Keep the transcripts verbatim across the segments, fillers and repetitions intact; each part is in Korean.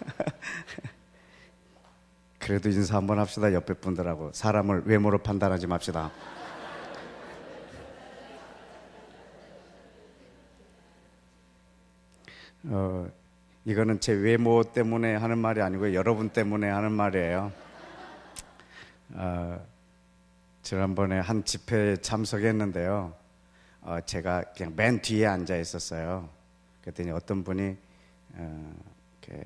그래도 인사 한번 합시다. 옆에 분들하고. 사람을 외모로 판단하지 맙시다. 어, 이거는 제 외모 때문에 하는 말이 아니고 여러분 때문에 하는 말이에요. 어, 지난번에 한 집회에 참석했는데요. 어, 제가 그냥 맨 뒤에 앉아 있었어요. 그랬더니 어떤 분이 어, 이렇게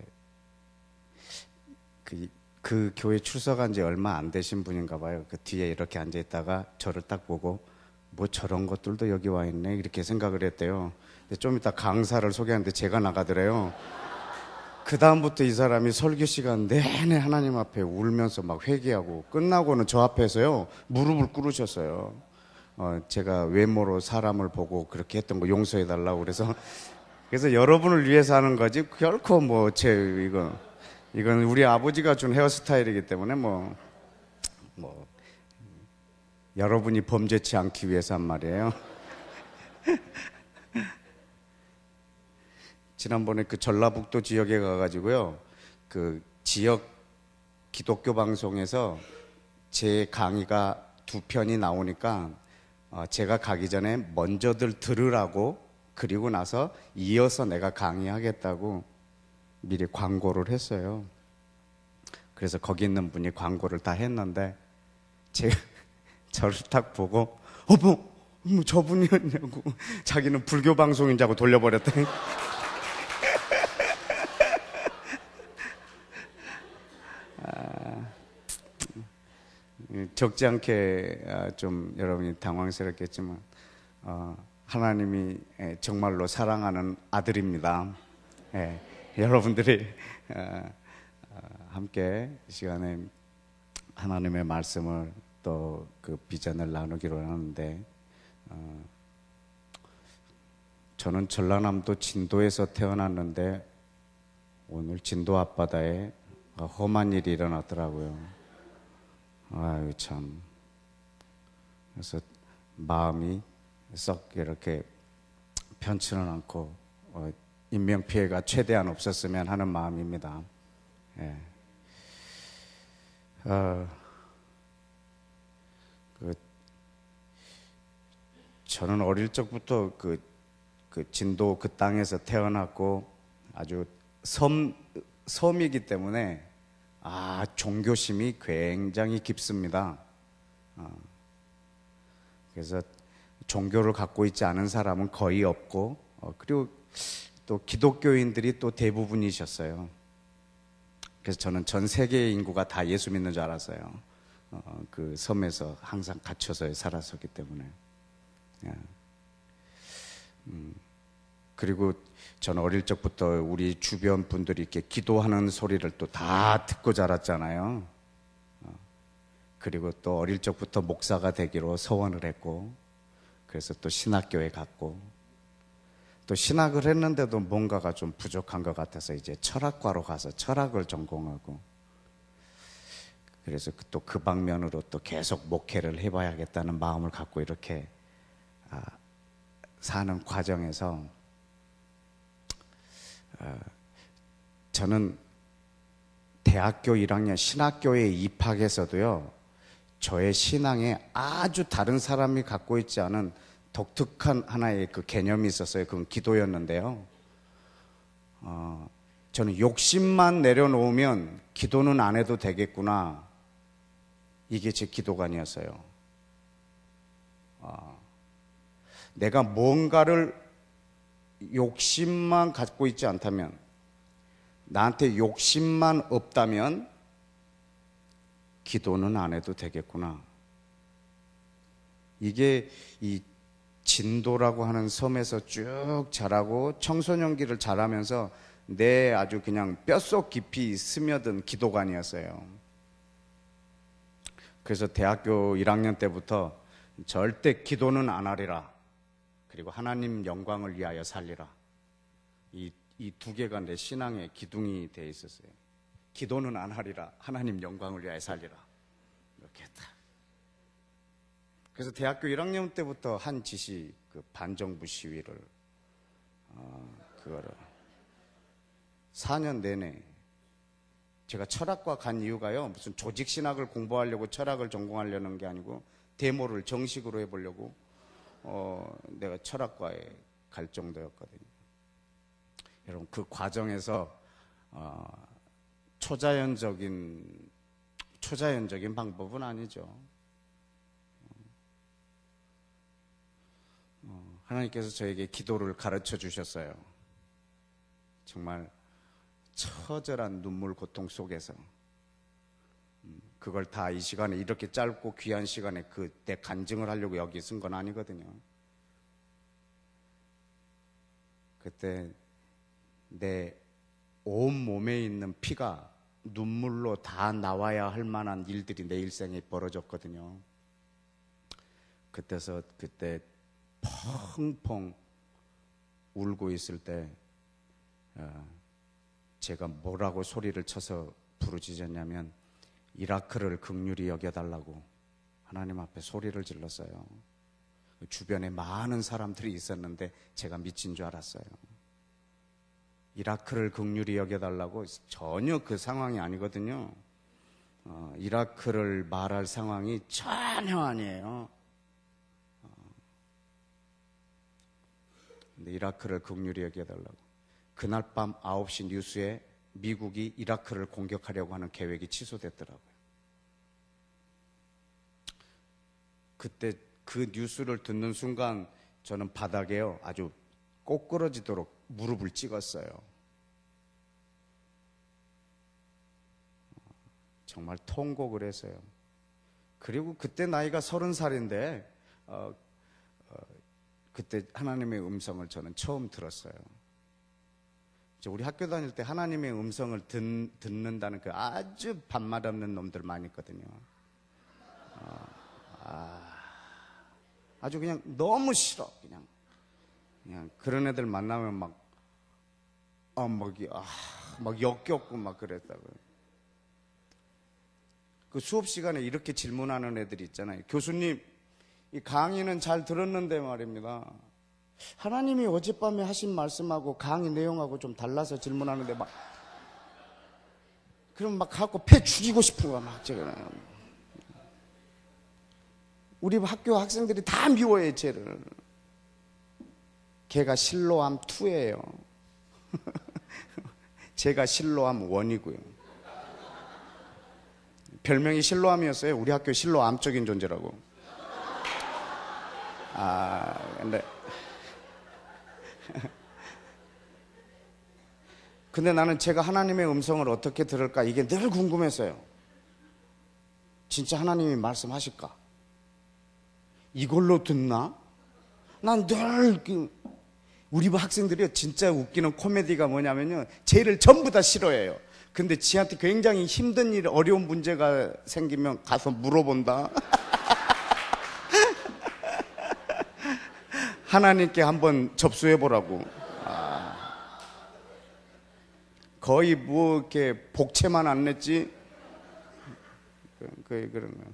그, 그 교회 출석한 지 얼마 안 되신 분인가 봐요. 그 뒤에 이렇게 앉아 있다가 저를 딱 보고 뭐 저런 것들도 여기 와 있네 이렇게 생각을 했대요. 근데 좀 이따 강사를 소개하는데 제가 나가더래요. 그 다음부터 이 사람이 설교 시간 내내 하나님 앞에 울면서 막 회개하고 끝나고는 저 앞에서요 무릎을 꿇으셨어요. 어, 제가 외모로 사람을 보고 그렇게 했던 거 용서해 달라고 그래서 그래서 여러분을 위해서 하는 거지 결코 뭐 제 이거 이건 우리 아버지가 준 헤어스타일이기 때문에 뭐 뭐 여러분이 범죄치 않기 위해서 한 말이에요. 지난번에 그 전라북도 지역에 가가지고요, 그 지역 기독교 방송에서 제 강의가 두 편이 나오니까 어, 제가 가기 전에 먼저들 들으라고 그리고 나서 이어서 내가 강의하겠다고 미리 광고를 했어요. 그래서 거기 있는 분이 광고를 다 했는데 제가 저를 딱 보고 어머, 뭐 저분이었냐고 자기는 불교 방송인 줄 알고 돌려버렸더니 아, 적지 않게 좀 여러분이 당황스럽겠지만 어, 하나님이 정말로 사랑하는 아들입니다. 예, 여러분들이 어, 어, 함께 이 시간에 하나님의 말씀을 또 그 비전을 나누기로 하는데 어, 저는 전라남도 진도에서 태어났는데 오늘 진도 앞바다에 험한 일이 일어났더라고요. 아유 참. 그래서 마음이 썩 이렇게 편치는 않고 어, 인명피해가 최대한 없었으면 하는 마음입니다. 예. 어, 그, 저는 어릴 적부터 그, 그 진도 그 땅에서 태어났고 아주 섬, 섬이기 때문에 아, 종교심이 굉장히 깊습니다. 어, 그래서 종교를 갖고 있지 않은 사람은 거의 없고 어, 그리고 또 기독교인들이 또 대부분이셨어요. 그래서 저는 전 세계의 인구가 다 예수 믿는 줄 알았어요. 어, 그 섬에서 항상 갇혀서 살았었기 때문에. 예. 음, 그리고 저는 어릴 적부터 우리 주변 분들이 이렇게 기도하는 소리를 또 다 듣고 자랐잖아요. 어, 그리고 또 어릴 적부터 목사가 되기로 소원을 했고, 그래서 또 신학교에 갔고, 또 신학을 했는데도 뭔가가 좀 부족한 것 같아서 이제 철학과로 가서 철학을 전공하고, 그래서 또 그 방면으로 또 계속 목회를 해봐야겠다는 마음을 갖고 이렇게 아, 사는 과정에서 어, 저는 대학교 일 학년 신학교에 입학해서도요, 저의 신앙에 아주 다른 사람이 갖고 있지 않은 독특한 하나의 그 개념이 있었어요. 그건 기도였는데요. 어, 저는 욕심만 내려놓으면 기도는 안 해도 되겠구나. 이게 제 기도관이었어요. 어, 내가 뭔가를 욕심만 갖고 있지 않다면, 나한테 욕심만 없다면 기도는 안 해도 되겠구나. 이게 이 진도라고 하는 섬에서 쭉 자라고 청소년기를 자라면서 내 아주 그냥 뼛속 깊이 스며든 기도관이었어요. 그래서 대학교 일 학년 때부터 절대 기도는 안 하리라. 그리고 하나님 영광을 위하여 살리라. 이, 이 두 개가 내 신앙의 기둥이 돼 있었어요. 기도는 안 하리라. 하나님 영광을 위하여 살리라. 이렇게 했다. 그래서 대학교 일 학년 때부터 한 짓이 그 반정부 시위를, 어, 그거를 사 년 내내 제가 철학과 간 이유가요, 무슨 조직신학을 공부하려고 철학을 전공하려는 게 아니고 데모를 정식으로 해보려고 어, 내가 철학과에 갈 정도였거든요. 여러분, 그 과정에서 어, 초자연적인 초자연적인 방법은 아니죠. 어, 하나님께서 저에게 기도를 가르쳐 주셨어요. 정말 처절한 눈물 고통 속에서 그걸 다 이 시간에, 이렇게 짧고 귀한 시간에 그때 간증을 하려고 여기 쓴 건 아니거든요. 그때 내 온몸에 있는 피가 눈물로 다 나와야 할 만한 일들이 내 일생에 벌어졌거든요. 그때서 그때 펑펑 울고 있을 때 제가 뭐라고 소리를 쳐서 부르짖었냐면, 이라크를 긍휼히 여겨달라고 하나님 앞에 소리를 질렀어요. 주변에 많은 사람들이 있었는데 제가 미친 줄 알았어요. 이라크를 긍휼히 여겨달라고. 전혀 그 상황이 아니거든요. 어, 이라크를 말할 상황이 전혀 아니에요. 어, 근데 이라크를 긍휼히 여겨달라고. 그날 밤 아홉 시 뉴스에 미국이 이라크를 공격하려고 하는 계획이 취소됐더라고요. 그때 그 뉴스를 듣는 순간 저는 바닥에요, 아주 꼬꾸러지도록 무릎을 찍었어요. 정말 통곡을 했어요. 그리고 그때 나이가 서른 살인데 어, 어, 그때 하나님의 음성을 저는 처음 들었어요. 우리 학교 다닐 때 하나님의 음성을 듣, 듣는다는 그 아주 반말 없는 놈들 많이 있거든요. 어, 아, 아주 그냥 너무 싫어. 그냥 그냥 그런 애들 만나면 막, 아, 막, 아, 막 역겹고 막 그랬다고요. 그 수업 시간에 이렇게 질문하는 애들이 있잖아요. 교수님, 이 강의는 잘 들었는데 말입니다, 하나님이 어젯밤에 하신 말씀하고 강의 내용하고 좀 달라서 질문하는데 막, 그럼 막 갖고 패 죽이고 싶은 거야, 막 제가. 우리 학교 학생들이 다 미워해, 쟤를. 걔가 실로암 이예요. 제가 실로암 일이고요. 별명이 실로암이었어요. 우리 학교 실로암적인 존재라고. 아, 근데 근데 나는 제가 하나님의 음성을 어떻게 들을까, 이게 늘 궁금했어요. 진짜 하나님이 말씀하실까? 이걸로 듣나? 난 늘 그, 우리 학생들이 진짜 웃기는 코미디가 뭐냐면요, 쟤를 전부 다 싫어해요. 근데 지한테 굉장히 힘든 일, 어려운 문제가 생기면 가서 물어본다. 하나님께 한번 접수해보라고. 아, 거의 뭐 이렇게 복채만 안 냈지. 거의 그런 거.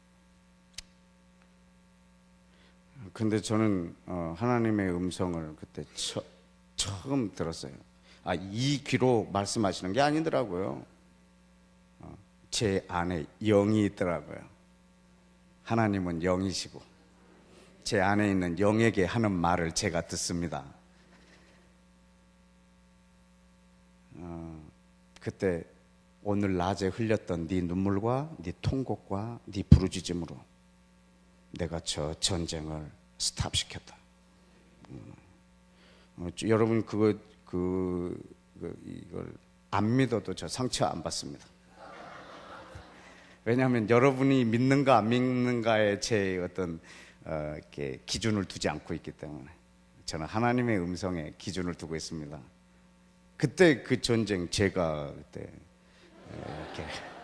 근데 저는 어, 하나님의 음성을 그때 처, 처음 들었어요. 아, 이 귀로 말씀하시는 게 아니더라고요. 어, 제 안에 영이 있더라고요. 하나님은 영이시고 제 안에 있는 영에게 하는 말을 제가 듣습니다. 어, 그때 오늘 낮에 흘렸던 네 눈물과 네 통곡과 네 부르짖음으로 내가 저 전쟁을 스탑시켰다. 음, 어, 여러분 그거 그, 그 이걸 안 믿어도 저 상처 안 받습니다. 왜냐하면 여러분이 믿는가 안 믿는가에 제 어떤 어, 이렇게 기준을 두지 않고 있기 때문에 저는 하나님의 음성에 기준을 두고 있습니다. 그때 그 전쟁 제가 그때 이렇게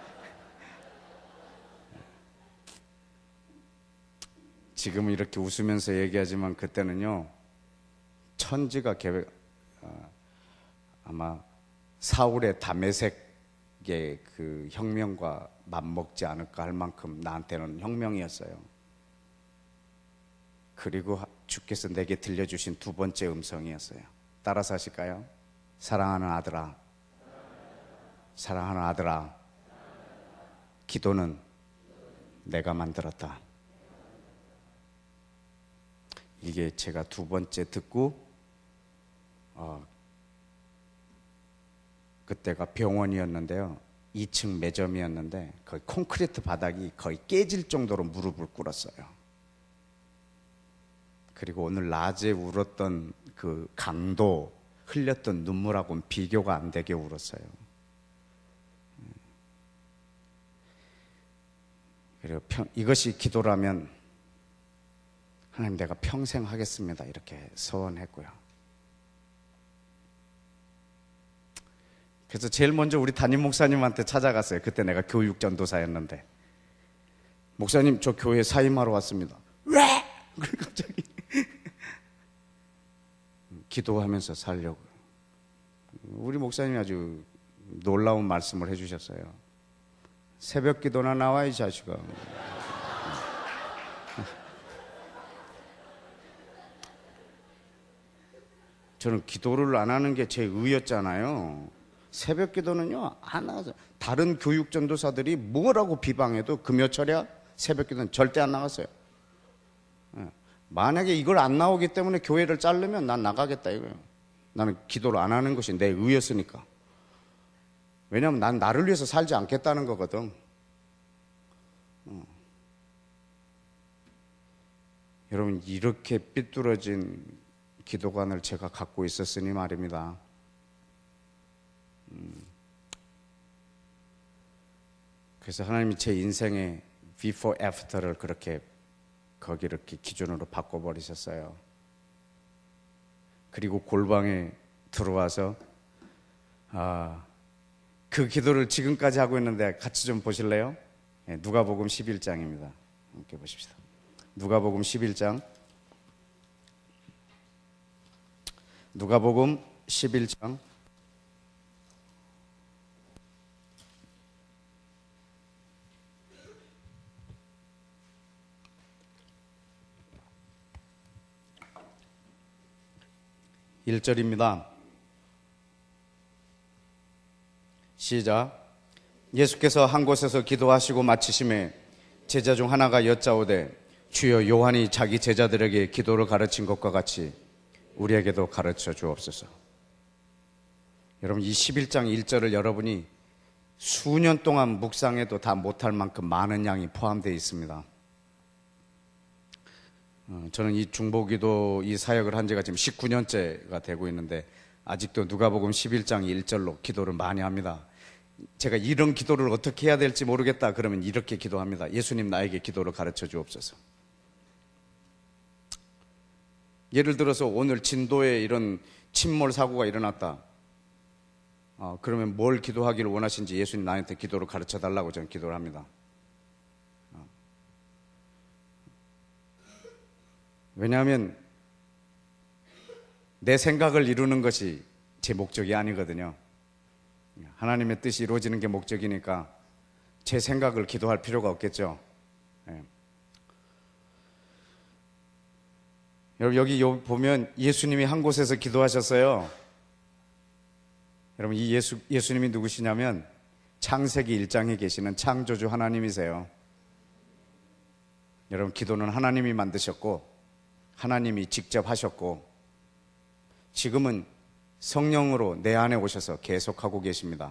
지금은 이렇게 웃으면서 얘기하지만 그때는요, 천지가 계획 어, 아마 사울의 다메섹의 그 혁명과 맞먹지 않을까 할 만큼 나한테는 혁명이었어요. 그리고 주께서 내게 들려주신 두 번째 음성이었어요. 따라서 하실까요? 사랑하는 아들아, 사랑하는 아들아, 기도는 내가 만들었다. 이게 제가 두 번째 듣고 어, 그때가 병원이었는데요. 이 층 매점이었는데 거의 콘크리트 바닥이 거의 깨질 정도로 무릎을 꿇었어요. 그리고 오늘 낮에 울었던 그 강도, 흘렸던 눈물하고는 비교가 안 되게 울었어요. 그리고 평, 이것이 기도라면 하나님 내가 평생 하겠습니다 이렇게 서원했고요. 그래서 제일 먼저 우리 담임 목사님한테 찾아갔어요. 그때 내가 교육 전도사였는데, 목사님 저 교회 사임하러 왔습니다. 왜? 갑자기 기도하면서 살려고. 우리 목사님이 아주 놀라운 말씀을 해주셨어요. 새벽 기도나 나와 이 자식아. 저는 기도를 안 하는 게 제 의였잖아요. 새벽 기도는요 안 하죠. 다른 교육 전도사들이 뭐라고 비방해도 금요철야 새벽 기도는 절대 안 나갔어요. 만약에 이걸 안 나오기 때문에 교회를 자르면 난 나가겠다 이거예요. 나는 기도를 안 하는 것이 내 의였으니까. 왜냐하면 난 나를 위해서 살지 않겠다는 거거든. 어. 여러분, 이렇게 삐뚤어진 기도관을 제가 갖고 있었으니 말입니다. 음. 그래서 하나님이 제 인생의 before, after를 그렇게 거기 이렇게 기준으로 바꿔버리셨어요. 그리고 골방에 들어와서 아, 그 기도를 지금까지 하고 있는데 같이 좀 보실래요? 네, 누가복음 십일 장입니다. 함께 보십시다. 누가복음 십일 장. 누가복음 십일 장. 일 절입니다. 시작. 예수께서 한 곳에서 기도하시고 마치심에 제자 중 하나가 여짜오되 주여 요한이 자기 제자들에게 기도를 가르친 것과 같이 우리에게도 가르쳐 주옵소서. 여러분, 이 십일 장 일 절을 여러분이 수년 동안 묵상해도 다 못할 만큼 많은 양이 포함되어 있습니다. 저는 이 중보기도 이 사역을 한 지가 지금 십구 년째가 되고 있는데 아직도 누가복음 십일 장 일 절로 기도를 많이 합니다. 제가 이런 기도를 어떻게 해야 될지 모르겠다 그러면 이렇게 기도합니다. 예수님 나에게 기도를 가르쳐 주옵소서. 예를 들어서 오늘 진도에 이런 침몰 사고가 일어났다. 어, 그러면 뭘 기도하기를 원하신지 예수님 나한테 기도를 가르쳐 달라고 저는 기도를 합니다. 어. 왜냐하면 내 생각을 이루는 것이 제 목적이 아니거든요. 하나님의 뜻이 이루어지는 게 목적이니까 제 생각을 기도할 필요가 없겠죠. 예. 여러분, 여기 보면 예수님이 한 곳에서 기도하셨어요. 여러분, 이 예수, 예수님이 누구시냐면 창세기 일 장에 계시는 창조주 하나님이세요. 여러분, 기도는 하나님이 만드셨고 하나님이 직접 하셨고 지금은 성령으로 내 안에 오셔서 계속하고 계십니다.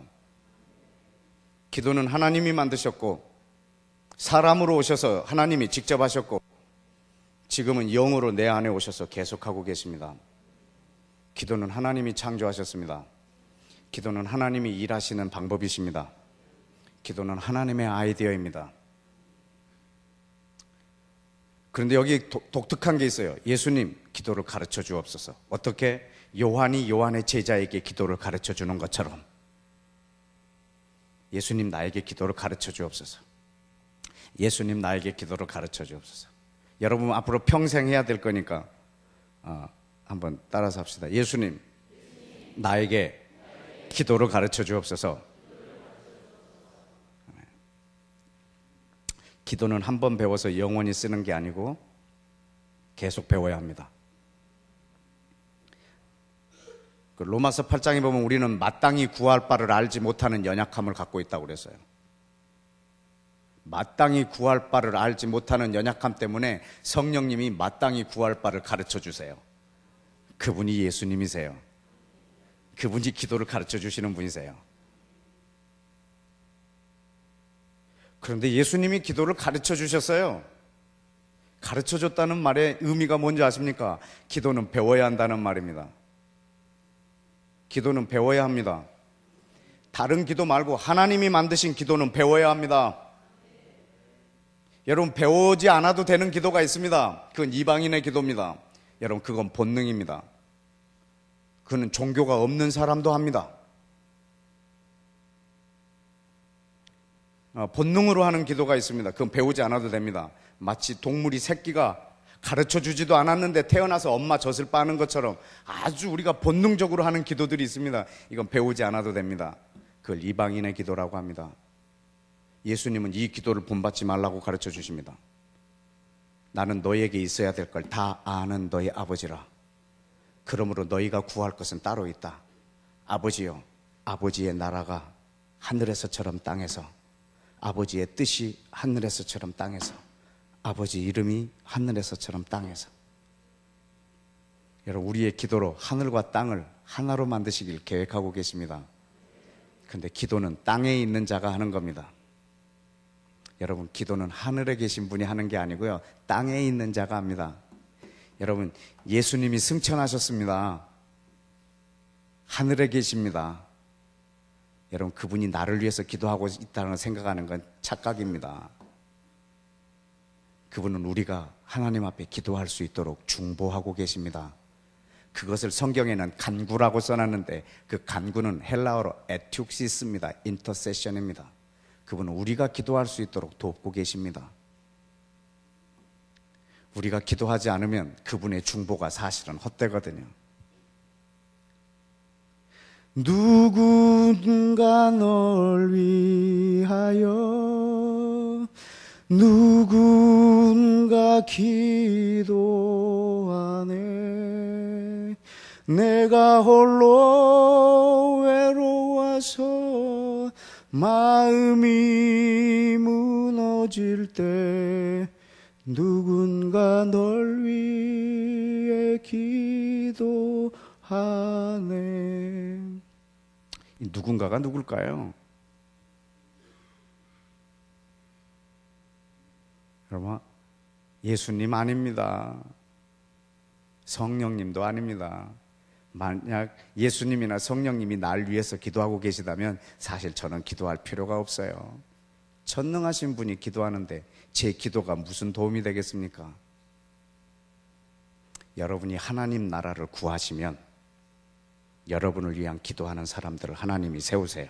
기도는 하나님이 만드셨고 사람으로 오셔서 하나님이 직접 하셨고 지금은 영으로 내 안에 오셔서 계속하고 계십니다. 기도는 하나님이 창조하셨습니다. 기도는 하나님이 일하시는 방법이십니다. 기도는 하나님의 아이디어입니다. 그런데 여기 도, 독특한 게 있어요. 예수님 기도를 가르쳐 주옵소서. 어떻게? 요한이 요한의 제자에게 기도를 가르쳐 주는 것처럼 예수님 나에게 기도를 가르쳐 주옵소서. 예수님 나에게 기도를 가르쳐 주옵소서. 여러분 앞으로 평생 해야 될 거니까 어, 한번 따라서 합시다. 예수님 나에게 기도를 가르쳐 주옵소서. 기도는 한 번 배워서 영원히 쓰는 게 아니고 계속 배워야 합니다. 그 로마서 팔 장에 보면 우리는 마땅히 구할 바를 알지 못하는 연약함을 갖고 있다고 그랬어요. 마땅히 구할 바를 알지 못하는 연약함 때문에 성령님이 마땅히 구할 바를 가르쳐 주세요. 그분이 예수님이세요. 그분이 기도를 가르쳐 주시는 분이세요. 그런데 예수님이 기도를 가르쳐 주셨어요. 가르쳐 줬다는 말의 의미가 뭔지 아십니까? 기도는 배워야 한다는 말입니다. 기도는 배워야 합니다. 다른 기도 말고 하나님이 만드신 기도는 배워야 합니다. 여러분, 배우지 않아도 되는 기도가 있습니다. 그건 이방인의 기도입니다. 여러분, 그건 본능입니다. 그는 종교가 없는 사람도 합니다. 어, 본능으로 하는 기도가 있습니다. 그건 배우지 않아도 됩니다. 마치 동물이 새끼가 가르쳐 주지도 않았는데 태어나서 엄마 젖을 빠는 것처럼 아주 우리가 본능적으로 하는 기도들이 있습니다. 이건 배우지 않아도 됩니다. 그걸 이방인의 기도라고 합니다. 예수님은 이 기도를 본받지 말라고 가르쳐 주십니다. 나는 너에게 있어야 될 걸 다 아는 너의 아버지라. 그러므로 너희가 구할 것은 따로 있다. 아버지요, 아버지의 나라가 하늘에서처럼 땅에서, 아버지의 뜻이 하늘에서처럼 땅에서, 아버지 이름이 하늘에서처럼 땅에서. 여러분, 우리의 기도로 하늘과 땅을 하나로 만드시길 계획하고 계십니다. 근데 기도는 땅에 있는 자가 하는 겁니다. 여러분, 기도는 하늘에 계신 분이 하는 게 아니고요, 땅에 있는 자가 합니다. 여러분, 예수님이 승천하셨습니다. 하늘에 계십니다. 여러분, 그분이 나를 위해서 기도하고 있다는 생각하는 건 착각입니다. 그분은 우리가 하나님 앞에 기도할 수 있도록 중보하고 계십니다. 그것을 성경에는 간구라고 써놨는데 그 간구는 헬라어로 에투크시스입니다. 인터세션입니다. 그분은 우리가 기도할 수 있도록 돕고 계십니다. 우리가 기도하지 않으면 그분의 중보가 사실은 헛되거든요. 누군가 널 위하여 누군가 기도하네. 내가 홀로 외로워서 마음이 무너질 때 누군가 널 위해 기도하네. 이 누군가가 누굴까요? 여러분, 예수님 아닙니다. 성령님도 아닙니다. 만약 예수님이나 성령님이 날 위해서 기도하고 계시다면 사실 저는 기도할 필요가 없어요. 전능하신 분이 기도하는데 제 기도가 무슨 도움이 되겠습니까? 여러분이 하나님 나라를 구하시면 여러분을 위한 기도하는 사람들을 하나님이 세우세요.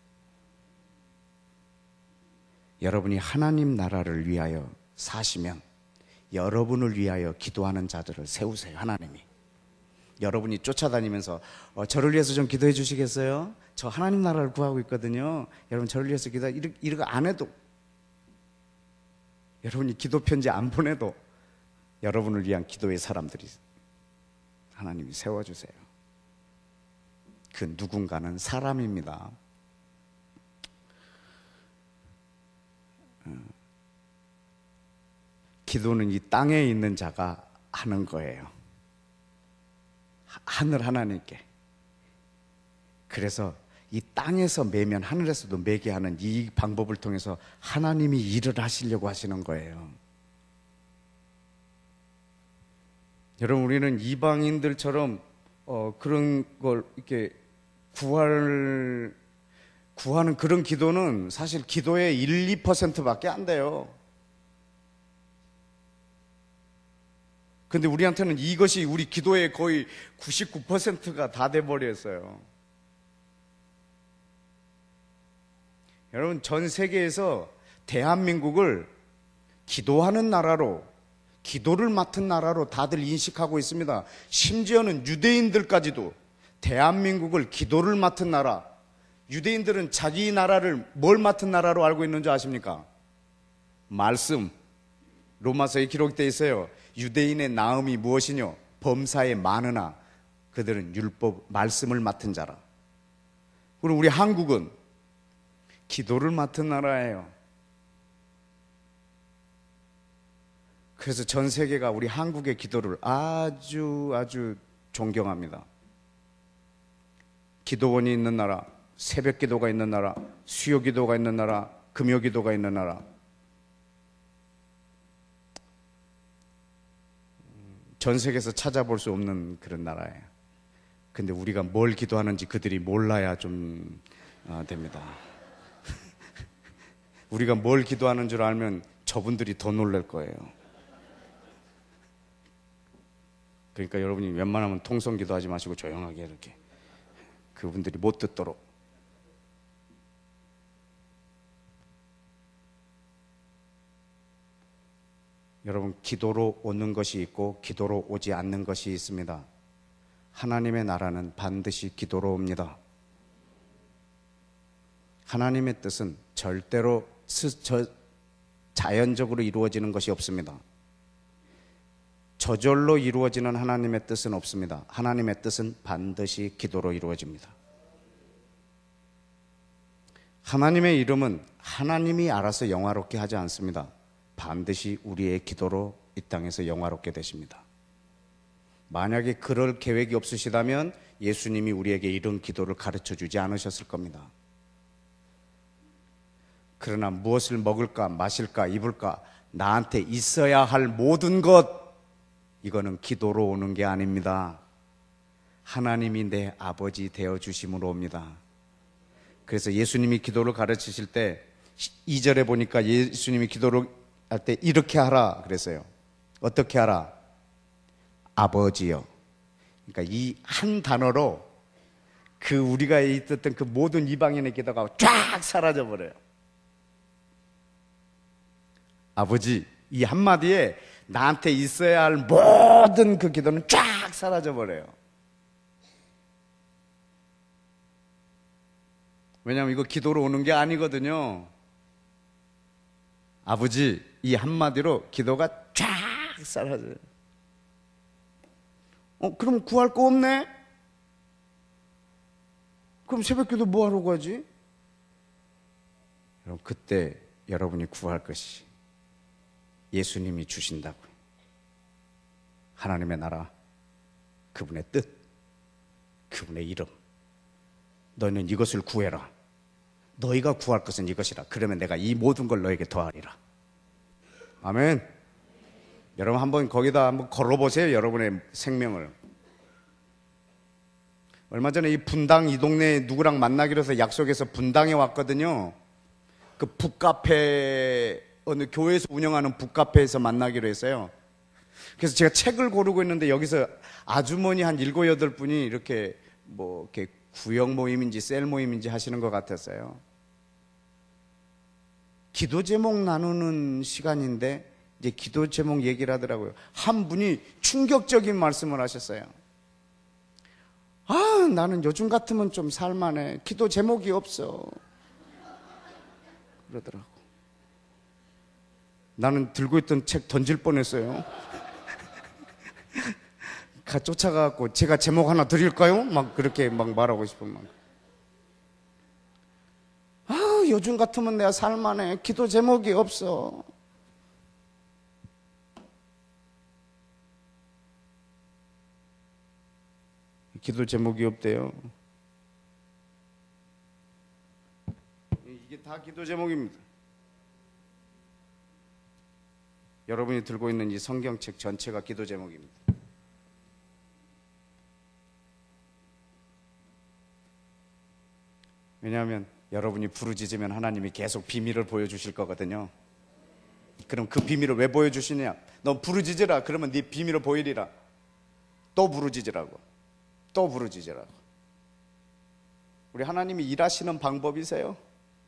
여러분이 하나님 나라를 위하여 사시면 여러분을 위하여 기도하는 자들을 세우세요. 하나님이. 여러분이 쫓아다니면서 어, 저를 위해서 좀 기도해 주시겠어요? 저 하나님 나라를 구하고 있거든요. 여러분 저를 위해서 기도 이렇게, 이렇게 안 해도, 여러분이 기도 편지 안 보내도 여러분을 위한 기도의 사람들이 하나님이 세워주세요. 그 누군가는 사람입니다. 기도는 이 땅에 있는 자가 하는 거예요. 하늘 하나님께. 그래서 이 땅에서 매면 하늘에서도 매게 하는 이 방법을 통해서 하나님이 일을 하시려고 하시는 거예요. 여러분, 우리는 이방인들처럼 어, 그런 걸 이렇게 구할, 구하는 그런 기도는 사실 기도의 일, 이 퍼센트밖에 안 돼요. 근데 우리한테는 이것이 우리 기도의 거의 구십구 퍼센트가 다 돼버렸어요. 여러분, 전 세계에서 대한민국을 기도하는 나라로, 기도를 맡은 나라로 다들 인식하고 있습니다. 심지어는 유대인들까지도 대한민국을 기도를 맡은 나라, 유대인들은 자기 나라를 뭘 맡은 나라로 알고 있는 줄 아십니까? 말씀. 로마서에 기록되어 있어요. 유대인의 나음이 무엇이뇨? 범사에 많으나 그들은 율법 말씀을 맡은 자라. 그리고 우리 한국은 기도를 맡은 나라예요. 그래서 전 세계가 우리 한국의 기도를 아주 아주 존경합니다. 기도원이 있는 나라, 새벽 기도가 있는 나라, 수요 기도가 있는 나라, 금요 기도가 있는 나라. 전 세계에서 찾아볼 수 없는 그런 나라예요. 근데 우리가 뭘 기도하는지 그들이 몰라야 좀 아, 됩니다. 우리가 뭘 기도하는 줄 알면 저분들이 더 놀랄 거예요. 그러니까 여러분이 웬만하면 통성 기도하지 마시고 조용하게 이렇게 그분들이 못 듣도록. 여러분, 기도로 오는 것이 있고 기도로 오지 않는 것이 있습니다. 하나님의 나라는 반드시 기도로 옵니다. 하나님의 뜻은 절대로 스, 저, 자연적으로 이루어지는 것이 없습니다. 저절로 이루어지는 하나님의 뜻은 없습니다. 하나님의 뜻은 반드시 기도로 이루어집니다. 하나님의 이름은 하나님이 알아서 영화롭게 하지 않습니다. 반드시 우리의 기도로 이 땅에서 영화롭게 되십니다. 만약에 그럴 계획이 없으시다면 예수님이 우리에게 이런 기도를 가르쳐 주지 않으셨을 겁니다. 그러나 무엇을 먹을까, 마실까, 입을까, 나한테 있어야 할 모든 것, 이거는 기도로 오는 게 아닙니다. 하나님이 내 아버지 되어주심으로 옵니다. 그래서 예수님이 기도를 가르치실 때 이 절에 보니까 예수님이 기도를 할 때 이렇게 하라 그랬어요. 어떻게 하라? 아버지요. 그러니까 이 한 단어로 그 우리가 있었던 그 모든 이방인의 기도가 쫙 사라져 버려요. 아버지, 이 한마디에 나한테 있어야 할 모든 그 기도는 쫙 사라져 버려요. 왜냐하면 이거 기도로 오는 게 아니거든요. 아버지, 이 한마디로 기도가 쫙 사라져요. 어, 그럼 구할 거 없네? 그럼 새벽기도 뭐 하러 가지? 여러분, 그때 여러분이 구할 것이 예수님이 주신다고요. 하나님의 나라, 그분의 뜻, 그분의 이름. 너희는 이것을 구해라. 너희가 구할 것은 이것이라. 그러면 내가 이 모든 걸 너에게 더하리라. 아멘. 여러분 한번 거기다 한번 걸어보세요. 여러분의 생명을. 얼마 전에 이 분당 이 동네에 누구랑 만나기로 해서 약속해서 분당에 왔거든요. 그 북카페, 어느 교회에서 운영하는 북카페에서 만나기로 했어요. 그래서 제가 책을 고르고 있는데 여기서 아주머니 한 일곱 여덟 분이 이렇게 뭐 이렇게 구역 모임인지 셀 모임인지 하시는 것 같았어요. 기도 제목 나누는 시간인데 이제 기도 제목 얘기를 하더라고요. 한 분이 충격적인 말씀을 하셨어요. 아, 나는 요즘 같으면 좀 살만해. 기도 제목이 없어. 그러더라고. 나는 들고 있던 책 던질 뻔했어요. 가 쫓아가고 제가 제목 하나 드릴까요? 막 그렇게 막 말하고 싶은 막. 아, 요즘 같으면 내가 살만해. 기도 제목이 없어. 기도 제목이 없대요. 이게 다 기도 제목입니다. 여러분이 들고 있는 이 성경책 전체가 기도 제목입니다. 왜냐하면 여러분이 부르짖으면 하나님이 계속 비밀을 보여주실 거거든요. 그럼 그 비밀을 왜 보여주시냐? 너 부르짖으라. 그러면 네 비밀을 보이리라. 또 부르짖으라고. 또 부르짖으라고. 우리 하나님이 일하시는 방법이세요.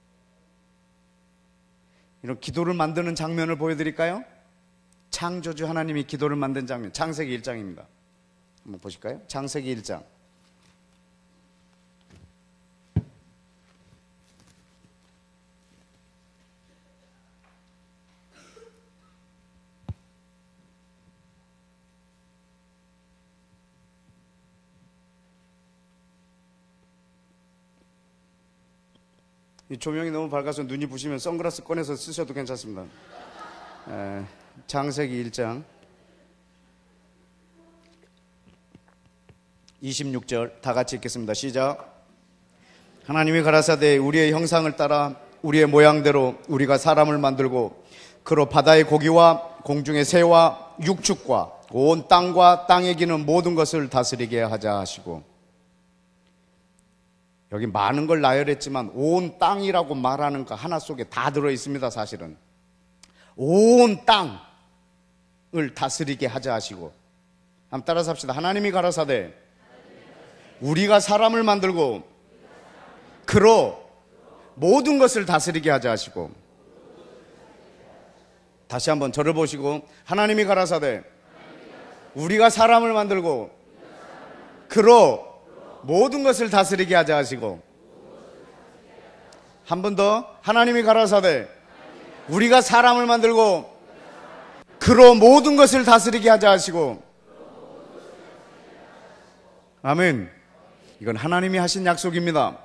이런 기도를 만드는 장면을 보여드릴까요? 창조주 하나님이 기도를 만든 장면, 창세기 일 장입니다. 한번 보실까요? 창세기 일 장. 이 조명이 너무 밝아서 눈이 부시면 선글라스 꺼내서 쓰셔도 괜찮습니다. 에, 창세기 일 장 이십육 절 다 같이 읽겠습니다. 시작. 하나님이 가라사대 우리의 형상을 따라 우리의 모양대로 우리가 사람을 만들고 그로 바다의 고기와 공중의 새와 육축과 온 땅과 땅에 기는 모든 것을 다스리게 하자 하시고, 여기 많은 걸 나열했지만 온 땅이라고 말하는 거 하나 속에 다 들어있습니다. 사실은 온 땅을 다스리게 하자 하시고, 한번 따라서 합시다. 하나님이 가라사대 우리가 사람을 만들고 그로 모든 것을 다스리게 하자 하시고, 다시 한번 저를 보시고, 하나님이 가라사대 우리가 사람을 만들고 그로 모든 것을 다스리게 하자 하시고, 한 번 더. 하나님이 가라사대 우리가 사람을 만들고 그로 모든 것을 다스리게 하자 하시고. 아멘. 이건 하나님이 하신 약속입니다.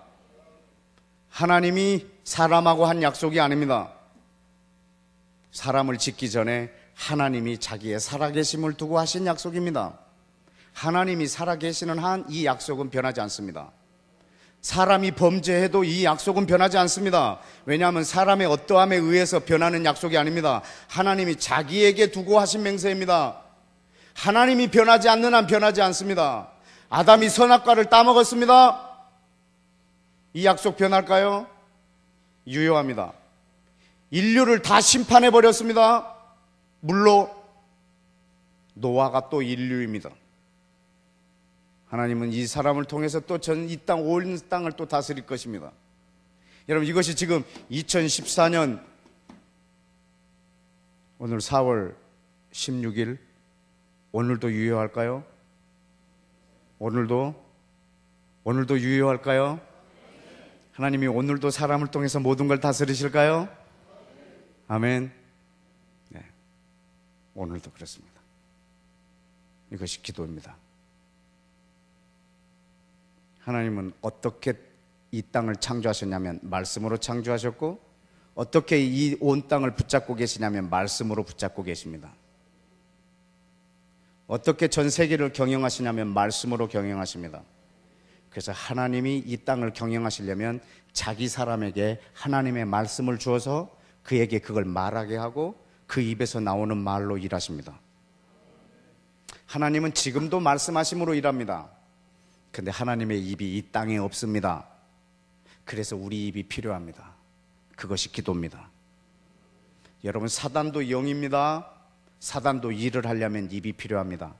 하나님이 사람하고 한 약속이 아닙니다. 사람을 짓기 전에 하나님이 자기의 살아계심을 두고 하신 약속입니다. 하나님이 살아계시는 한 이 약속은 변하지 않습니다. 사람이 범죄해도 이 약속은 변하지 않습니다. 왜냐하면 사람의 어떠함에 의해서 변하는 약속이 아닙니다. 하나님이 자기에게 두고 하신 맹세입니다. 하나님이 변하지 않는 한 변하지 않습니다. 아담이 선악과를 따먹었습니다. 이 약속 변할까요? 유효합니다. 인류를 다 심판해버렸습니다. 물로. 노아가 또 인류입니다. 하나님은 이 사람을 통해서 또 전 이 땅, 온 땅을 또 다스릴 것입니다. 여러분, 이것이 지금 이천십사 년 오늘 사월 십육일, 오늘도 유효할까요? 오늘도 오늘도 유효할까요? 하나님이 오늘도 사람을 통해서 모든 걸 다스리실까요? 아멘. 네, 오늘도 그렇습니다. 이것이 기도입니다. 하나님은 어떻게 이 땅을 창조하셨냐면 말씀으로 창조하셨고, 어떻게 이 온 땅을 붙잡고 계시냐면 말씀으로 붙잡고 계십니다. 어떻게 전 세계를 경영하시냐면 말씀으로 경영하십니다. 그래서 하나님이 이 땅을 경영하시려면 자기 사람에게 하나님의 말씀을 주어서 그에게 그걸 말하게 하고 그 입에서 나오는 말로 일하십니다. 하나님은 지금도 말씀하심으로 일합니다. 근데 하나님의 입이 이 땅에 없습니다. 그래서 우리 입이 필요합니다. 그것이 기도입니다. 여러분, 사단도 영입니다. 사단도 일을 하려면 입이 필요합니다.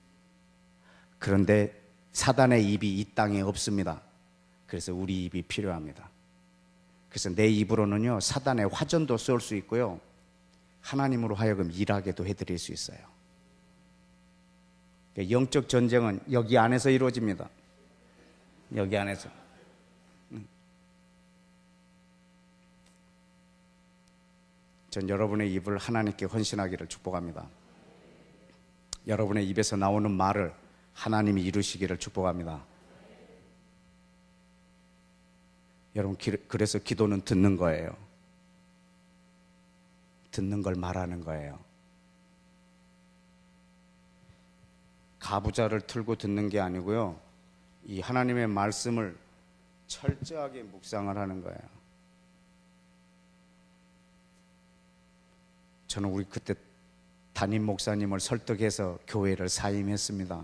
그런데 사단의 입이 이 땅에 없습니다. 그래서 우리 입이 필요합니다. 그래서 내 입으로는요, 사단의 화전도 쏠 수 있고요, 하나님으로 하여금 일하게도 해드릴 수 있어요. 영적 전쟁은 여기 안에서 이루어집니다. 여기 안에서. 전 여러분의 입을 하나님께 헌신하기를 축복합니다. 여러분의 입에서 나오는 말을 하나님이 이루시기를 축복합니다. 여러분, 그래서 기도는 듣는 거예요. 듣는 걸 말하는 거예요. 가부좌를 틀고 듣는 게 아니고요, 이 하나님의 말씀을 철저하게 묵상을 하는 거예요. 저는 우리 그때 담임 목사님을 설득해서 교회를 사임했습니다.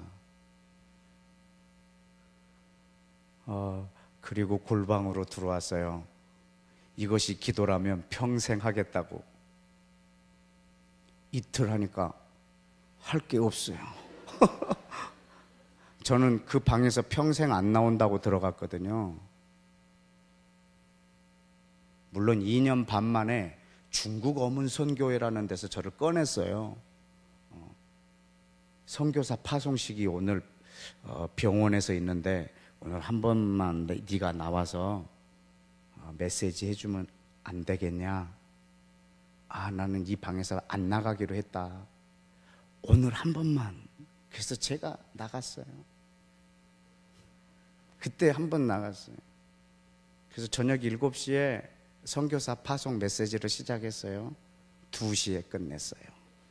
어, 그리고 골방으로 들어왔어요. 이것이 기도라면 평생 하겠다고. 이틀 하니까 할 게 없어요. 저는 그 방에서 평생 안 나온다고 들어갔거든요. 물론 이 년 반 만에 중국 어문선교회라는 데서 저를 꺼냈어요. 어, 선교사 파송식이 오늘 어, 병원에서 있는데 오늘 한 번만 네가 나와서 어, 메시지 해주면 안 되겠냐? 아, 나는 이 방에서 안 나가기로 했다. 오늘 한 번만. 그래서 제가 나갔어요. 그때 한 번 나갔어요. 그래서 저녁 일곱 시에 선교사 파송 메시지를 시작했어요. 두 시에 끝냈어요.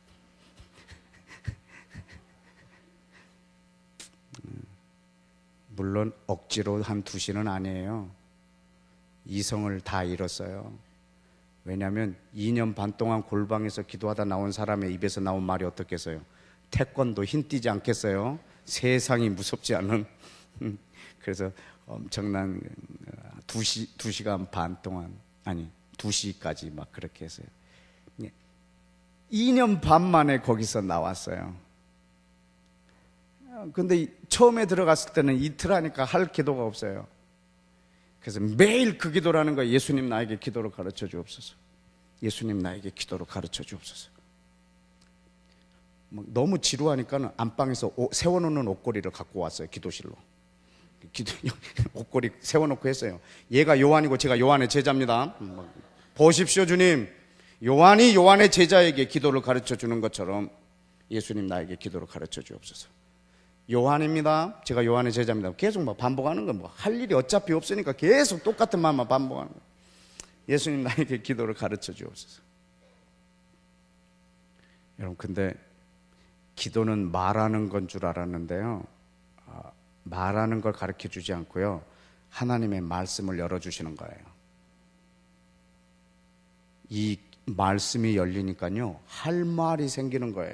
물론 억지로 한 두 시는 아니에요. 이성을 다 잃었어요. 왜냐하면 이 년 반 동안 골방에서 기도하다 나온 사람의 입에서 나온 말이 어떻겠어요? 태권도 힘 띄지 않겠어요? 세상이 무섭지 않은. 그래서 엄청난 두 시, 두 시간 반 동안, 아니 두 시까지 막 그렇게 했어요. 이 년 반 만에 거기서 나왔어요. 근데 처음에 들어갔을 때는 이틀 하니까 할 기도가 없어요. 그래서 매일 그 기도라는 거예요. 예수님 나에게 기도를 가르쳐 주옵소서. 예수님 나에게 기도를 가르쳐 주옵소서. 너무 지루하니까 안방에서 옷, 세워놓는 옷걸이를 갖고 왔어요. 기도실로. 기도, 옷걸이 세워놓고 했어요. 얘가 요한이고 제가 요한의 제자입니다. 보십시오 주님, 요한이 요한의 제자에게 기도를 가르쳐 주는 것처럼 예수님 나에게 기도를 가르쳐 주옵소서. 요한입니다. 제가 요한의 제자입니다. 계속 막 반복하는 건 뭐 할 일이 어차피 없으니까 계속 똑같은 말만 반복하는 거예요. 예수님 나에게 기도를 가르쳐 주옵소서. 여러분, 근데 기도는 말하는 건 줄 알았는데요, 아, 말하는 걸 가르쳐 주지 않고요, 하나님의 말씀을 열어주시는 거예요. 이 말씀이 열리니까요, 할 말이 생기는 거예요.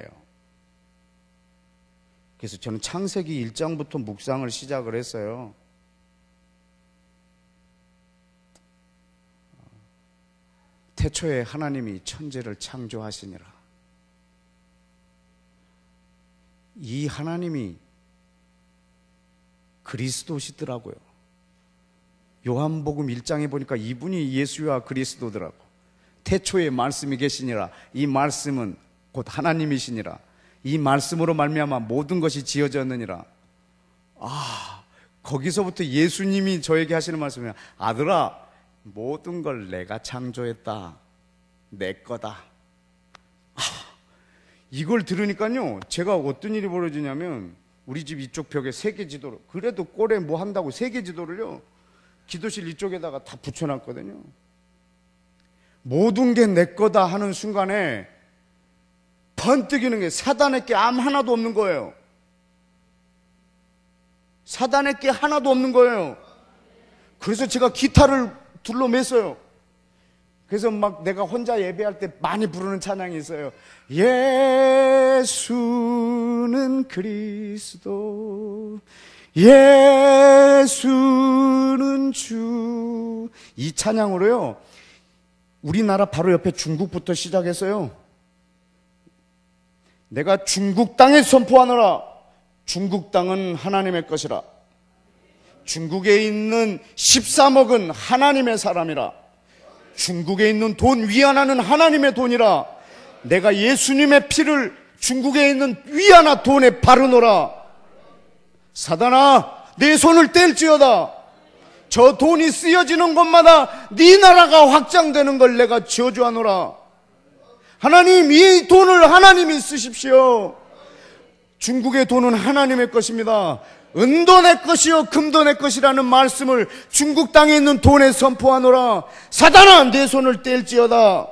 그래서 저는 창세기 일 장부터 묵상을 시작을 했어요. 태초에 하나님이 천지를 창조하시니라. 이 하나님이 그리스도시더라고요. 요한복음 일 장에 보니까 이분이 예수와 그리스도더라고. 태초에 말씀이 계시니라. 이 말씀은 곧 하나님이시니라. 이 말씀으로 말미암아 모든 것이 지어졌느니라. 아, 거기서부터 예수님이 저에게 하시는 말씀이에요. 아들아, 모든 걸 내가 창조했다. 내 거다. 아, 이걸 들으니까요, 제가 어떤 일이 벌어지냐면, 우리 집 이쪽 벽에 세계 지도를, 그래도 꼴에 뭐 한다고 세계 지도를요, 기도실 이쪽에다가 다 붙여놨거든요. 모든 게 내 거다 하는 순간에 번뜩이는 게, 사단의 게 아무 하나도 없는 거예요. 사단의 게 하나도 없는 거예요. 그래서 제가 기타를 둘러맸어요. 그래서 막 내가 혼자 예배할 때 많이 부르는 찬양이 있어요. 예수는 그리스도, 예수는 주. 이 찬양으로요, 우리나라 바로 옆에 중국부터 시작했어요. 내가 중국 땅에 선포하노라. 중국 땅은 하나님의 것이라. 중국에 있는 십삼억은 하나님의 사람이라. 중국에 있는 돈 위안화는 하나님의 돈이라. 내가 예수님의 피를 중국에 있는 위안화 돈에 바르노라. 사단아, 내 손을 뗄지어다. 저 돈이 쓰여지는 곳마다 네 나라가 확장되는 걸 내가 저주하노라. 하나님, 이 돈을 하나님이 쓰십시오. 중국의 돈은 하나님의 것입니다. 은도 내 것이요 금도 내 것이라는 말씀을 중국 땅에 있는 돈에 선포하노라. 사단아, 내 손을 뗄지어다.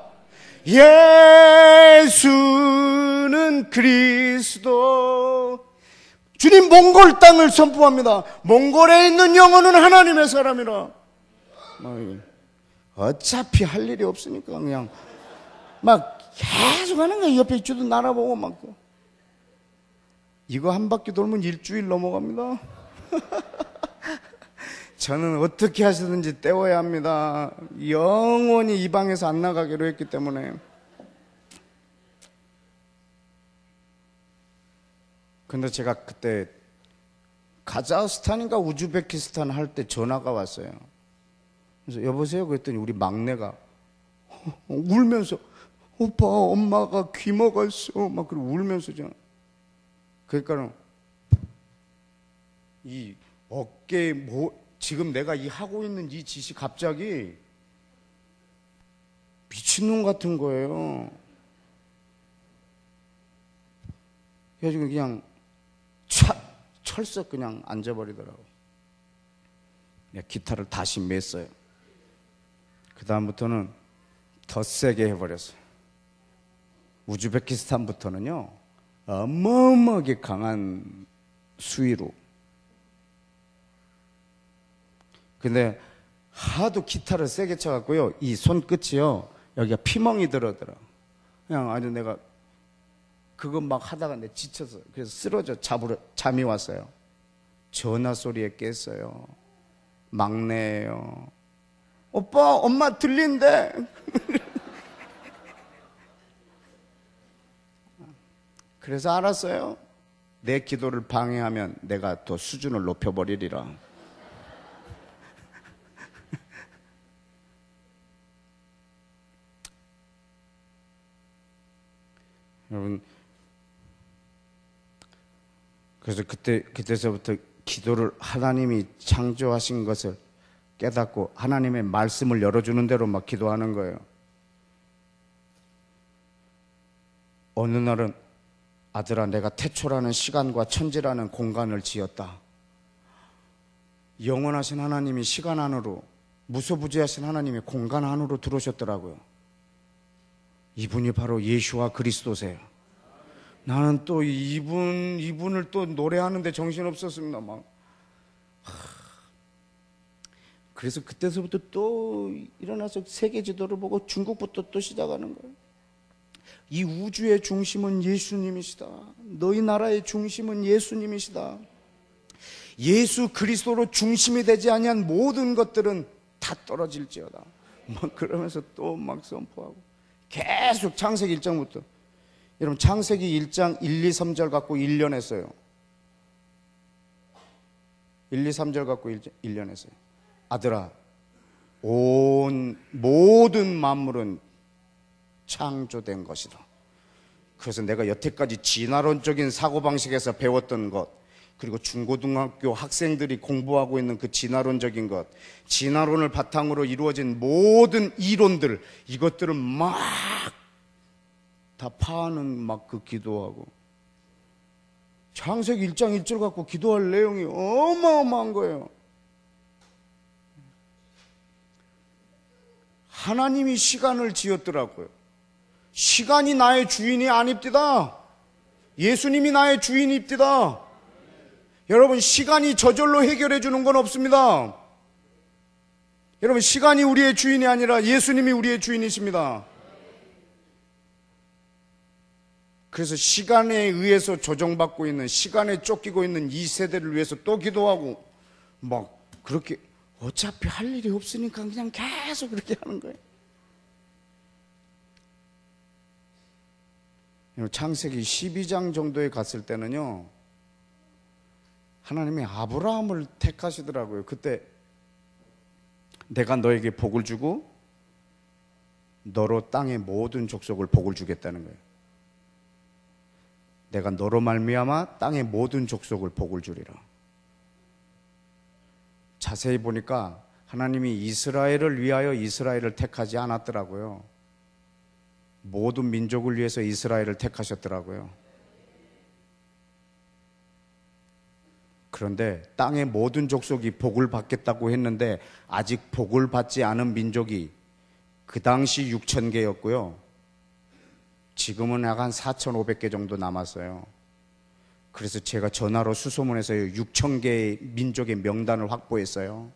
예수는 그리스도. 주님, 몽골 땅을 선포합니다. 몽골에 있는 영혼은 하나님의 사람이라. 어차피 할 일이 없으니까 그냥 막 계속 하는 거야. 옆에 주도 날아보고 막. 이거 한 바퀴 돌면 일주일 넘어갑니다. 저는 어떻게 하시든지 때워야 합니다. 영원히 이 방에서 안 나가기로 했기 때문에. 근데 제가 그때 카자흐스탄인가 우즈베키스탄 할 때 전화가 왔어요. 그래서 여보세요? 그랬더니 우리 막내가 울면서, 오빠, 엄마가 귀 먹었어. 막 그러고 울면서 전화. 그러니까 이 어깨에 뭐, 지금 내가 이 하고 있는 이 짓이 갑자기 미친놈 같은 거예요. 그래서 그냥 차, 철썩 그냥 앉아버리더라고. 내가 기타를 다시 맸어요. 그다음부터는 더 세게 해버렸어요. 우즈베키스탄부터는요, 어마어마하게 강한 수위로. 근데 하도 기타를 세게 쳐갖고요, 이 손끝이요, 여기가 피멍이 들어더라. 그냥 아주 내가 그거 막 하다가 내 지쳐서, 그래서 쓰러져 잡으러, 잠이 왔어요. 전화 소리에 깼어요. 막내예요. 오빠, 엄마 들린대. 그래서 알았어요. 내 기도를 방해하면 내가 더 수준을 높여버리리라. 여러분, 그래서 그때, 그때서부터 기도를 하나님이 창조하신 것을 깨닫고 하나님의 말씀을 열어주는 대로 막 기도하는 거예요. 어느 날은 아들아, 내가 태초라는 시간과 천지라는 공간을 지었다. 영원하신 하나님이 시간 안으로, 무소부지하신 하나님이 공간 안으로 들어오셨더라고요. 이분이 바로 예수와 그리스도세요. 나는 또 이분, 이분을 또 노래하는데 정신없었습니다. 막. 그래서 그때서부터 또 일어나서 세계 지도를 보고 중국부터 또 시작하는 거예요. 이 우주의 중심은 예수님이시다. 너희 나라의 중심은 예수님이시다. 예수 그리스도로 중심이 되지 아니한 모든 것들은 다 떨어질지어다. 막 그러면서 또 막 선포하고 계속 창세기 일 장부터. 여러분, 창세기 일 장 일, 이, 삼 절 갖고 일 년 했어요. 일, 이, 삼 절 갖고 일 년 했어요. 아들아, 온 모든 만물은 창조된 것이다. 그래서 내가 여태까지 진화론적인 사고방식에서 배웠던 것, 그리고 중고등학교 학생들이 공부하고 있는 그 진화론적인 것, 진화론을 바탕으로 이루어진 모든 이론들, 이것들을 막 다 파는 막 그 기도하고, 창세기 일 장 일 절 갖고 기도할 내용이 어마어마한 거예요. 하나님이 시간을 지었더라고요. 시간이 나의 주인이 아닙디다. 예수님이 나의 주인입디다. 여러분, 시간이 저절로 해결해 주는 건 없습니다. 여러분, 시간이 우리의 주인이 아니라 예수님이 우리의 주인이십니다. 그래서 시간에 의해서 조정받고 있는, 시간에 쫓기고 있는 이 세대를 위해서 또 기도하고, 막 그렇게 어차피 할 일이 없으니까 그냥 계속 그렇게 하는 거예요. 창세기 십이 장 정도에 갔을 때는요, 하나님이 아브라함을 택하시더라고요. 그때 내가 너에게 복을 주고 너로 땅의 모든 족속을 복을 주겠다는 거예요. 내가 너로 말미암아 땅의 모든 족속을 복을 주리라. 자세히 보니까 하나님이 이스라엘을 위하여 이스라엘을 택하지 않았더라고요. 모든 민족을 위해서 이스라엘을 택하셨더라고요. 그런데 땅의 모든 족속이 복을 받겠다고 했는데 아직 복을 받지 않은 민족이 그 당시 육천 개였고요. 지금은 약 한 사천오백 개 정도 남았어요. 그래서 제가 전화로 수소문해서 육천 개의 민족의 명단을 확보했어요.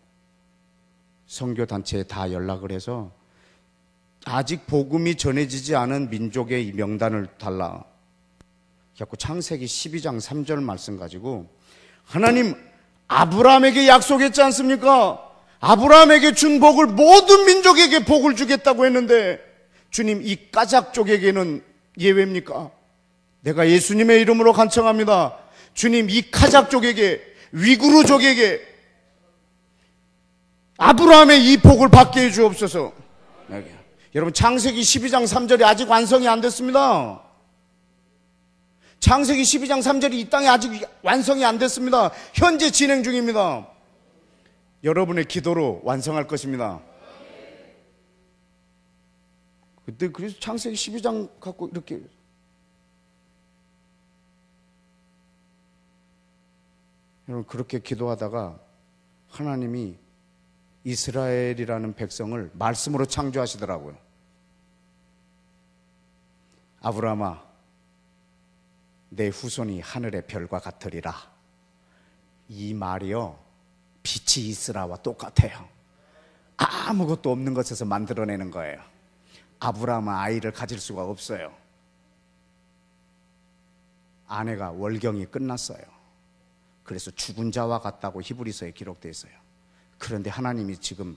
선교단체에 다 연락을 해서 아직 복음이 전해지지 않은 민족의 명단을 달라. 그래서 창세기 십이 장 삼 절 말씀 가지고 하나님 아브라함에게 약속했지 않습니까? 아브라함에게 준 복을 모든 민족에게 복을 주겠다고 했는데 주님, 이 까작족에게는 예외입니까? 내가 예수님의 이름으로 간청합니다. 주님, 이 카작족에게, 위구르족에게 아브라함의 이 복을 받게 해 주옵소서. 여러분, 창세기 십이 장 삼 절이 아직 완성이 안 됐습니다. 창세기 십이 장 삼 절이 이 땅에 아직 완성이 안 됐습니다. 현재 진행 중입니다. 여러분의 기도로 완성할 것입니다. 그때 그래서 창세기 십이 장 갖고 이렇게 여러분, 그렇게 기도하다가 하나님이 이스라엘이라는 백성을 말씀으로 창조하시더라고요. 아브라함아, 내 후손이 하늘의 별과 같으리라. 이 말이요, 빛이 있으라와 똑같아요. 아무것도 없는 것에서 만들어내는 거예요. 아브라함은 아이를 가질 수가 없어요. 아내가 월경이 끝났어요. 그래서 죽은 자와 같다고 히브리서에 기록되어 있어요. 그런데 하나님이 지금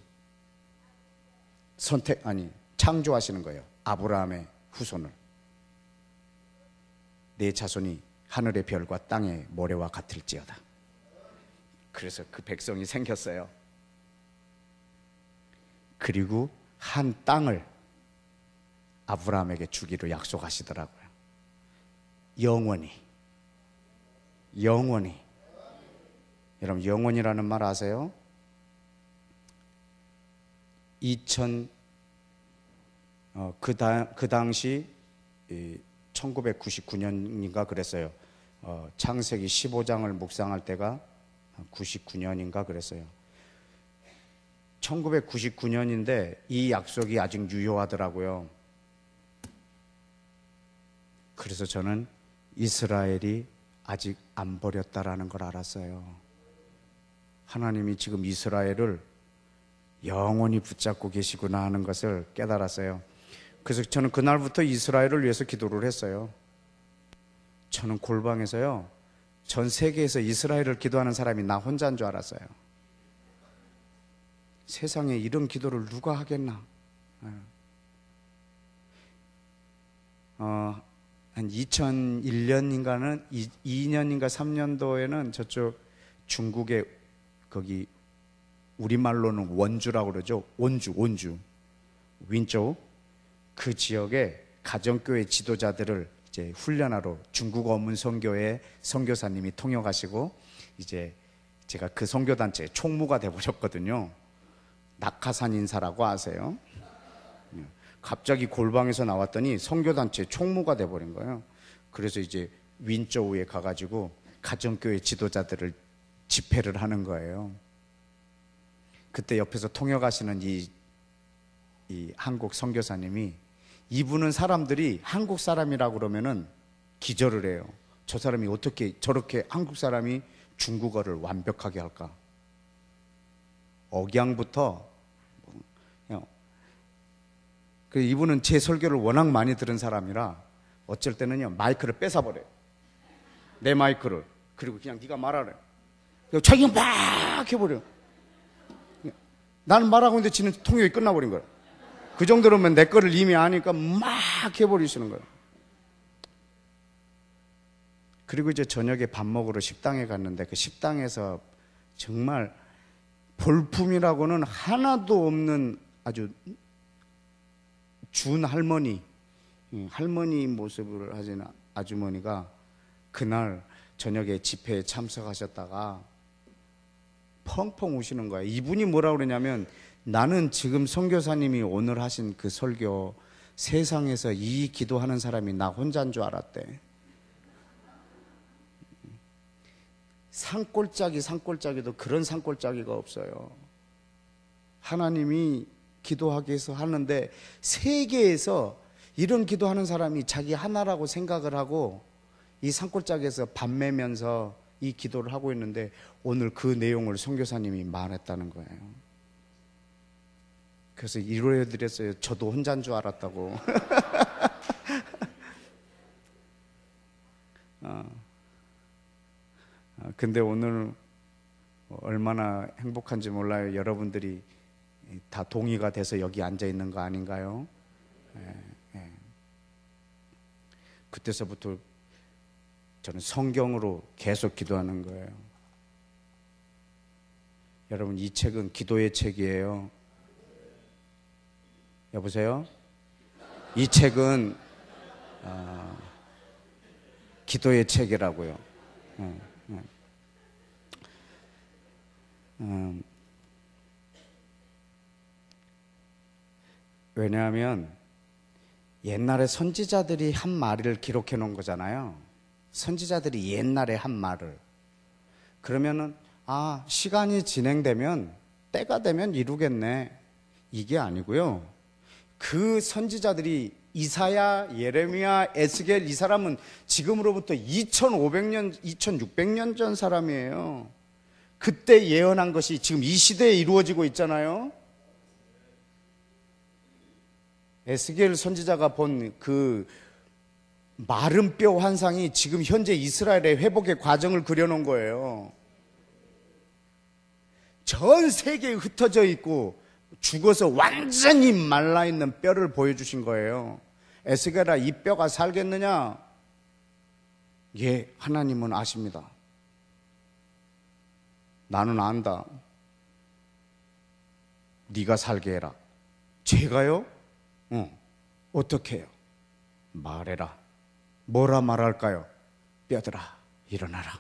선택, 아니 창조하시는 거예요. 아브라함의 후손을. 내 자손이 하늘의 별과 땅의 모래와 같을지어다. 그래서 그 백성이 생겼어요. 그리고 한 땅을 아브라함에게 주기로 약속하시더라고요. 영원히. 영원히. 여러분, 영원이라는 말 아세요? 이천 어, 그, 다, 그 당시 이, 천구백구십구 년인가 그랬어요. 어, 창세기 십오 장을 묵상할 때가 구십구 년인가 그랬어요. 천구백구십구 년인데 이 약속이 아직 유효하더라고요. 그래서 저는 이스라엘이 아직 안 버렸다라는 걸 알았어요. 하나님이 지금 이스라엘을 영원히 붙잡고 계시구나 하는 것을 깨달았어요. 그래서 저는 그날부터 이스라엘을 위해서 기도를 했어요. 저는 골방에서요, 전 세계에서 이스라엘을 기도하는 사람이 나 혼자인 줄 알았어요. 세상에 이런 기도를 누가 하겠나. 어, 한 이천일 년인가는 이 년인가 삼 년도에는 저쪽 중국의 거기 우리말로는 원주라고 그러죠. 원주, 원주, 윈州 그 지역에 가정교회 지도자들을 이제 훈련하러 중국어 원문 선교회 선교사님이 통역하시고, 이제 제가 그 선교단체의 총무가 돼버렸거든요. 낙하산 인사라고 아세요? 갑자기 골방에서 나왔더니 선교단체 총무가 돼버린 거예요. 그래서 이제 윈저우에 가가지고 가정교회 지도자들을 집회를 하는 거예요. 그때 옆에서 통역하시는 이, 이 한국 선교사님이, 이분은 사람들이 한국 사람이라고 그러면은 기절을 해요. 저 사람이 어떻게 저렇게 한국 사람이 중국어를 완벽하게 할까? 억양부터. 그 이분은 제 설교를 워낙 많이 들은 사람이라 어쩔 때는요, 마이크를 뺏어버려요. 내 마이크를. 그리고 그냥 네가 말하래. 자기가 막 해버려. 나는 말하고 있는데 지는 통역이 끝나버린 거야. 그 정도로면 내 거를 이미 아니까 막 해버리시는 거예요. 그리고 이제 저녁에 밥 먹으러 식당에 갔는데, 그 식당에서 정말 볼품이라고는 하나도 없는 아주 준 할머니, 할머니 모습을 하신 아주머니가 그날 저녁에 집회에 참석하셨다가 펑펑 우시는 거예요. 이분이 뭐라고 그러냐면, 나는 지금 선교사님이 오늘 하신 그 설교, 세상에서 이 기도하는 사람이 나 혼자인 줄 알았대. 산골짜기 산골짜기도 그런 산골짜기가 없어요. 하나님이 기도하기 위해서 하는데, 세계에서 이런 기도하는 사람이 자기 하나라고 생각을 하고 이 산골짜기에서 밥 매면서 이 기도를 하고 있는데, 오늘 그 내용을 선교사님이 말했다는 거예요. 그래서 이루어드렸어요. 저도 혼자인 줄 알았다고. 어. 근데 오늘 얼마나 행복한지 몰라요. 여러분들이 다 동의가 돼서 여기 앉아 있는 거 아닌가요? 예, 예. 그때서부터 저는 성경으로 계속 기도하는 거예요. 여러분, 이 책은 기도의 책이에요. 여보세요? 이 책은 어, 기도의 책이라고요. 예, 예. 음, 왜냐하면 옛날에 선지자들이 한 말을 기록해 놓은 거잖아요. 선지자들이 옛날에 한 말을. 그러면은 아, 시간이 진행되면 때가 되면 이루겠네, 이게 아니고요. 그 선지자들이 이사야, 예레미야, 에스겔, 이 사람은 지금으로부터 이천오백 년, 이천육백 년 전 사람이에요. 그때 예언한 것이 지금 이 시대에 이루어지고 있잖아요. 에스겔 선지자가 본 그 마른 뼈 환상이 지금 현재 이스라엘의 회복의 과정을 그려놓은 거예요. 전 세계에 흩어져 있고 죽어서 완전히 말라있는 뼈를 보여주신 거예요. 에스겔아, 이 뼈가 살겠느냐? 예, 하나님은 아십니다. 나는 안다. 네가 살게 해라. 제가요? 어, 어떻게 해요? 말해라. 뭐라 말할까요? 뼈들아, 일어나라.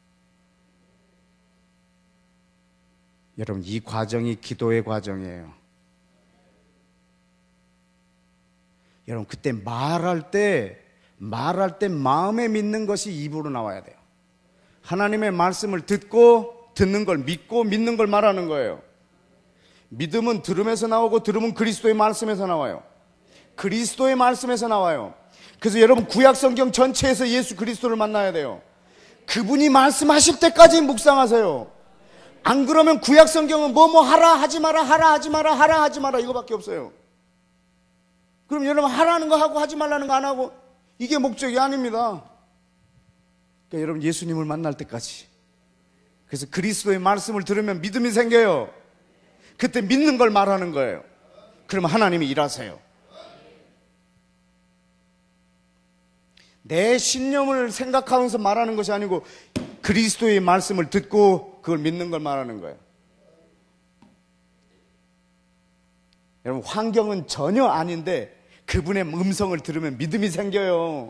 여러분, 이 과정이 기도의 과정이에요. 여러분, 그때 말할 때 말할 때 마음에 믿는 것이 입으로 나와야 돼요. 하나님의 말씀을 듣고 듣는 걸 믿고 믿는 걸 말하는 거예요. 믿음은 들음에서 나오고 들음은 그리스도의 말씀에서 나와요. 그리스도의 말씀에서 나와요. 그래서 여러분, 구약 성경 전체에서 예수 그리스도를 만나야 돼요. 그분이 말씀하실 때까지 묵상하세요. 안 그러면 구약 성경은 뭐 뭐 하라 하지 마라 하라 하지 마라 하라 하지 마라 이거밖에 없어요. 그럼 여러분, 하라는 거 하고 하지 말라는 거 안 하고, 이게 목적이 아닙니다. 그러니까 여러분, 예수님을 만날 때까지. 그래서 그리스도의 말씀을 들으면 믿음이 생겨요. 그때 믿는 걸 말하는 거예요. 그러면 하나님이 일하세요. 내 신념을 생각하면서 말하는 것이 아니고 그리스도의 말씀을 듣고 그걸 믿는 걸 말하는 거예요. 여러분, 환경은 전혀 아닌데 그분의 음성을 들으면 믿음이 생겨요.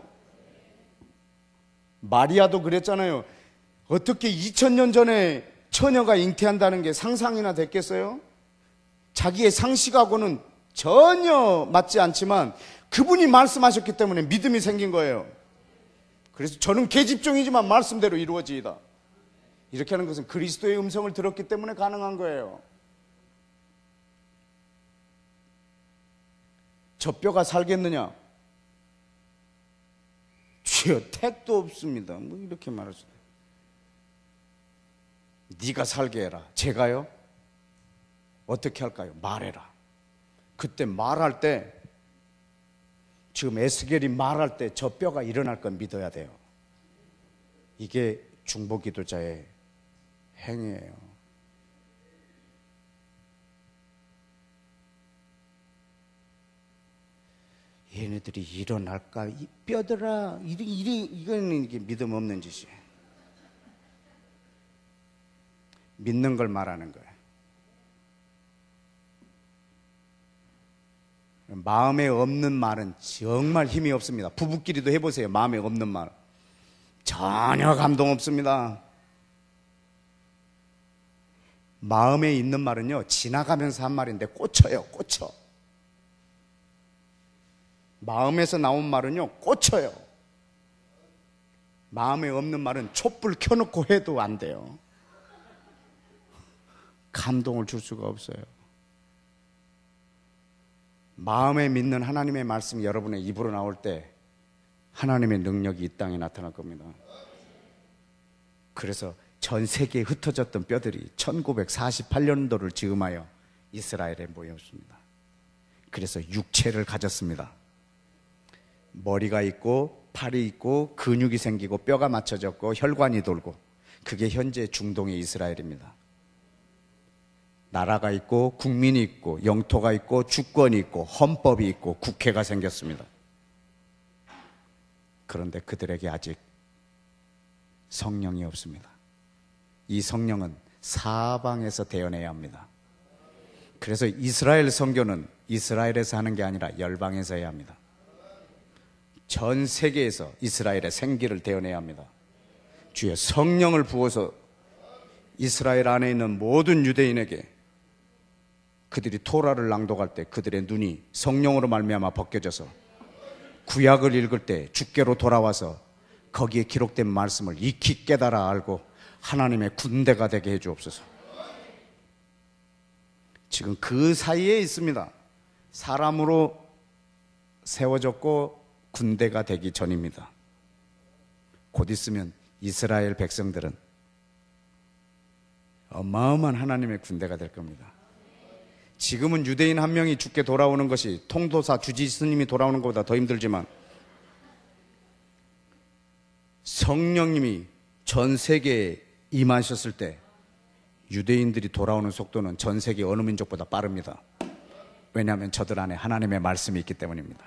마리아도 그랬잖아요. 어떻게 이천 년 전에 처녀가 잉태한다는 게 상상이나 됐겠어요? 자기의 상식하고는 전혀 맞지 않지만 그분이 말씀하셨기 때문에 믿음이 생긴 거예요. 그래서 저는 계집종이지만 말씀대로 이루어지이다. 이렇게 하는 것은 그리스도의 음성을 들었기 때문에 가능한 거예요. 저 뼈가 살겠느냐? 주여, 택도 없습니다. 뭐 이렇게 말하죠. 네가 살게 해라. 제가요? 어떻게 할까요? 말해라. 그때 말할 때, 지금 에스겔이 말할 때 저 뼈가 일어날 건 믿어야 돼요. 이게 중보기도자의 행위예요. 얘네들이 일어날까? 이 뼈들아, 이리, 이리, 이거는 이게 믿음 없는 짓이에요. 믿는 걸 말하는 거예요. 마음에 없는 말은 정말 힘이 없습니다. 부부끼리도 해보세요. 마음에 없는 말 전혀 감동 없습니다. 마음에 있는 말은요, 지나가면서 한 말인데 꽂혀요. 꽂혀. 마음에서 나온 말은요, 꽂혀요. 마음에 없는 말은 촛불 켜놓고 해도 안 돼요. 감동을 줄 수가 없어요. 마음에 믿는 하나님의 말씀이 여러분의 입으로 나올 때 하나님의 능력이 이 땅에 나타날 겁니다. 그래서 전 세계에 흩어졌던 뼈들이 천구백사십팔 년도를 즈음하여 이스라엘에 모였습니다. 그래서 육체를 가졌습니다. 머리가 있고 팔이 있고 근육이 생기고 뼈가 맞춰졌고 혈관이 돌고, 그게 현재 중동의 이스라엘입니다. 나라가 있고 국민이 있고 영토가 있고 주권이 있고 헌법이 있고 국회가 생겼습니다. 그런데 그들에게 아직 성령이 없습니다. 이 성령은 사방에서 대언해야 합니다. 그래서 이스라엘 선교는 이스라엘에서 하는 게 아니라 열방에서 해야 합니다. 전 세계에서 이스라엘의 생기를 대언해야 합니다. 주의 성령을 부어서 이스라엘 안에 있는 모든 유대인에게, 그들이 토라를 낭독할 때 그들의 눈이 성령으로 말미암아 벗겨져서 구약을 읽을 때 주께로 돌아와서 거기에 기록된 말씀을 익히 깨달아 알고 하나님의 군대가 되게 해 주옵소서. 지금 그 사이에 있습니다. 사람으로 세워졌고 군대가 되기 전입니다. 곧 있으면 이스라엘 백성들은 어마어마한 하나님의 군대가 될 겁니다. 지금은 유대인 한 명이 죽게 돌아오는 것이 통도사 주지 스님이 돌아오는 것보다 더 힘들지만, 성령님이 전 세계에 임하셨을 때 유대인들이 돌아오는 속도는 전 세계 어느 민족보다 빠릅니다. 왜냐하면 저들 안에 하나님의 말씀이 있기 때문입니다.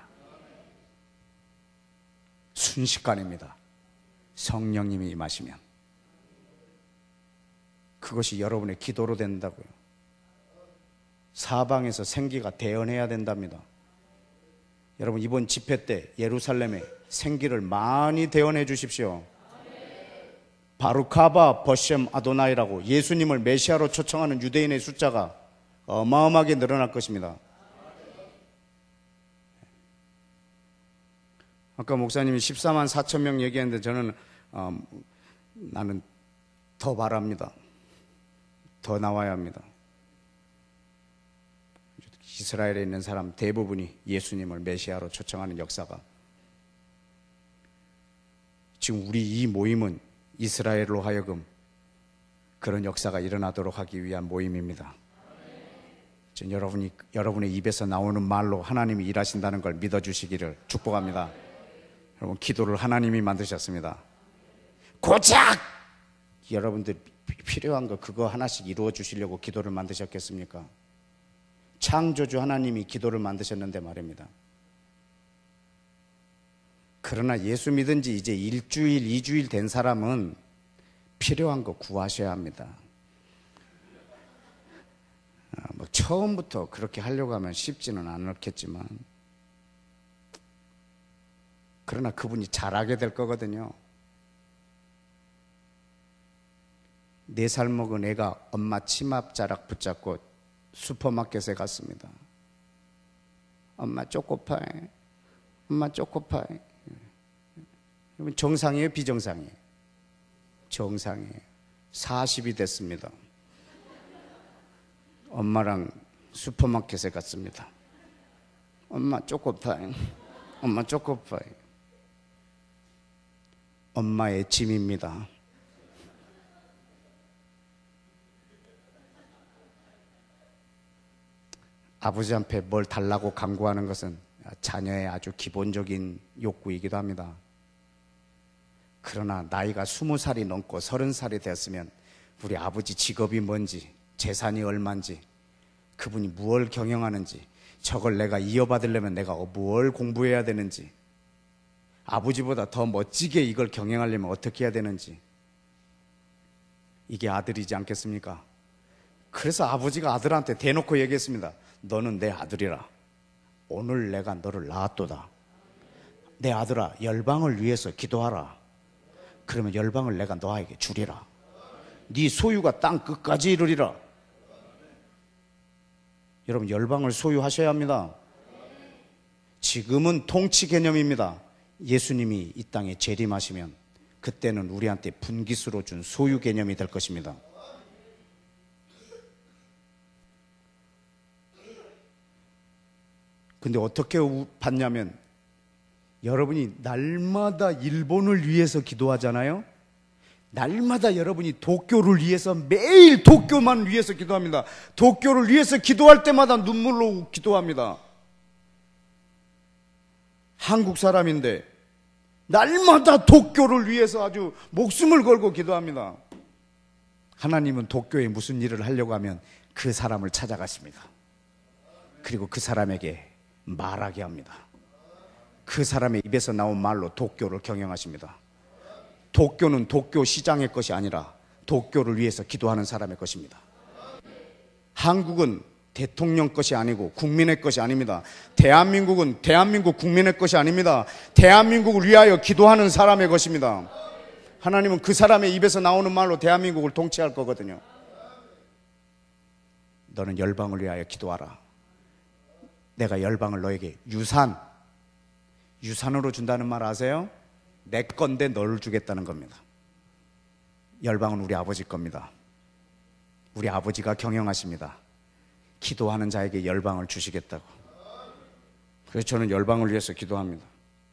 순식간입니다. 성령님이 임하시면 그것이 여러분의 기도로 된다고요. 사방에서 생기가 대언해야 된답니다. 여러분, 이번 집회 때 예루살렘에 생기를 많이 대언해 주십시오. 바루카바 버셈 아도나이라고 예수님을 메시아로 초청하는 유대인의 숫자가 어마어마하게 늘어날 것입니다. 아까 목사님이 십사만 사천 명 얘기했는데 저는 어, 나는 더 바랍니다. 더 나와야 합니다. 이스라엘에 있는 사람 대부분이 예수님을 메시아로 초청하는 역사가, 지금 우리 이 모임은 이스라엘로 하여금 그런 역사가 일어나도록 하기 위한 모임입니다. 지금 여러분이, 여러분의 입에서 나오는 말로 하나님이 일하신다는 걸 믿어주시기를 축복합니다. 여러분, 기도를 하나님이 만드셨습니다. 고작 여러분들 필요한 거 그거 하나씩 이루어 주시려고 기도를 만드셨겠습니까? 창조주 하나님이 기도를 만드셨는데 말입니다. 그러나 예수 믿은 지 이제 일주일, 이주일 된 사람은 필요한 거 구하셔야 합니다. 아, 뭐 처음부터 그렇게 하려고 하면 쉽지는 않겠지만, 그러나 그분이 잘하게 될 거거든요. 네 살 먹은 애가 엄마 치맛자락 붙잡고 슈퍼마켓에 갔습니다. 엄마 초코파이, 엄마 초코파이. 정상이에요, 비정상이에요? 정상이에요. 사십이 됐습니다. 엄마랑 슈퍼마켓에 갔습니다. 엄마 초코파이, 엄마 초코파이. 엄마의 짐입니다. 아버지한테 뭘 달라고 강구하는 것은 자녀의 아주 기본적인 욕구이기도 합니다. 그러나 나이가 스무 살이 넘고 서른 살이 되었으면 우리 아버지 직업이 뭔지, 재산이 얼마인지, 그분이 무엇을 경영하는지, 저걸 내가 이어받으려면 내가 뭘 공부해야 되는지, 아버지보다 더 멋지게 이걸 경영하려면 어떻게 해야 되는지, 이게 아들이지 않겠습니까? 그래서 아버지가 아들한테 대놓고 얘기했습니다. 너는 내 아들이라. 오늘 내가 너를 낳았도다. 내 아들아, 열방을 위해서 기도하라. 그러면 열방을 내가 너에게 주리라. 네 소유가 땅 끝까지 이르리라. 여러분, 열방을 소유하셔야 합니다. 지금은 통치 개념입니다. 예수님이 이 땅에 재림하시면 그때는 우리한테 분깃으로 준 소유 개념이 될 것입니다. 근데 어떻게 받냐면, 여러분이 날마다 일본을 위해서 기도하잖아요. 날마다 여러분이 도쿄를 위해서 매일 도쿄만 위해서 기도합니다. 도쿄를 위해서 기도할 때마다 눈물로 기도합니다. 한국 사람인데 날마다 도쿄를 위해서 아주 목숨을 걸고 기도합니다. 하나님은 도쿄에 무슨 일을 하려고 하면 그 사람을 찾아가십니다. 그리고 그 사람에게 말하게 합니다. 그 사람의 입에서 나온 말로 도쿄를 경영하십니다. 도쿄는 도쿄 시장의 것이 아니라 도쿄를 위해서 기도하는 사람의 것입니다. 한국은 대통령 것이 아니고 국민의 것이 아닙니다. 대한민국은 대한민국 국민의 것이 아닙니다. 대한민국을 위하여 기도하는 사람의 것입니다. 하나님은 그 사람의 입에서 나오는 말로 대한민국을 통치할 거거든요. 너는 열방을 위하여 기도하라. 내가 열방을 너에게 유산, 유산으로 준다는 말 아세요? 내 건데 너를 주겠다는 겁니다. 열방은 우리 아버지 겁니다. 우리 아버지가 경영하십니다. 기도하는 자에게 열방을 주시겠다고. 그래서 저는 열방을 위해서 기도합니다.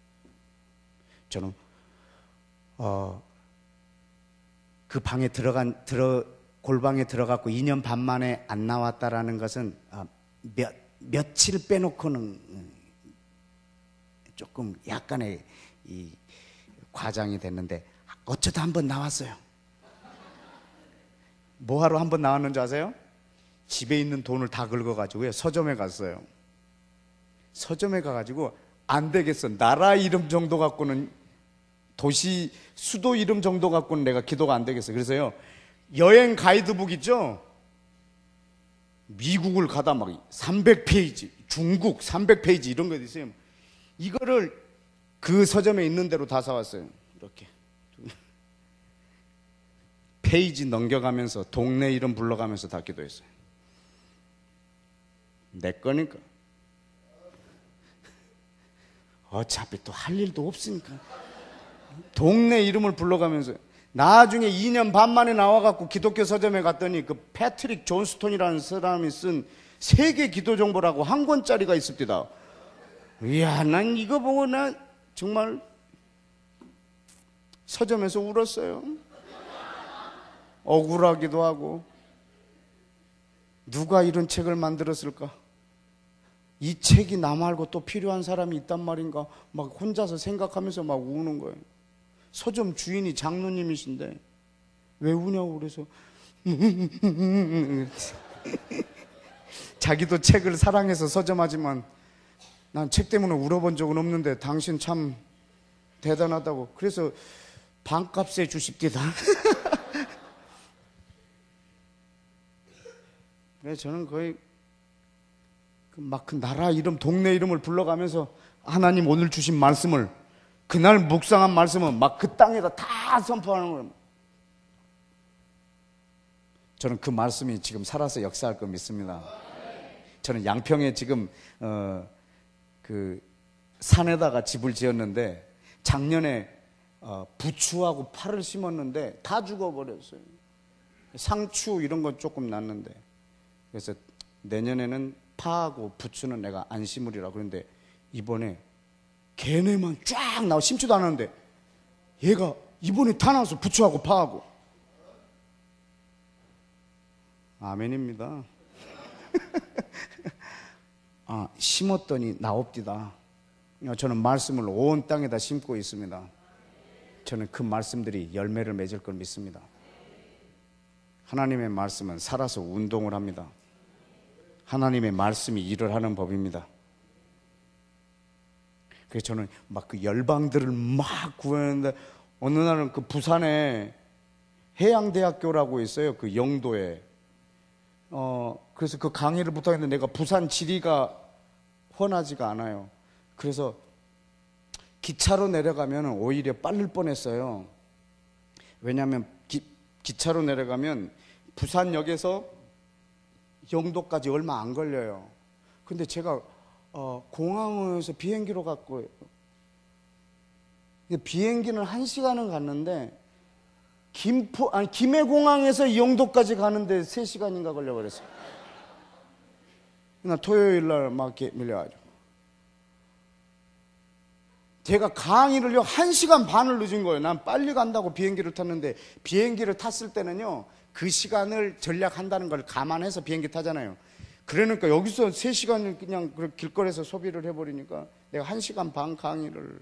저는 어, 그 방에 들어간 들어 골방에 들어갔고 이 년 반 만에 안 나왔다라는 것은 어, 몇 며칠 빼놓고는 조금 약간의 이 과장이 됐는데 어쩌다 한번 나왔어요. 뭐하러 한번 나왔는지 아세요? 집에 있는 돈을 다 긁어가지고요 서점에 갔어요. 서점에 가가지고 안 되겠어, 나라 이름 정도 갖고는, 도시 수도 이름 정도 갖고는 내가 기도가 안 되겠어. 그래서요 여행 가이드북 있죠? 미국을 가다 막 삼백 페이지, 중국 삼백 페이지 이런 거 있어요. 이거를 그 서점에 있는 대로 다 사왔어요. 이렇게 페이지 넘겨가면서 동네 이름 불러가면서 다 기도했어요. 내 거니까. 어차피 또 할 일도 없으니까 동네 이름을 불러가면서. 나중에 이 년 반 만에 나와갖고 기독교 서점에 갔더니 그 패트릭 존스톤이라는 사람이 쓴 세계 기도 정보라고 한 권짜리가 있습니다. 이야, 난 이거 보고 난 정말 서점에서 울었어요. 억울하기도 하고, 누가 이런 책을 만들었을까? 이 책이 나 말고 또 필요한 사람이 있단 말인가? 막 혼자서 생각하면서 막 우는 거예요. 서점 주인이 장로님이신데 왜 우냐고 그래서 자기도 책을 사랑해서 서점하지만 난 책 때문에 울어본 적은 없는데 당신 참 대단하다고. 그래서 반값에 주십디다. 그래서 저는 거의 막 그 나라 이름, 동네 이름을 불러가면서 하나님 오늘 주신 말씀을, 그날 묵상한 말씀은 막 그 땅에다 다 선포하는 거예요. 저는 그 말씀이 지금 살아서 역사할 거 믿습니다. 저는 양평에 지금 어, 그 산에다가 집을 지었는데 작년에 어, 부추하고 파를 심었는데 다 죽어버렸어요. 상추 이런 건 조금 났는데, 그래서 내년에는 파하고 부추는 내가 안 심으리라 그런데 이번에 걔네만 쫙 나와. 심지도 않았는데 얘가 이번에 다 나와서 부추하고 파하고. 아멘입니다. 아, 심었더니 나옵디다. 저는 말씀을 온 땅에다 심고 있습니다. 저는 그 말씀들이 열매를 맺을 걸 믿습니다. 하나님의 말씀은 살아서 운동을 합니다. 하나님의 말씀이 일을 하는 법입니다. 그래서 저는 막 그 열방들을 막 구했는데 어느 날은 그 부산에 해양대학교라고 있어요. 그 영도에. 어, 그래서 그 강의를 부탁했는데 내가 부산 지리가 훤하지가 않아요. 그래서 기차로 내려가면 오히려 빠를 뻔했어요. 왜냐하면 기, 기차로 내려가면 부산역에서 영도까지 얼마 안 걸려요. 근데 제가 어, 공항에서 비행기로 갔고, 비행기는 한 시간은 갔는데 김포 아니 김해공항에서 영도까지 가는데 세 시간인가 걸려버렸어요. 나 토요일 날 막 이렇게 밀려가지고 제가 강의를요 한 시간 반을 늦은 거예요. 난 빨리 간다고 비행기를 탔는데, 비행기를 탔을 때는요 그 시간을 전략한다는 걸 감안해서 비행기 타잖아요. 그러니까 여기서 세 시간을 그냥 길거리에서 소비를 해버리니까 내가 한 시간 반 강의를.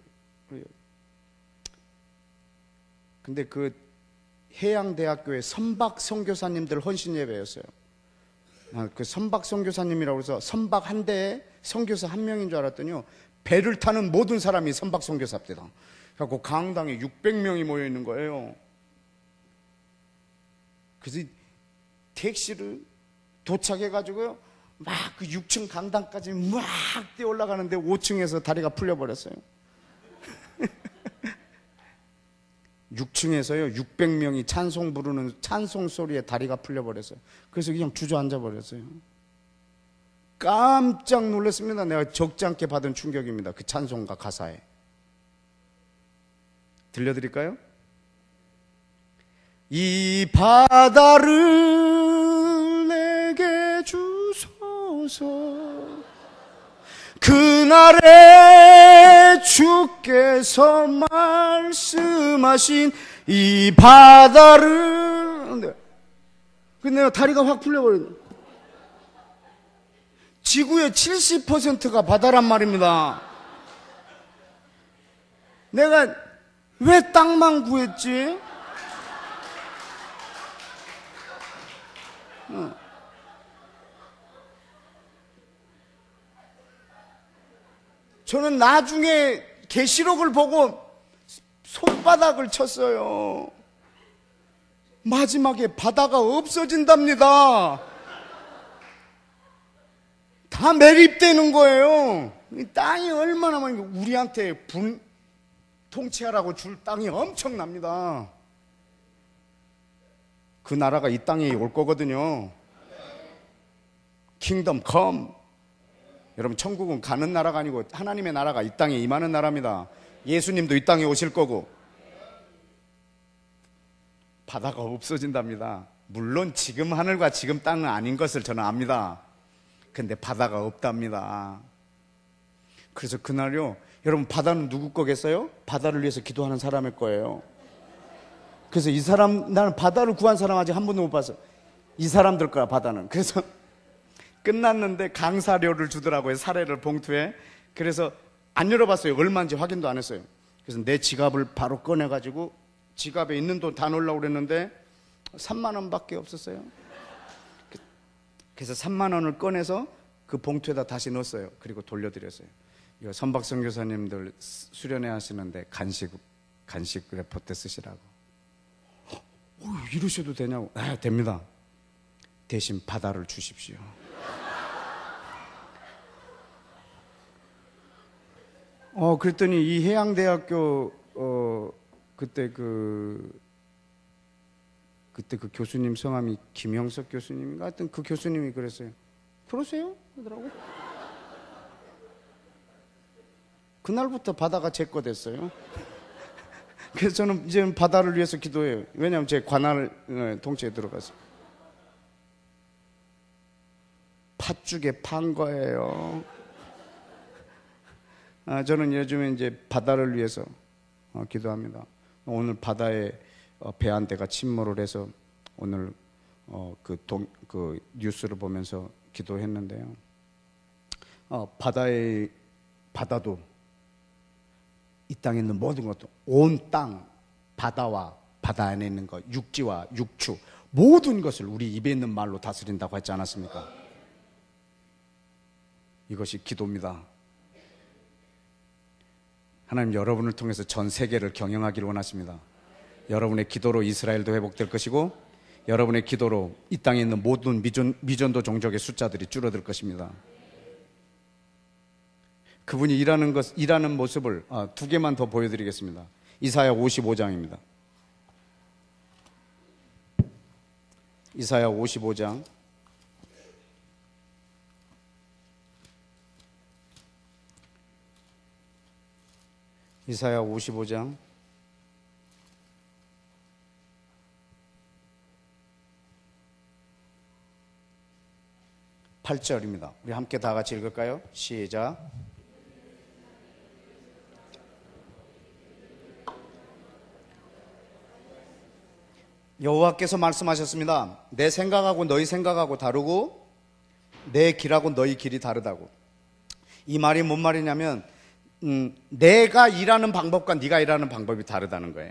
근데 그 해양대학교에 선박 선교사님들 헌신 예배였어요. 그 선박 선교사님이라고 해서 선박 한 대에 선교사 한 명인 줄 알았더니요 배를 타는 모든 사람이 선박 선교사입니다. 그래서 강당에 육백 명이 모여 있는 거예요. 그래서 택시를 도착해가지고요 막 그 육 층 강당까지 막 뛰어 올라가는데 오 층에서 다리가 풀려버렸어요. 육 층에서요 육백 명이 찬송 부르는 찬송 소리에 다리가 풀려버렸어요. 그래서 그냥 주저앉아 버렸어요. 깜짝 놀랐습니다. 내가 적지 않게 받은 충격입니다. 그 찬송가 가사에. 들려드릴까요? 이 바다를 내게 주소서, 주소서. 그날에 주께서 말씀하신 이 바다를, 근데 내가 다리가 확 풀려버렸네. 지구의 칠십 퍼센트가 바다란 말입니다. 내가 왜 땅만 구했지? 어. 저는 나중에 계시록을 보고 손바닥을 쳤어요. 마지막에 바다가 없어진답니다. 다 매립되는 거예요. 이 땅이 얼마나 많이, 우리한테 분, 통치하라고 줄 땅이 엄청납니다. 그 나라가 이 땅에 올 거거든요. 킹덤 컴. 여러분, 천국은 가는 나라가 아니고 하나님의 나라가 이 땅에 임하는 나라입니다. 예수님도 이 땅에 오실 거고. 바다가 없어진답니다. 물론 지금 하늘과 지금 땅은 아닌 것을 저는 압니다. 근데 바다가 없답니다. 그래서 그날요, 여러분, 바다는 누구 거겠어요? 바다를 위해서 기도하는 사람일 거예요. 그래서 이 사람, 나는 바다를 구한 사람 아직 한 번도 못 봤어. 이 사람들 거야, 바다는. 그래서 끝났는데 강사료를 주더라고요. 사례를 봉투에. 그래서 안 열어봤어요. 얼마인지 확인도 안 했어요. 그래서 내 지갑을 바로 꺼내가지고 지갑에 있는 돈 다 넣으려고 그랬는데 삼만 원밖에 없었어요. 그래서 삼만 원을 꺼내서 그 봉투에다 다시 넣었어요. 그리고 돌려드렸어요. 이거 선박선 교사님들 수련회 하시는데 간식, 간식 레포트 쓰시라고. 어, 이러셔도 되냐고. 아, 됩니다. 대신 바다를 주십시오. 어, 그랬더니 이 해양대학교, 어, 그때 그, 그때 그 교수님 성함이 김영석 교수님인가? 하여튼 그 교수님이 그랬어요. 그러세요? 그러더라고. 그날부터 바다가 제 거 됐어요. 그래서 저는 이제 바다를 위해서 기도해요. 왜냐하면 제 관할 통째에 들어가서. 팥죽에 판 거예요. 아, 저는 요즘에 이제 바다를 위해서 어, 기도합니다. 오늘 바다에 어, 배 한 대가 침몰을 해서 오늘 어, 그, 동, 그 뉴스를 보면서 기도했는데요. 어, 바다의 바다도 이 땅에 있는 모든 것도, 온 땅, 바다와 바다 안에 있는 것, 육지와 육추, 모든 것을 우리 입에 있는 말로 다스린다고 했지 않았습니까? 이것이 기도입니다. 하나님, 여러분을 통해서 전 세계를 경영하기를 원하십니다. 여러분의 기도로 이스라엘도 회복될 것이고, 여러분의 기도로 이 땅에 있는 모든 미전, 미전도 종족의 숫자들이 줄어들 것입니다. 그분이 일하는 것, 일하는 모습을 아, 두 개만 더 보여드리겠습니다. 이사야 오십오 장입니다. 이사야 오십오 장. 이사야 오십오 장 팔 절입니다. 우리 함께 다 같이 읽을까요? 시작. 여호와께서 말씀하셨습니다. 내 생각하고 너희 생각하고 다르고 내 길하고 너희 길이 다르다고. 이 말이 뭔 말이냐면 음, 내가 일하는 방법과 네가 일하는 방법이 다르다는 거예요.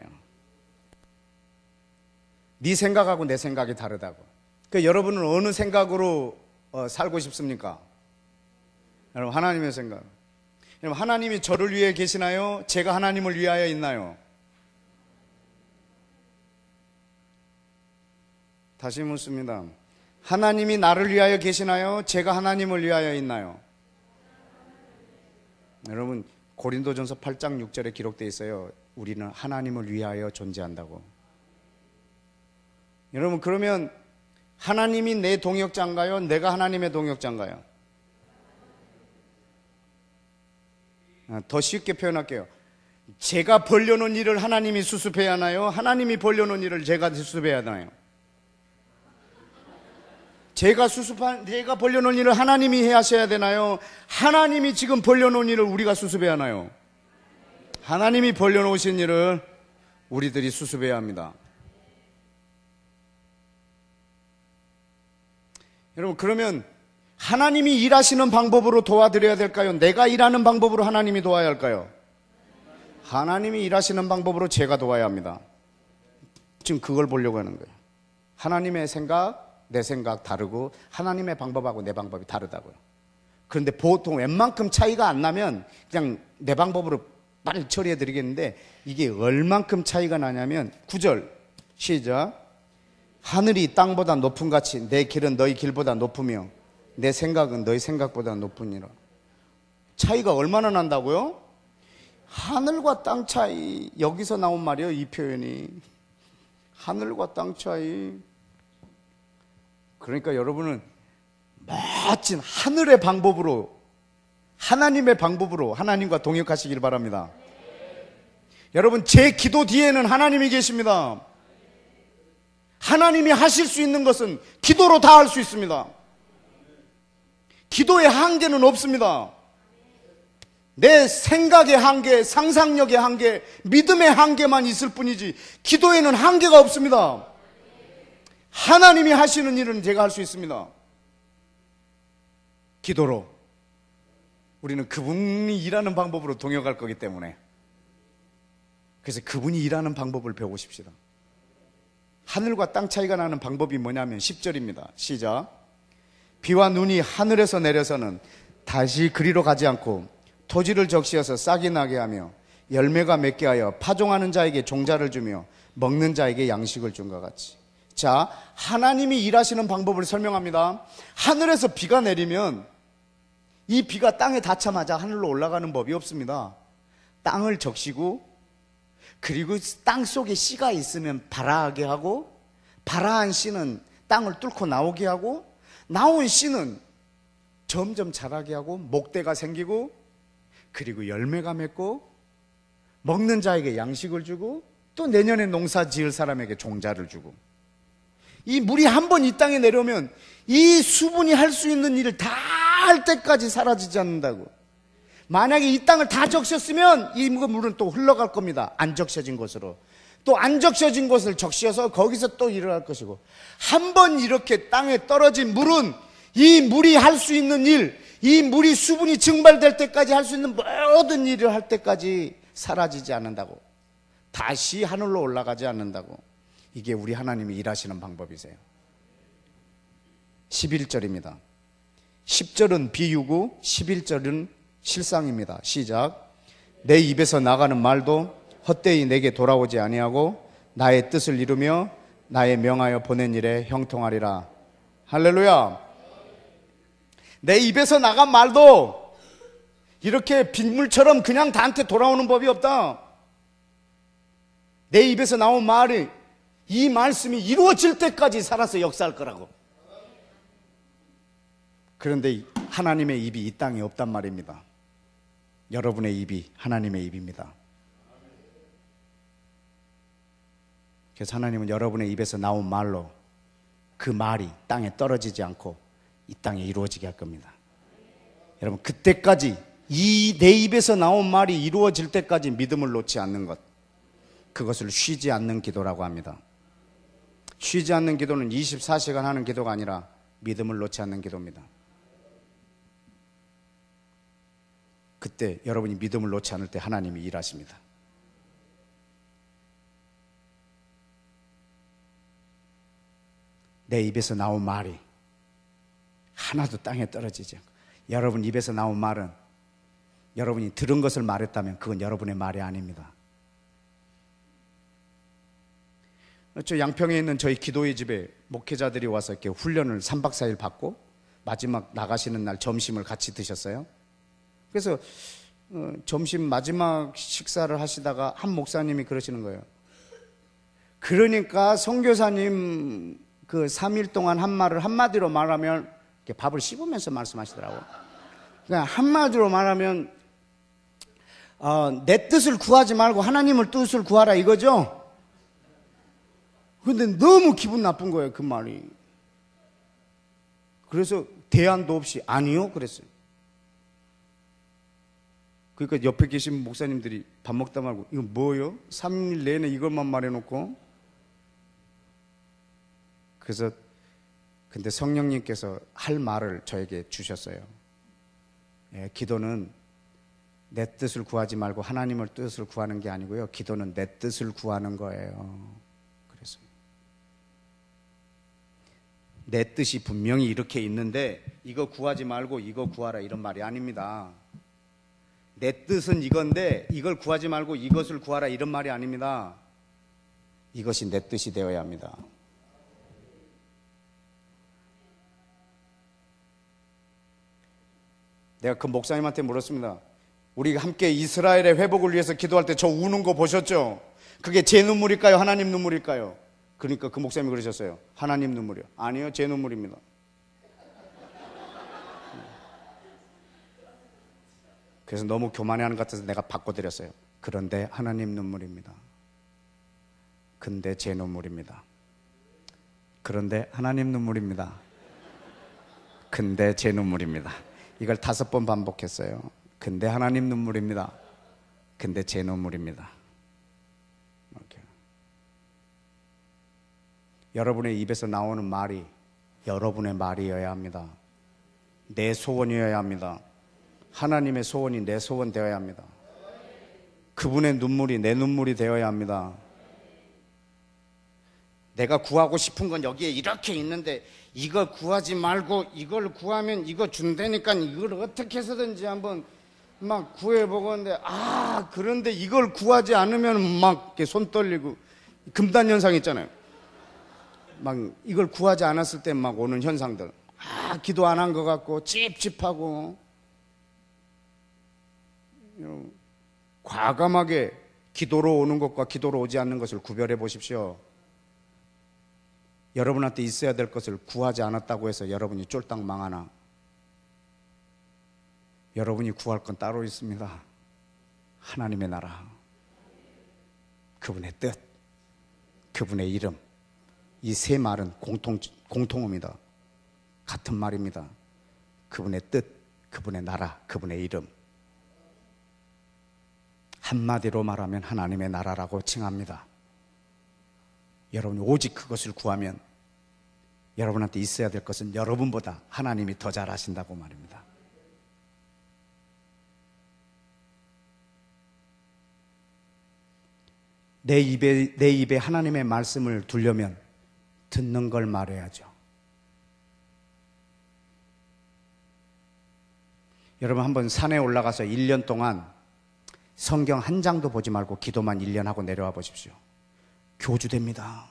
네 생각하고 내 생각이 다르다고. 그러니까 여러분은 어느 생각으로 어, 살고 싶습니까? 여러분, 하나님의 생각. 여러분, 하나님이 저를 위해 계시나요? 제가 하나님을 위하여 있나요? 다시 묻습니다. 하나님이 나를 위하여 계시나요? 제가 하나님을 위하여 있나요? 여러분, 고린도전서 팔 장 육 절에 기록되어 있어요. 우리는 하나님을 위하여 존재한다고. 여러분, 그러면 하나님이 내 동역자인가요? 내가 하나님의 동역자인가요? 더 쉽게 표현할게요. 제가 벌려놓은 일을 하나님이 수습해야 하나요? 하나님이 벌려놓은 일을 제가 수습해야 하나요? 제가 수습한, 제가 벌려놓은 일을 하나님이 해 하셔야 되나요? 하나님이 지금 벌려놓은 일을 우리가 수습해야 하나요? 하나님이 벌려놓으신 일을 우리들이 수습해야 합니다. 여러분, 그러면 하나님이 일하시는 방법으로 도와드려야 될까요? 내가 일하는 방법으로 하나님이 도와야 할까요? 하나님이 일하시는 방법으로 제가 도와야 합니다. 지금 그걸 보려고 하는 거예요. 하나님의 생각, 내 생각 다르고 하나님의 방법하고 내 방법이 다르다고요. 그런데 보통 웬만큼 차이가 안 나면 그냥 내 방법으로 빨리 처리해 드리겠는데, 이게 얼만큼 차이가 나냐면 구 절 시작. 하늘이 땅보다 높은 같이 내 길은 너희 길보다 높으며 내 생각은 너희 생각보다 높으니라. 차이가 얼마나 난다고요? 하늘과 땅 차이. 여기서 나온 말이에요, 이 표현이. 하늘과 땅 차이. 그러니까 여러분은 멋진 하늘의 방법으로, 하나님의 방법으로 하나님과 동역하시길 바랍니다. 여러분, 제 기도 뒤에는 하나님이 계십니다. 하나님이 하실 수 있는 것은 기도로 다 할 수 있습니다. 기도의 한계는 없습니다. 내 생각의 한계, 상상력의 한계, 믿음의 한계만 있을 뿐이지 기도에는 한계가 없습니다. 하나님이 하시는 일은 제가 할 수 있습니다. 기도로. 우리는 그분이 일하는 방법으로 동역할 거기 때문에. 그래서 그분이 일하는 방법을 배우십시다. 하늘과 땅 차이가 나는 방법이 뭐냐면 십 절입니다. 시작. 비와 눈이 하늘에서 내려서는 다시 그리로 가지 않고 토지를 적시어서 싹이 나게 하며 열매가 맺게 하여 파종하는 자에게 종자를 주며 먹는 자에게 양식을 준 것 같이. 자, 하나님이 일하시는 방법을 설명합니다. 하늘에서 비가 내리면 이 비가 땅에 닿자마자 하늘로 올라가는 법이 없습니다. 땅을 적시고, 그리고 땅 속에 씨가 있으면 발아하게 하고, 발아한 씨는 땅을 뚫고 나오게 하고, 나온 씨는 점점 자라게 하고 목대가 생기고, 그리고 열매가 맺고, 먹는 자에게 양식을 주고, 또 내년에 농사 지을 사람에게 종자를 주고. 이 물이 한 번 이 땅에 내려오면 이 수분이 할 수 있는 일을 다 할 때까지 사라지지 않는다고. 만약에 이 땅을 다 적셨으면 이 물은 또 흘러갈 겁니다. 안 적셔진 곳으로. 또 안 적셔진 곳을 적셔서 거기서 또 일을 할 것이고, 한 번 이렇게 땅에 떨어진 물은 이 물이 할 수 있는 일, 이 물이 수분이 증발될 때까지 할 수 있는 모든 일을 할 때까지 사라지지 않는다고. 다시 하늘로 올라가지 않는다고. 이게 우리 하나님이 일하시는 방법이세요. 십일 절입니다. 십 절은 비유고 십일 절은 실상입니다. 시작. 내 입에서 나가는 말도 헛되이 내게 돌아오지 아니하고 나의 뜻을 이루며 나의 명하여 보낸 일에 형통하리라. 할렐루야. 내 입에서 나간 말도 이렇게 빗물처럼 그냥 나한테 돌아오는 법이 없다. 내 입에서 나온 말이, 이 말씀이 이루어질 때까지 살아서 역사할 거라고. 그런데 하나님의 입이 이 땅에 없단 말입니다. 여러분의 입이 하나님의 입입니다. 그래서 하나님은 여러분의 입에서 나온 말로 그 말이 땅에 떨어지지 않고 이 땅에 이루어지게 할 겁니다. 여러분, 그때까지 이 내 입에서 나온 말이 이루어질 때까지 믿음을 놓지 않는 것, 그것을 쉬지 않는 기도라고 합니다. 쉬지 않는 기도는 이십사 시간 하는 기도가 아니라 믿음을 놓지 않는 기도입니다. 그때 여러분이 믿음을 놓지 않을 때 하나님이 일하십니다. 내 입에서 나온 말이 하나도 땅에 떨어지지 않고, 여러분 입에서 나온 말은 여러분이 들은 것을 말했다면 그건 여러분의 말이 아닙니다. 저 양평에 있는 저희 기도의 집에 목회자들이 와서 이렇게 훈련을 삼 박 사 일 받고 마지막 나가시는 날 점심을 같이 드셨어요. 그래서 어, 점심 마지막 식사를 하시다가 한 목사님이 그러시는 거예요. 그러니까 선교사님 그 삼 일 동안 한 말을 한마디로 말하면, 이렇게 밥을 씹으면서 말씀하시더라고. 그러니까 한마디로 말하면 어, 내 뜻을 구하지 말고 하나님을 뜻을 구하라 이거죠. 근데 너무 기분 나쁜 거예요, 그 말이. 그래서 대안도 없이 아니요 그랬어요. 그러니까 옆에 계신 목사님들이 밥 먹다 말고 이거 뭐요? 삼 일 내내 이것만 말해놓고. 그래서 근데 성령님께서 할 말을 저에게 주셨어요. 예, 기도는 내 뜻을 구하지 말고 하나님의 뜻을 구하는 게 아니고요. 기도는 내 뜻을 구하는 거예요. 그래서 내 뜻이 분명히 이렇게 있는데 이거 구하지 말고 이거 구하라 이런 말이 아닙니다. 내 뜻은 이건데 이걸 구하지 말고 이것을 구하라 이런 말이 아닙니다. 이것이 내 뜻이 되어야 합니다. 내가 그 목사님한테 물었습니다. 우리 함께 이스라엘의 회복을 위해서 기도할 때 저 우는 거 보셨죠? 그게 제 눈물일까요? 하나님 눈물일까요? 그러니까 그 목사님이 그러셨어요. 하나님 눈물이요. 아니요, 제 눈물입니다. 그래서 너무 교만해하는 것 같아서 내가 바꿔드렸어요. 그런데 하나님 눈물입니다. 근데 제 눈물입니다. 그런데 하나님 눈물입니다. 근데 제 눈물입니다. 이걸 다섯 번 반복했어요. 근데 하나님 눈물입니다. 근데 제 눈물입니다. 이렇게. 여러분의 입에서 나오는 말이 여러분의 말이어야 합니다. 내 소원이어야 합니다. 하나님의 소원이 내 소원 되어야 합니다. 그분의 눈물이 내 눈물이 되어야 합니다. 내가 구하고 싶은 건 여기에 이렇게 있는데 이거 구하지 말고 이걸 구하면 이거 준다니까 이걸 어떻게 해서든지 한번 막 구해보건데 아 그런데 이걸 구하지 않으면 막 이렇게 손 떨리고 금단 현상 있잖아요. 막 이걸 구하지 않았을 때 막 오는 현상들. 아 기도 안 한 것 같고 찝찝하고 과감하게 기도로 오는 것과 기도로 오지 않는 것을 구별해 보십시오. 여러분한테 있어야 될 것을 구하지 않았다고 해서 여러분이 쫄딱 망하나? 여러분이 구할 건 따로 있습니다. 하나님의 나라, 그분의 뜻, 그분의 이름. 이 세 말은 공통, 공통어입니다. 같은 말입니다. 그분의 뜻, 그분의 나라, 그분의 이름. 한마디로 말하면 하나님의 나라라고 칭합니다. 여러분이 오직 그것을 구하면 여러분한테 있어야 될 것은 여러분보다 하나님이 더 잘하신다고 말입니다. 내 입에, 내 입에 하나님의 말씀을 두려면 듣는 걸 말해야죠. 여러분 한번 산에 올라가서 일 년 동안 성경 한 장도 보지 말고 기도만 일 년 하고 내려와 보십시오. 교주됩니다.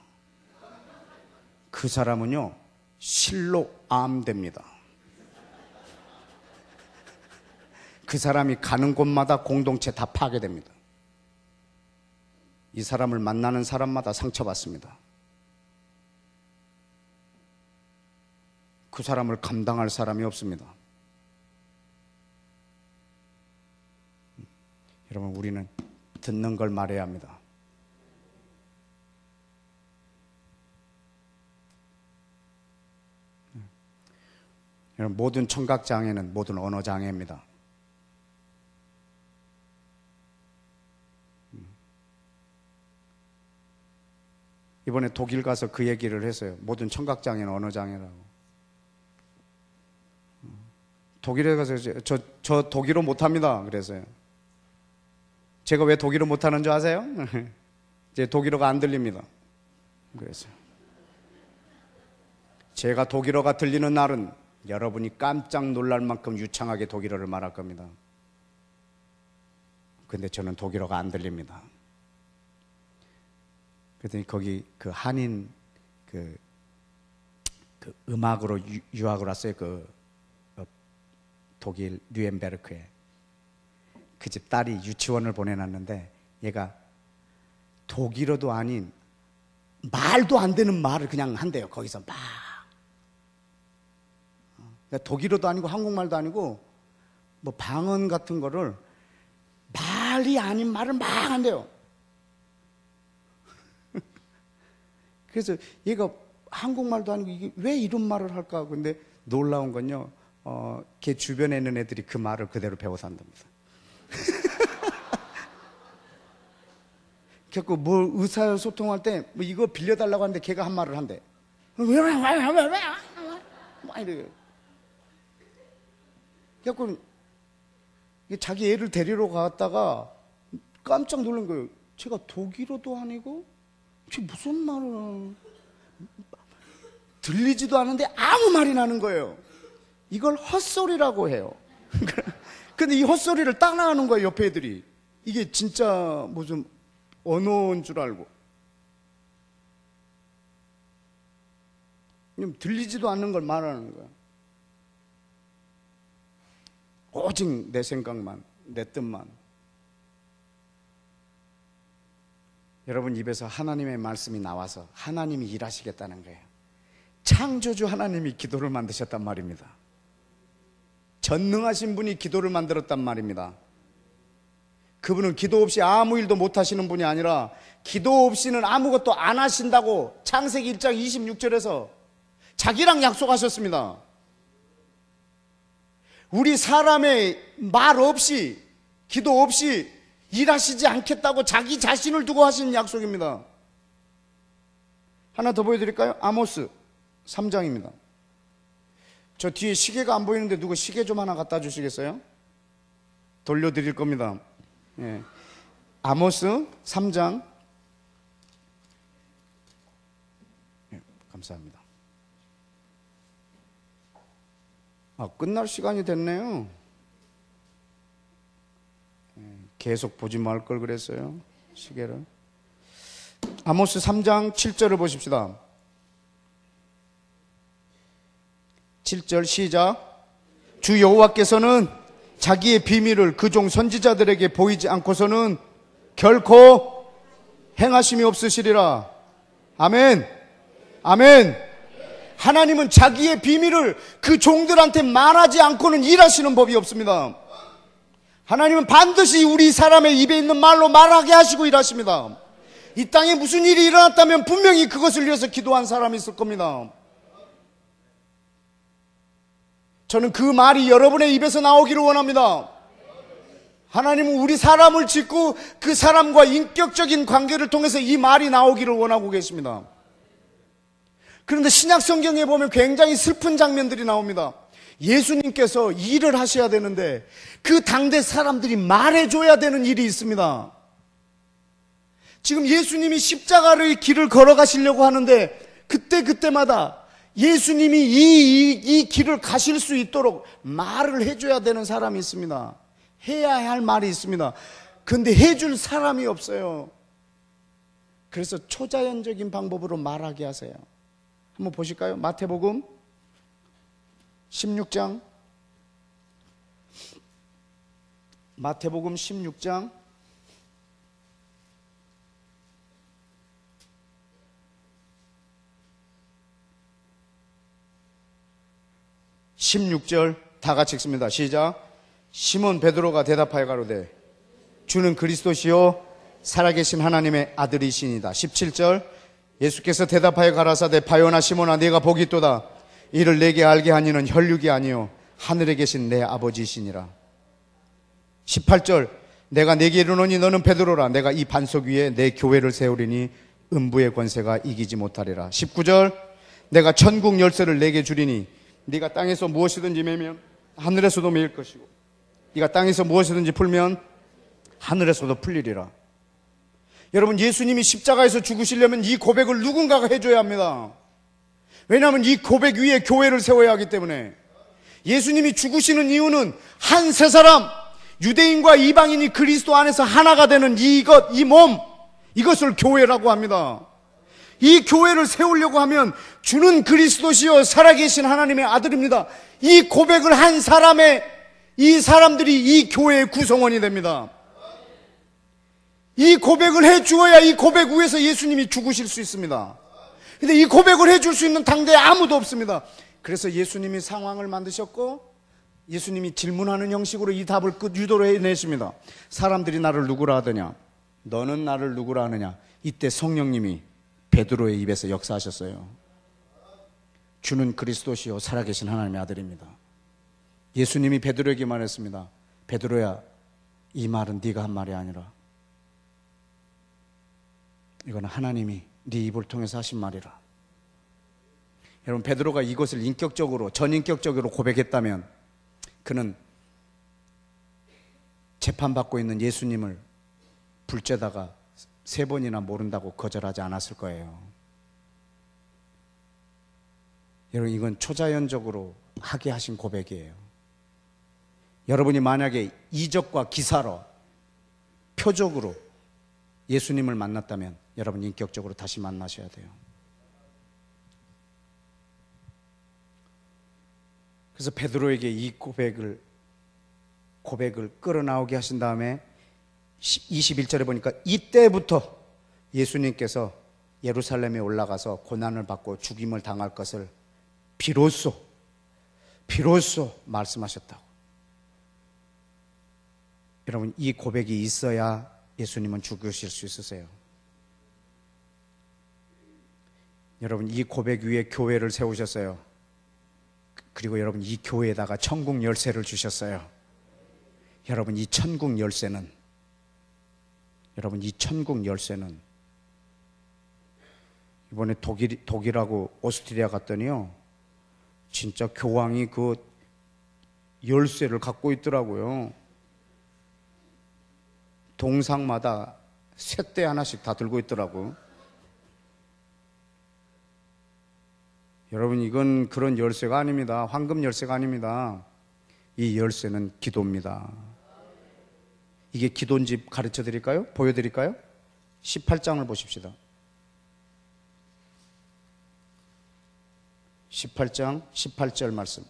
그 사람은요 실로 암됩니다. 그 사람이 가는 곳마다 공동체 다 파괴됩니다. 이 사람을 만나는 사람마다 상처받습니다. 그 사람을 감당할 사람이 없습니다. 여러분 우리는 듣는 걸 말해야 합니다. 여러분 모든 청각장애는 모든 언어장애입니다. 이번에 독일 가서 그 얘기를 했어요. 모든 청각장애는 언어장애라고. 독일에 가서 저, 저 독일어 못합니다. 그래서요. 제가 왜 독일어 못하는 줄 아세요? 이제 독일어가 안 들립니다. 그래서 제가 독일어가 들리는 날은 여러분이 깜짝 놀랄 만큼 유창하게 독일어를 말할 겁니다. 근데 저는 독일어가 안 들립니다. 그랬더니 거기 그 한인 그, 그 음악으로 유, 유학을 왔어요. 그 어, 독일 뉘엔베르크에. 그 집 딸이 유치원을 보내놨는데 얘가 독일어도 아닌 말도 안 되는 말을 그냥 한대요. 거기서 막. 그러니까 독일어도 아니고 한국말도 아니고 뭐 방언 같은 거를 말이 아닌 말을 막 한대요. 그래서 얘가 한국말도 아니고 이게 왜 이런 말을 할까? 근데 놀라운 건요, 어, 걔 주변에 있는 애들이 그 말을 그대로 배워서 한답니다. 그래서 뭐 의사소통할 때 뭐 이거 빌려달라고 하는데 걔가 한 말을 한대. 막 이래요. 그래서 자기 애를 데리러 갔다가 깜짝 놀란 거예요. 제가 독일어도 아니고 쟤 무슨 말을 들리지도 않은데 아무 말이 나는 거예요. 이걸 헛소리라고 해요. 근데 이 헛소리를 따라하는 거예요, 옆에 애들이. 이게 진짜 무슨 언어인 줄 알고. 들리지도 않는 걸 말하는 거야. 오직 내 생각만, 내 뜻만. 여러분 입에서 하나님의 말씀이 나와서 하나님이 일하시겠다는 거예요. 창조주 하나님이 기도를 만드셨단 말입니다. 전능하신 분이 기도를 만들었단 말입니다. 그분은 기도 없이 아무 일도 못 하시는 분이 아니라 기도 없이는 아무것도 안 하신다고 창세기 일 장 이십육 절에서 자기랑 약속하셨습니다. 우리 사람의 말 없이, 기도 없이 일하시지 않겠다고 자기 자신을 두고 하신 약속입니다. 하나 더 보여드릴까요? 아모스 삼 장입니다. 저 뒤에 시계가 안 보이는데 누구 시계 좀 하나 갖다 주시겠어요? 돌려드릴 겁니다. 예. 아모스 삼 장. 예, 감사합니다. 아, 끝날 시간이 됐네요. 예, 계속 보지 말 걸 그랬어요, 시계를. 아모스 삼 장 칠 절을 보십시다. 칠 절 시작. 주 여호와께서는 자기의 비밀을 그 종 선지자들에게 보이지 않고서는 결코 행하심이 없으시리라. 아멘. 아멘. 하나님은 자기의 비밀을 그 종들한테 말하지 않고는 일하시는 법이 없습니다. 하나님은 반드시 우리 사람의 입에 있는 말로 말하게 하시고 일하십니다. 이 땅에 무슨 일이 일어났다면 분명히 그것을 위해서 기도한 사람이 있을 겁니다. 저는 그 말이 여러분의 입에서 나오기를 원합니다. 하나님은 우리 사람을 짓고 그 사람과 인격적인 관계를 통해서 이 말이 나오기를 원하고 계십니다. 그런데 신약 성경에 보면 굉장히 슬픈 장면들이 나옵니다. 예수님께서 일을 하셔야 되는데 그 당대 사람들이 말해줘야 되는 일이 있습니다. 지금 예수님이 십자가의 길을 걸어가시려고 하는데 그때그때마다 예수님이 이, 이, 이 길을 가실 수 있도록 말을 해줘야 되는 사람이 있습니다. 해야 할 말이 있습니다. 그런데 해줄 사람이 없어요. 그래서 초자연적인 방법으로 말하게 하세요. 한번 보실까요? 마태복음 십육 장. 마태복음 십육 장 십육 절 다 같이 읽습니다. 시작. 시몬 베드로가 대답하여 가로되 주는 그리스도시요 살아계신 하나님의 아들이시니이다. 십칠 절 예수께서 대답하여 가라사대 바요나 시몬아 네가 복이 있도다. 이를 내게 알게 하니는 혈육이 아니요 하늘에 계신 내 아버지시니라. 십팔 절 내가 네게 이르노니 너는 베드로라. 내가 이 반석 위에 내 교회를 세우리니 음부의 권세가 이기지 못하리라. 십구 절 내가 천국 열쇠를 내게 주리니 네가 땅에서 무엇이든지 매면 하늘에서도 매일 것이고 네가 땅에서 무엇이든지 풀면 하늘에서도 풀리리라. 여러분 예수님이 십자가에서 죽으시려면 이 고백을 누군가가 해줘야 합니다. 왜냐하면 이 고백 위에 교회를 세워야 하기 때문에. 예수님이 죽으시는 이유는 한 세 사람, 유대인과 이방인이 그리스도 안에서 하나가 되는 이것, 이 몸, 이것을 교회라고 합니다. 이 교회를 세우려고 하면 주는 그리스도시요 살아계신 하나님의 아들입니다. 이 고백을 한 사람의, 이 사람들이 이 교회의 구성원이 됩니다. 이 고백을 해 주어야 이 고백 위에서 예수님이 죽으실 수 있습니다. 근데 이 고백을 해 줄 수 있는 당대에 아무도 없습니다. 그래서 예수님이 상황을 만드셨고 예수님이 질문하는 형식으로 이 답을 끝 유도로 해내십니다. 사람들이 나를 누구라 하더냐? 너는 나를 누구라 하느냐? 이때 성령님이 베드로의 입에서 역사하셨어요. 주는 그리스도시요 살아계신 하나님의 아들입니다. 예수님이 베드로에게 말했습니다. 베드로야, 이 말은 네가 한 말이 아니라 이거는 하나님이 네 입을 통해서 하신 말이라. 여러분, 베드로가 이것을 인격적으로, 전인격적으로 고백했다면 그는 재판받고 있는 예수님을 불죄다가 세 번이나 모른다고 거절하지 않았을 거예요. 여러분, 이건 초자연적으로 하게 하신 고백이에요. 여러분이 만약에 이적과 기사로, 표적으로 예수님을 만났다면 여러분 인격적으로 다시 만나셔야 돼요. 그래서 베드로에게 이 고백을 고백을 끌어나오게 하신 다음에 이십일 절에 보니까 이때부터 예수님께서 예루살렘에 올라가서 고난을 받고 죽임을 당할 것을 비로소 비로소 말씀하셨다고. 여러분, 이 고백이 있어야 예수님은 죽으실 수 있으세요. 여러분, 이 고백 위에 교회를 세우셨어요. 그리고 여러분, 이 교회에다가 천국 열쇠를 주셨어요. 여러분, 이 천국 열쇠는 여러분 이 천국 열쇠는 이번에 독일, 독일하고 오스트리아 갔더니요, 진짜 교황이 그 열쇠를 갖고 있더라고요. 동상마다 쇠대 하나씩 다 들고 있더라고요. 여러분, 이건 그런 열쇠가 아닙니다. 황금 열쇠가 아닙니다. 이 열쇠는 기도입니다. 이게 기도인지 가르쳐 드릴까요? 보여드릴까요? 십팔 장을 보십시다. 십팔 장 십팔 절 말씀,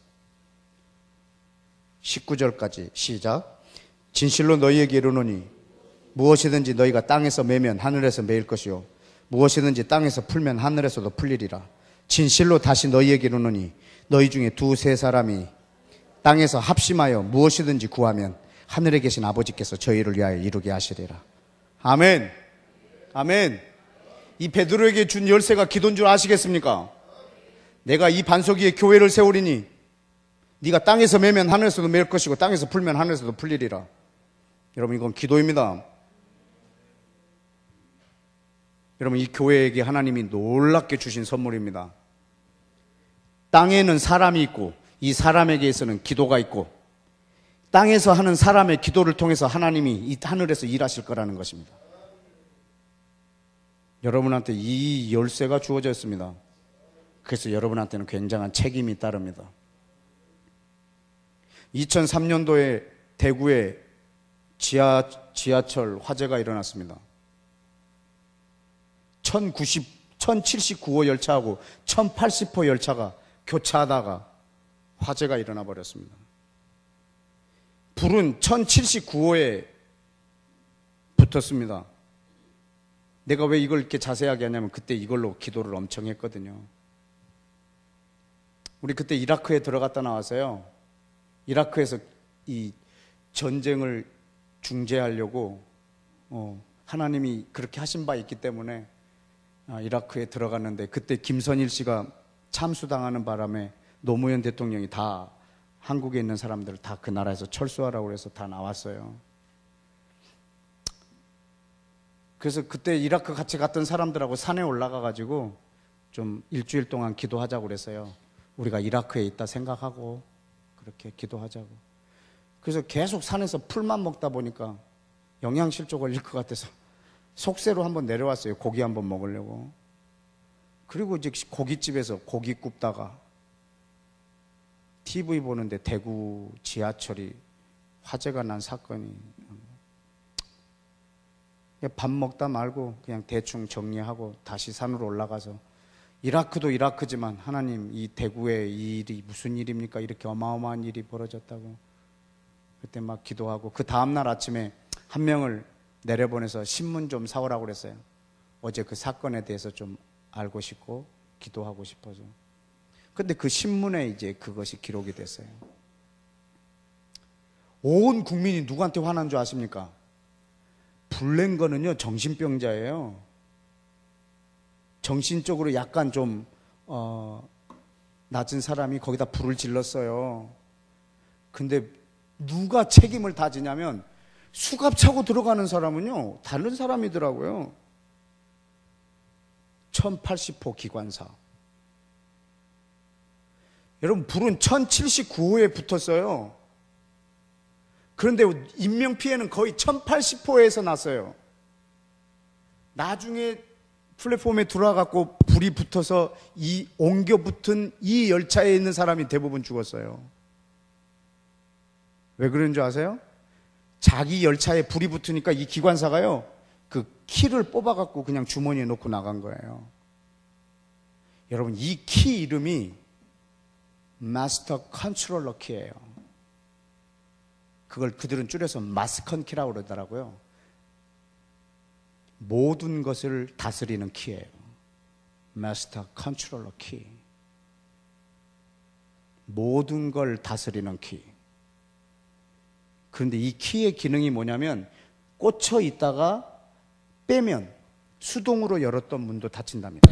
십구 절까지 시작. 진실로 너희에게 이르노니 무엇이든지 너희가 땅에서 매면 하늘에서 매일 것이요 무엇이든지 땅에서 풀면 하늘에서도 풀리리라. 진실로 다시 너희에게 이르노니 너희 중에 두세 사람이 땅에서 합심하여 무엇이든지 구하면 하늘에 계신 아버지께서 저희를 위하여 이루게 하시리라. 아멘. 아멘. 이 베드로에게 준 열쇠가 기도인 줄 아시겠습니까? 내가 이 반석 위에 교회를 세우리니 네가 땅에서 매면 하늘에서도 매일 것이고 땅에서 풀면 하늘에서도 풀리리라. 여러분, 이건 기도입니다. 여러분, 이 교회에게 하나님이 놀랍게 주신 선물입니다. 땅에는 사람이 있고 이 사람에게서는 기도가 있고 땅에서 하는 사람의 기도를 통해서 하나님이 이 하늘에서 일하실 거라는 것입니다. 여러분한테 이 열쇠가 주어져 있습니다. 그래서 여러분한테는 굉장한 책임이 따릅니다. 이천삼 년도에 대구에 지하, 지하철 화재가 일어났습니다. 천칠십구 호 열차하고 천팔십 호 열차가 교차하다가 화재가 일어나 버렸습니다. 불은 천칠십구 호에 붙었습니다. 내가 왜 이걸 이렇게 자세하게 하냐면 그때 이걸로 기도를 엄청 했거든요. 우리 그때 이라크에 들어갔다 나와서요, 이라크에서 이 전쟁을 중재하려고 어, 하나님이 그렇게 하신 바 있기 때문에 아, 이라크에 들어갔는데 그때 김선일 씨가 참수당하는 바람에 노무현 대통령이 다 한국에 있는 사람들을 다 그 나라에서 철수하라고 해서 다 나왔어요. 그래서 그때 이라크 같이 갔던 사람들하고 산에 올라가 가지고 좀 일주일 동안 기도하자고 그랬어요. 우리가 이라크에 있다 생각하고 그렇게 기도하자고. 그래서 계속 산에서 풀만 먹다 보니까 영양실조 걸릴 것 같아서 속세로 한번 내려왔어요. 고기 한번 먹으려고. 그리고 이제 고깃집에서 고기 굽다가 티비 보는데 대구 지하철이 화재가 난 사건이, 밥 먹다 말고 그냥 대충 정리하고 다시 산으로 올라가서, 이라크도 이라크지만 하나님, 이 대구의 이 일이 무슨 일입니까? 이렇게 어마어마한 일이 벌어졌다고 그때 막 기도하고, 그 다음날 아침에 한 명을 내려보내서 신문 좀 사오라고 그랬어요. 어제 그 사건에 대해서 좀 알고 싶고 기도하고 싶어서. 근데 그 신문에 이제 그것이 기록이 됐어요. 온 국민이 누구한테 화난 줄 아십니까? 불낸 거는요, 정신병자예요. 정신적으로 약간 좀 어, 낮은 사람이 거기다 불을 질렀어요. 근데 누가 책임을 다지냐면 수갑 차고 들어가는 사람은요, 다른 사람이더라고요. 천팔십 호 기관사. 여러분, 불은 천칠십구 호에 붙었어요. 그런데 인명피해는 거의 천팔십 호에서 났어요. 나중에 플랫폼에 들어와갖고 불이 붙어서 이 옮겨 붙은 이 열차에 있는 사람이 대부분 죽었어요. 왜 그런 줄 아세요? 자기 열차에 불이 붙으니까 이 기관사가요, 그 키를 뽑아갖고 그냥 주머니에 놓고 나간 거예요. 여러분, 이 키 이름이 마스터 컨트롤러 키예요. 그걸 그들은 줄여서 마스컨 키라고 그러더라고요. 모든 것을 다스리는 키예요. 마스터 컨트롤러 키. 모든 걸 다스리는 키. 그런데 이 키의 기능이 뭐냐면 꽂혀 있다가 빼면 수동으로 열었던 문도 닫힌답니다.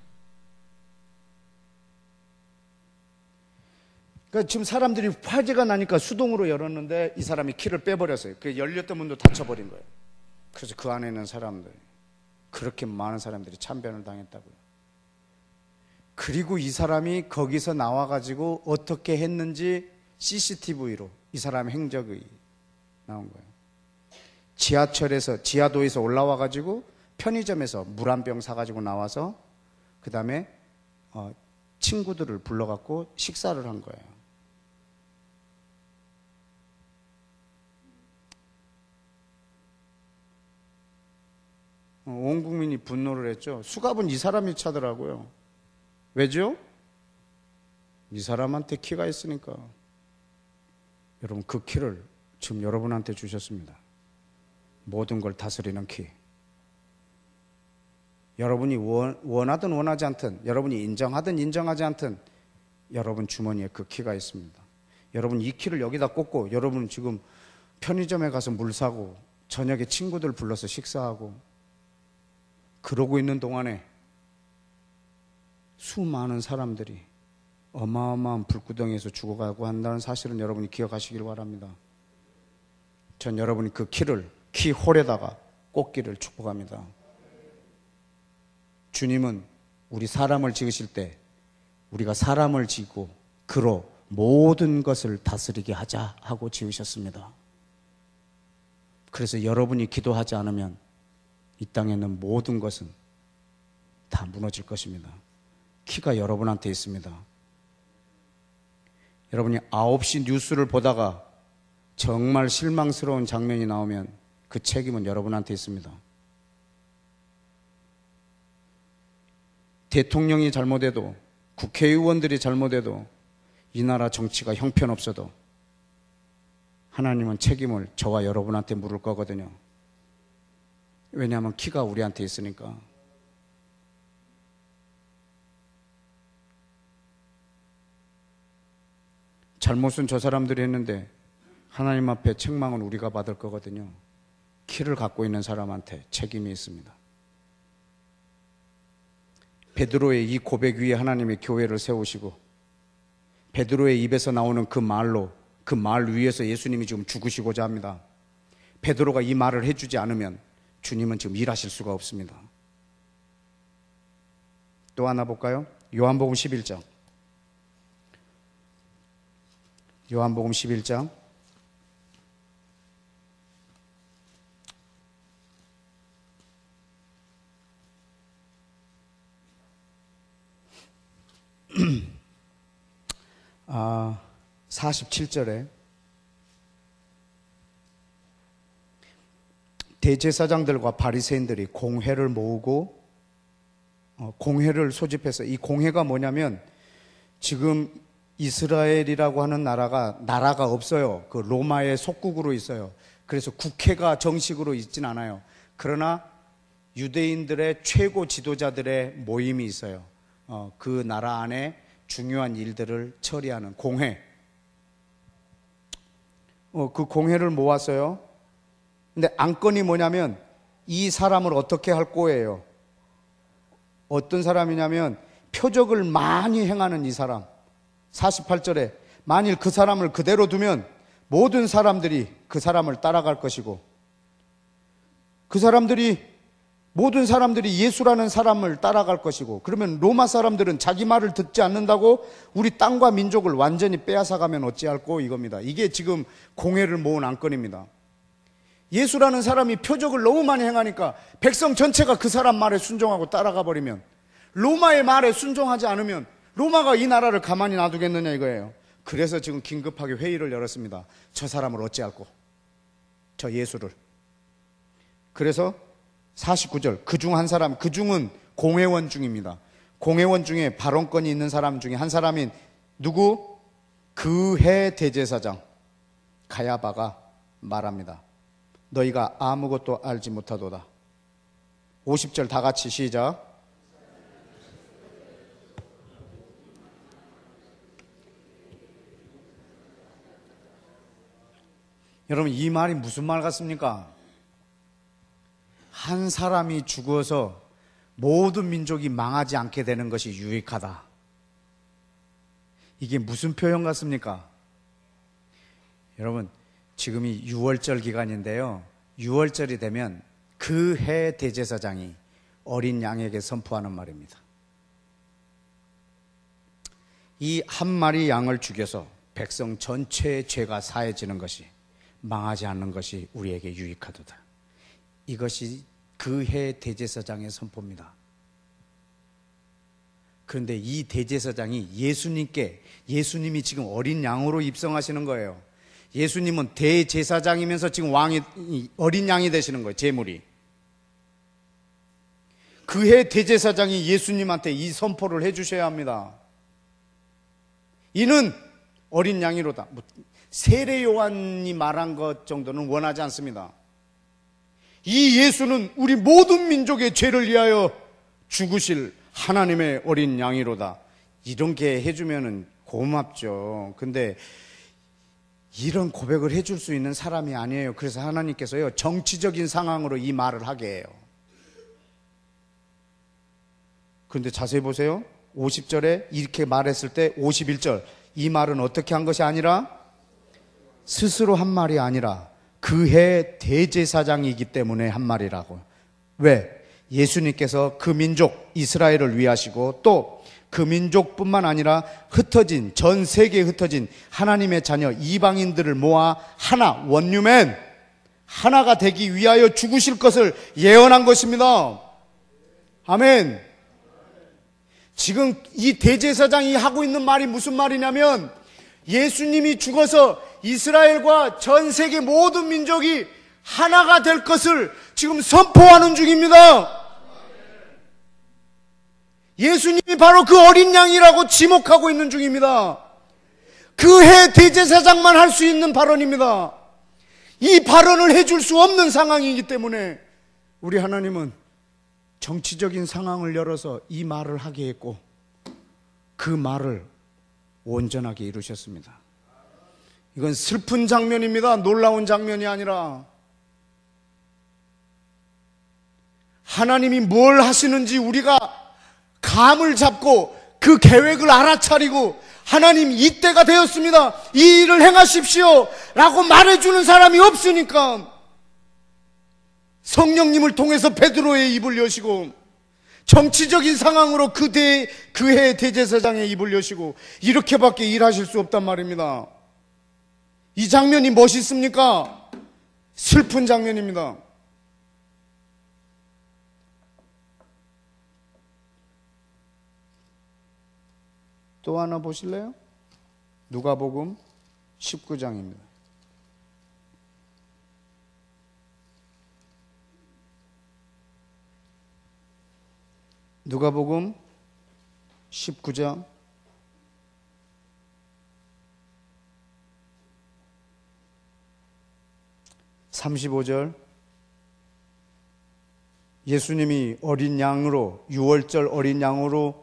그러니까 지금 사람들이 화재가 나니까 수동으로 열었는데 이 사람이 키를 빼버렸어요. 그 열렸던 문도 닫혀버린 거예요. 그래서 그 안에 있는 사람들, 그렇게 많은 사람들이 참변을 당했다고요. 그리고 이 사람이 거기서 나와가지고 어떻게 했는지 씨씨티비로 이 사람의 행적이 나온 거예요. 지하철에서, 지하도에서 올라와가지고 편의점에서 물 한 병 사가지고 나와서 그 다음에 어, 친구들을 불러갖고 식사를 한 거예요. 온 국민이 분노를 했죠. 수갑은 이 사람이 차더라고요. 왜죠? 이 사람한테 키가 있으니까. 여러분, 그 키를 지금 여러분한테 주셨습니다. 모든 걸 다스리는 키. 여러분이 원, 원하든 원하지 않든, 여러분이 인정하든 인정하지 않든 여러분 주머니에 그 키가 있습니다. 여러분 이 키를 여기다 꽂고 여러분 지금 편의점에 가서 물 사고 저녁에 친구들 불러서 식사하고 그러고 있는 동안에 수많은 사람들이 어마어마한 불구덩이에서 죽어가고 한다는 사실은 여러분이 기억하시길 바랍니다. 전 여러분이 그 키를 키홀에다가 꽂기를 축복합니다. 주님은 우리 사람을 지으실 때 우리가 사람을 지고 그로 모든 것을 다스리게 하자 하고 지으셨습니다. 그래서 여러분이 기도하지 않으면 이 땅에 있는 모든 것은 다 무너질 것입니다. 키가 여러분한테 있습니다. 여러분이 아홉 시 뉴스를 보다가 정말 실망스러운 장면이 나오면 그 책임은 여러분한테 있습니다. 대통령이 잘못해도, 국회의원들이 잘못해도, 이 나라 정치가 형편없어도 하나님은 책임을 저와 여러분한테 물을 거거든요. 왜냐하면 키가 우리한테 있으니까. 잘못은 저 사람들이 했는데 하나님 앞에 책망은 우리가 받을 거거든요. 키를 갖고 있는 사람한테 책임이 있습니다. 베드로의 이 고백 위에 하나님의 교회를 세우시고 베드로의 입에서 나오는 그 말로, 그 말 위에서 예수님이 지금 죽으시고자 합니다. 베드로가 이 말을 해주지 않으면 주님은 지금 일하실 수가 없습니다. 또 하나 볼까요? 요한복음 십일 장. 요한복음 십일 장. 아, 사십칠 절에 대제사장들과 바리새인들이 공회를 모으고 어, 공회를 소집해서, 이 공회가 뭐냐면 지금 이스라엘이라고 하는 나라가 나라가 없어요. 그 로마의 속국으로 있어요. 그래서 국회가 정식으로 있진 않아요. 그러나 유대인들의 최고 지도자들의 모임이 있어요. 어, 그 나라 안에 중요한 일들을 처리하는 공회. 어, 그 공회를 모았어요. 근데 안건이 뭐냐면 이 사람을 어떻게 할 거예요. 어떤 사람이냐면 표적을 많이 행하는 이 사람, 사십팔 절에 만일 그 사람을 그대로 두면 모든 사람들이 그 사람을 따라갈 것이고, 그 사람들이 모든 사람들이 예수라는 사람을 따라갈 것이고, 그러면 로마 사람들은 자기 말을 듣지 않는다고 우리 땅과 민족을 완전히 빼앗아가면 어찌할꼬, 이겁니다. 이게 지금 공회를 모은 안건입니다. 예수라는 사람이 표적을 너무 많이 행하니까 백성 전체가 그 사람 말에 순종하고 따라가 버리면, 로마의 말에 순종하지 않으면 로마가 이 나라를 가만히 놔두겠느냐 이거예요. 그래서 지금 긴급하게 회의를 열었습니다. 저 사람을 어찌할꼬, 저 예수를. 그래서 사십구 절, 그 중 한 사람, 그 중은 공회원 중입니다. 공회원 중에 발언권이 있는 사람 중에 한 사람인 누구? 그 해 대제사장 가야바가 말합니다. 너희가 아무것도 알지 못하도다. 오십 절 다 같이 시작. 여러분, 이 말이 무슨 말 같습니까? 한 사람이 죽어서 모든 민족이 망하지 않게 되는 것이 유익하다. 이게 무슨 표현 같습니까? 여러분, 지금이 유월절 기간인데요, 유월절이 되면 그 해 대제사장이 어린 양에게 선포하는 말입니다. 이 한 마리 양을 죽여서 백성 전체의 죄가 사해지는 것이, 망하지 않는 것이 우리에게 유익하도다. 이것이 그 해 대제사장의 선포입니다. 그런데 이 대제사장이 예수님께, 예수님이 지금 어린 양으로 입성하시는 거예요. 예수님은 대제사장이면서 지금 왕이, 어린 양이 되시는 거예요, 제물이. 그 해 대제사장이 예수님한테 이 선포를 해주셔야 합니다. 이는 어린 양이로다. 세례 요한이 말한 것 정도는 원하지 않습니다. 이 예수는 우리 모든 민족의 죄를 위하여 죽으실 하나님의 어린 양이로다. 이렇게 해주면 고맙죠. 근데 이런 고백을 해줄 수 있는 사람이 아니에요. 그래서 하나님께서요, 정치적인 상황으로 이 말을 하게 해요. 그런데 자세히 보세요. 오십 절에 이렇게 말했을 때 오십일 절, 이 말은 어떻게 한 것이 아니라, 스스로 한 말이 아니라 그 해 대제사장이기 때문에 한 말이라고. 왜? 예수님께서 그 민족 이스라엘을 위하시고 또 그 민족뿐만 아니라 흩어진, 전 세계에 흩어진 하나님의 자녀 이방인들을 모아 하나, 원유맨 하나가 되기 위하여 죽으실 것을 예언한 것입니다. 아멘. 지금 이 대제사장이 하고 있는 말이 무슨 말이냐면, 예수님이 죽어서 이스라엘과 전 세계 모든 민족이 하나가 될 것을 지금 선포하는 중입니다. 예수님이 바로 그 어린 양이라고 지목하고 있는 중입니다. 그 해 대제사장만 할 수 있는 발언입니다. 이 발언을 해줄 수 없는 상황이기 때문에 우리 하나님은 정치적인 상황을 열어서 이 말을 하게 했고, 그 말을 온전하게 이루셨습니다. 이건 슬픈 장면입니다. 놀라운 장면이 아니라, 하나님이 뭘 하시는지 우리가 감을 잡고 그 계획을 알아차리고, 하나님 이때가 되었습니다, 이 일을 행하십시오 라고 말해주는 사람이 없으니까 성령님을 통해서 베드로의 입을 여시고, 정치적인 상황으로 그 대, 그 해 대제사장의 입을 여시고, 이렇게밖에 일하실 수 없단 말입니다. 이 장면이 멋있습니까? 슬픈 장면입니다. 또 하나 보실래요? 누가복음 십구 장입니다. 누가복음 십구 장 삼십오 절, 예수님이 어린 양으로, 유월절 어린 양으로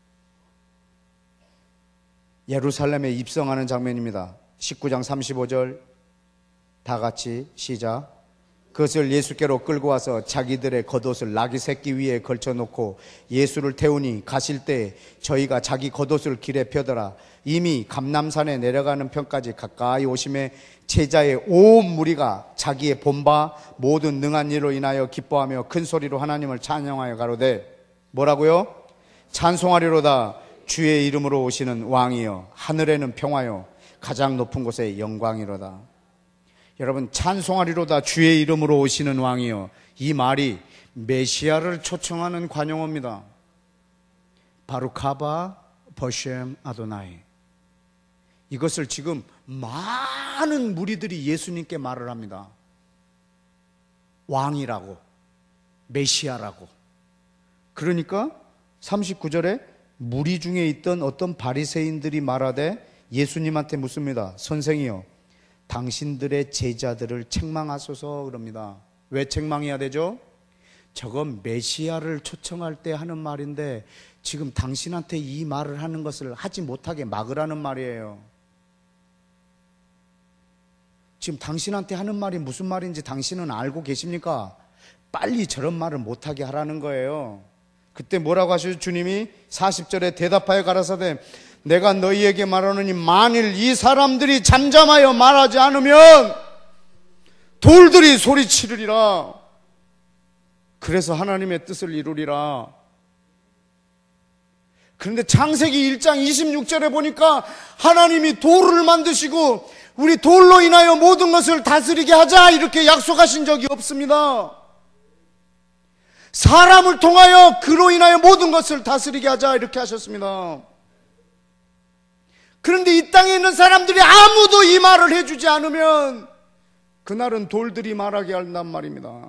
예루살렘에 입성하는 장면입니다. 십구 장 삼십오 절 다 같이 시작. 그것을 예수께로 끌고 와서 자기들의 겉옷을 나귀 새끼 위에 걸쳐놓고 예수를 태우니 가실 때 저희가 자기 겉옷을 길에 펴더라. 이미 감람산에 내려가는 편까지 가까이 오심에 제자의 온 무리가 자기의 본바 모든 능한 일로 인하여 기뻐하며 큰 소리로 하나님을 찬양하여 가로되 뭐라고요? 찬송하리로다. 주의 이름으로 오시는 왕이여 하늘에는 평화요 가장 높은 곳에 영광이로다. 여러분, 찬송하리로다. 주의 이름으로 오시는 왕이요, 이 말이 메시아를 초청하는 관용어입니다. 바루카바 버셴 아도나이. 이것을 지금 많은 무리들이 예수님께 말을 합니다. 왕이라고, 메시아라고. 그러니까 삼십구 절에 무리 중에 있던 어떤 바리새인들이 말하되 예수님한테 묻습니다. 선생이요, 당신들의 제자들을 책망하소서 그럽니다. 왜 책망해야 되죠? 저건 메시아를 초청할 때 하는 말인데 지금 당신한테 이 말을 하는 것을 하지 못하게 막으라는 말이에요. 지금 당신한테 하는 말이 무슨 말인지 당신은 알고 계십니까? 빨리 저런 말을 못하게 하라는 거예요. 그때 뭐라고 하시죠? 주님이 사십 절에 대답하여 가라사대 내가 너희에게 말하노니 만일 이 사람들이 잠잠하여 말하지 않으면 돌들이 소리치르리라. 그래서 하나님의 뜻을 이루리라. 그런데 창세기 일 장 이십육 절에 보니까 하나님이 돌을 만드시고 우리 돌로 인하여 모든 것을 다스리게 하자 이렇게 약속하신 적이 없습니다. 사람을 통하여 그로 인하여 모든 것을 다스리게 하자 이렇게 하셨습니다. 그런데 이 땅에 있는 사람들이 아무도 이 말을 해주지 않으면 그날은 돌들이 말하게 한단 말입니다.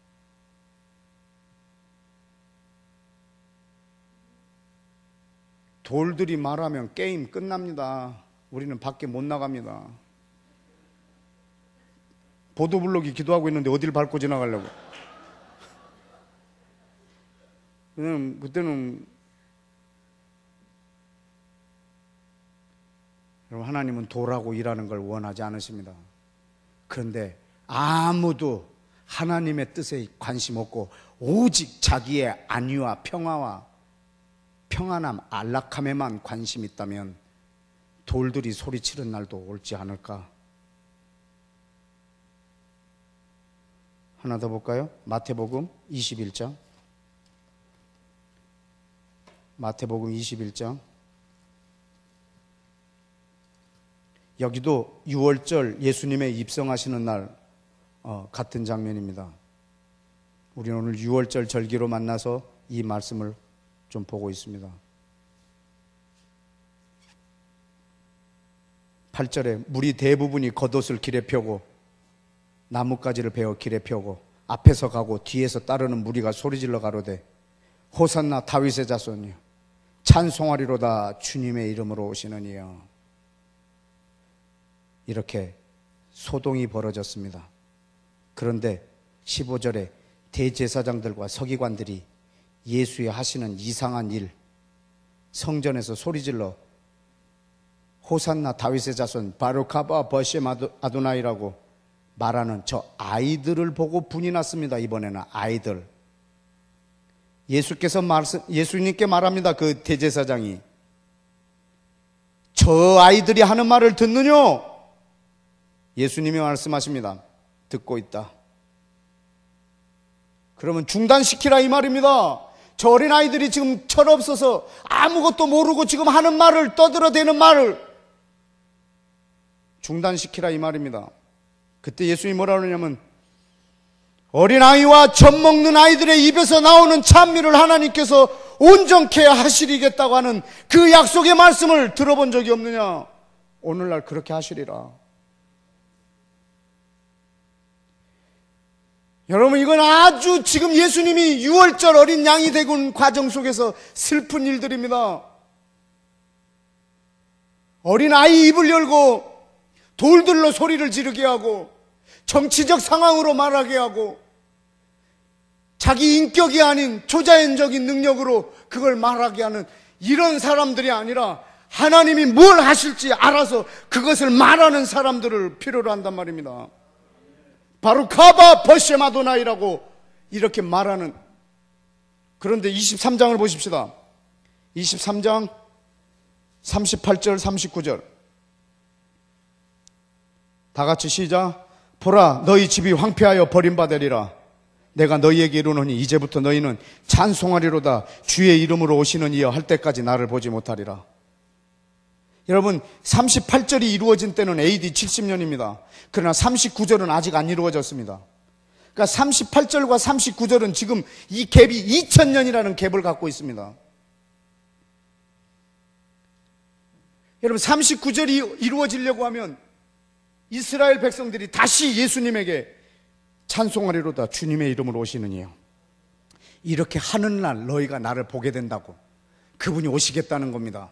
돌들이 말하면 게임 끝납니다. 우리는 밖에 못 나갑니다. 보도블록이 기도하고 있는데 어딜 밟고 지나가려고. 그냥 그때는 여러분, 하나님은 돌하고 일하는 걸 원하지 않으십니다. 그런데 아무도 하나님의 뜻에 관심 없고 오직 자기의 안위와 평화와 평안함, 안락함에만 관심이 있다면 돌들이 소리치는 날도 올지 않을까. 하나 더 볼까요? 마태복음 이십일 장. 마태복음 이십일 장. 여기도 유월절 예수님의 입성하시는 날 어, 같은 장면입니다. 우리는 오늘 유월절 절기로 만나서 이 말씀을 좀 보고 있습니다. 팔 절에 무리 대부분이 겉옷을 길에 펴고 나뭇가지를 베어 길에 펴고 앞에서 가고 뒤에서 따르는 무리가 소리질러 가로되 호산나 다윗의 자손이여 찬송하리로다 주님의 이름으로 오시는 이여. 이렇게 소동이 벌어졌습니다. 그런데 십오 절에 대제사장들과 서기관들이 예수의 하시는 이상한 일, 성전에서 소리질러 호산나 다윗의 자손 바루카바 버셴 아도나이라고 말하는 저 아이들을 보고 분이 났습니다. 이번에는 아이들. 예수께서 말씀, 예수님께 말합니다. 그 대제사장이 저 아이들이 하는 말을 듣느뇨? 예수님이 말씀하십니다. 듣고 있다. 그러면 중단시키라 이 말입니다. 저 어린아이들이 지금 철없어서 아무것도 모르고 지금 하는 말을 떠들어대는 말을 중단시키라 이 말입니다. 그때 예수님이 뭐라 그러냐면 어린아이와 젖 먹는 아이들의 입에서 나오는 찬미를 하나님께서 온전케 하시리겠다고 하는 그 약속의 말씀을 들어본 적이 없느냐? 오늘날 그렇게 하시리라. 여러분, 이건 아주 지금 예수님이 유월절 어린 양이 되군 과정 속에서 슬픈 일들입니다. 어린 아이 입을 열고 돌들로 소리를 지르게 하고 정치적 상황으로 말하게 하고 자기 인격이 아닌 초자연적인 능력으로 그걸 말하게 하는 이런 사람들이 아니라 하나님이 뭘 하실지 알아서 그것을 말하는 사람들을 필요로 한단 말입니다. 바루카바 버셈 아도나이라고 이렇게 말하는. 그런데 이십삼 장을 보십시다. 이십삼 장 삼십팔 절 삼십구 절 다 같이 시작. 보라, 너희 집이 황폐하여 버림받으리라. 내가 너희에게 이르노니 이제부터 너희는 찬송하리로다. 주의 이름으로 오시는 이여 할 때까지 나를 보지 못하리라. 여러분, 삼십팔 절이 이루어진 때는 에이디 칠십 년입니다. 그러나 삼십구 절은 아직 안 이루어졌습니다. 그러니까 삼십팔 절과 삼십구 절은 지금 이 갭이 이천 년이라는 갭을 갖고 있습니다. 여러분, 삼십구 절이 이루어지려고 하면 이스라엘 백성들이 다시 예수님에게 찬송하리로다. 주님의 이름으로 오시는 이요, 이렇게 하는 날 너희가 나를 보게 된다고. 그분이 오시겠다는 겁니다.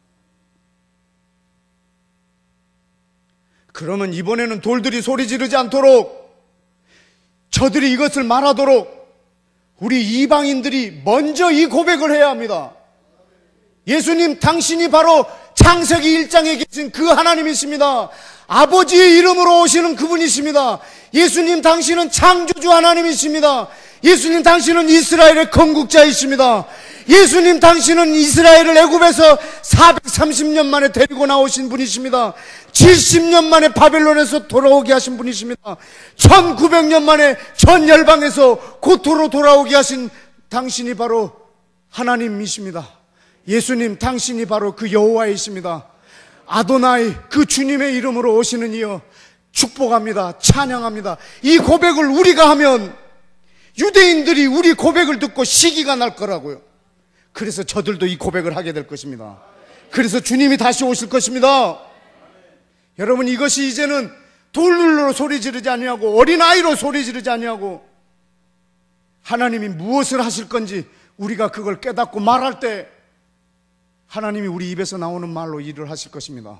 그러면 이번에는 돌들이 소리 지르지 않도록, 저들이 이것을 말하도록 우리 이방인들이 먼저 이 고백을 해야 합니다. 예수님, 당신이 바로 창세기 일 장에 계신 그 하나님이십니다. 아버지의 이름으로 오시는 그분이십니다. 예수님, 당신은 창조주 하나님이십니다. 예수님, 당신은 이스라엘의 건국자이십니다. 예수님, 당신은 이스라엘을 애굽에서 사백삼십 년 만에 데리고 나오신 분이십니다. 칠십 년 만에 바벨론에서 돌아오게 하신 분이십니다. 천구백 년 만에 전 열방에서 고토로 돌아오게 하신 당신이 바로 하나님이십니다. 예수님, 당신이 바로 그 여호와이십니다. 아도나이, 그 주님의 이름으로 오시는 이여 축복합니다. 찬양합니다. 이 고백을 우리가 하면 유대인들이 우리 고백을 듣고 시기가 날 거라고요. 그래서 저들도 이 고백을 하게 될 것입니다. 그래서 주님이 다시 오실 것입니다. 여러분, 이것이 이제는 돌로 소리 지르지 아니하고 어린아이로 소리 지르지 아니하고 하나님이 무엇을 하실 건지 우리가 그걸 깨닫고 말할 때 하나님이 우리 입에서 나오는 말로 일을 하실 것입니다.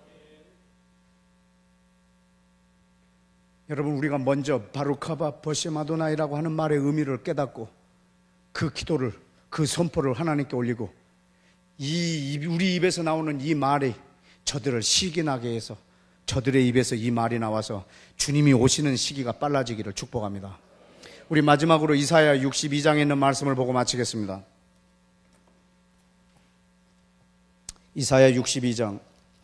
여러분, 우리가 먼저 바루카바 버셈 아도나이라고 하는 말의 의미를 깨닫고 그 기도를, 그 선포를 하나님께 올리고 이 우리 입에서 나오는 이 말이 저들을 시기나게 해서 저들의 입에서 이 말이 나와서 주님이 오시는 시기가 빨라지기를 축복합니다. 우리 마지막으로 이사야 육십이 장에 있는 말씀을 보고 마치겠습니다. 이사야 육십이 장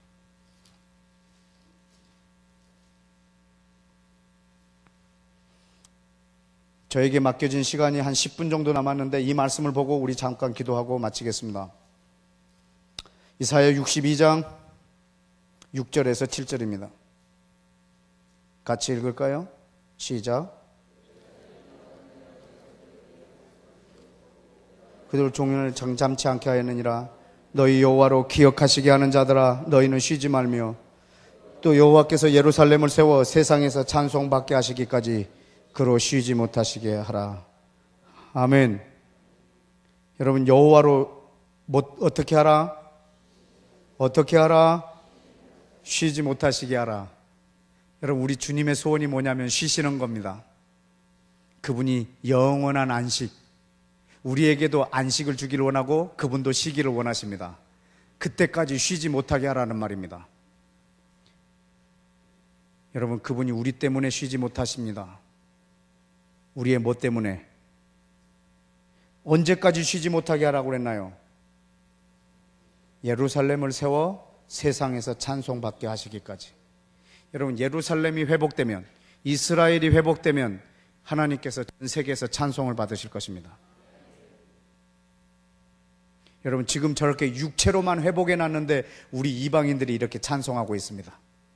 저에게 맡겨진 시간이 한 십 분 정도 남았는데 이 말씀을 보고 우리 잠깐 기도하고 마치겠습니다. 이사야 육십이 장 육 절에서 칠 절입니다. 같이 읽을까요? 시작. 그들 종일 잠잠치 않게 하였느니라. 너희 여호와로 기억하시게 하는 자들아, 너희는 쉬지 말며 또 여호와께서 예루살렘을 세워 세상에서 찬송받게 하시기까지 그로 쉬지 못하시게 하라. 아멘. 여러분, 여호와로 뭐, 어떻게 하라? 어떻게 하라? 쉬지 못하시게 하라. 여러분, 우리 주님의 소원이 뭐냐면 쉬시는 겁니다. 그분이 영원한 안식, 우리에게도 안식을 주기를 원하고 그분도 쉬기를 원하십니다. 그때까지 쉬지 못하게 하라는 말입니다. 여러분, 그분이 우리 때문에 쉬지 못하십니다. 우리의 뭐 때문에? 언제까지 쉬지 못하게 하라고 그랬나요? 예루살렘을 세워 세상에서 찬송받게 하시기까지. 여러분, 예루살렘이 회복되면, 이스라엘이 회복되면 하나님께서 전 세계에서 찬송을 받으실 것입니다. 여러분, 지금 저렇게 육체로만 회복해 놨는데 우리 이방인들이 이렇게 찬송하고 있습니다.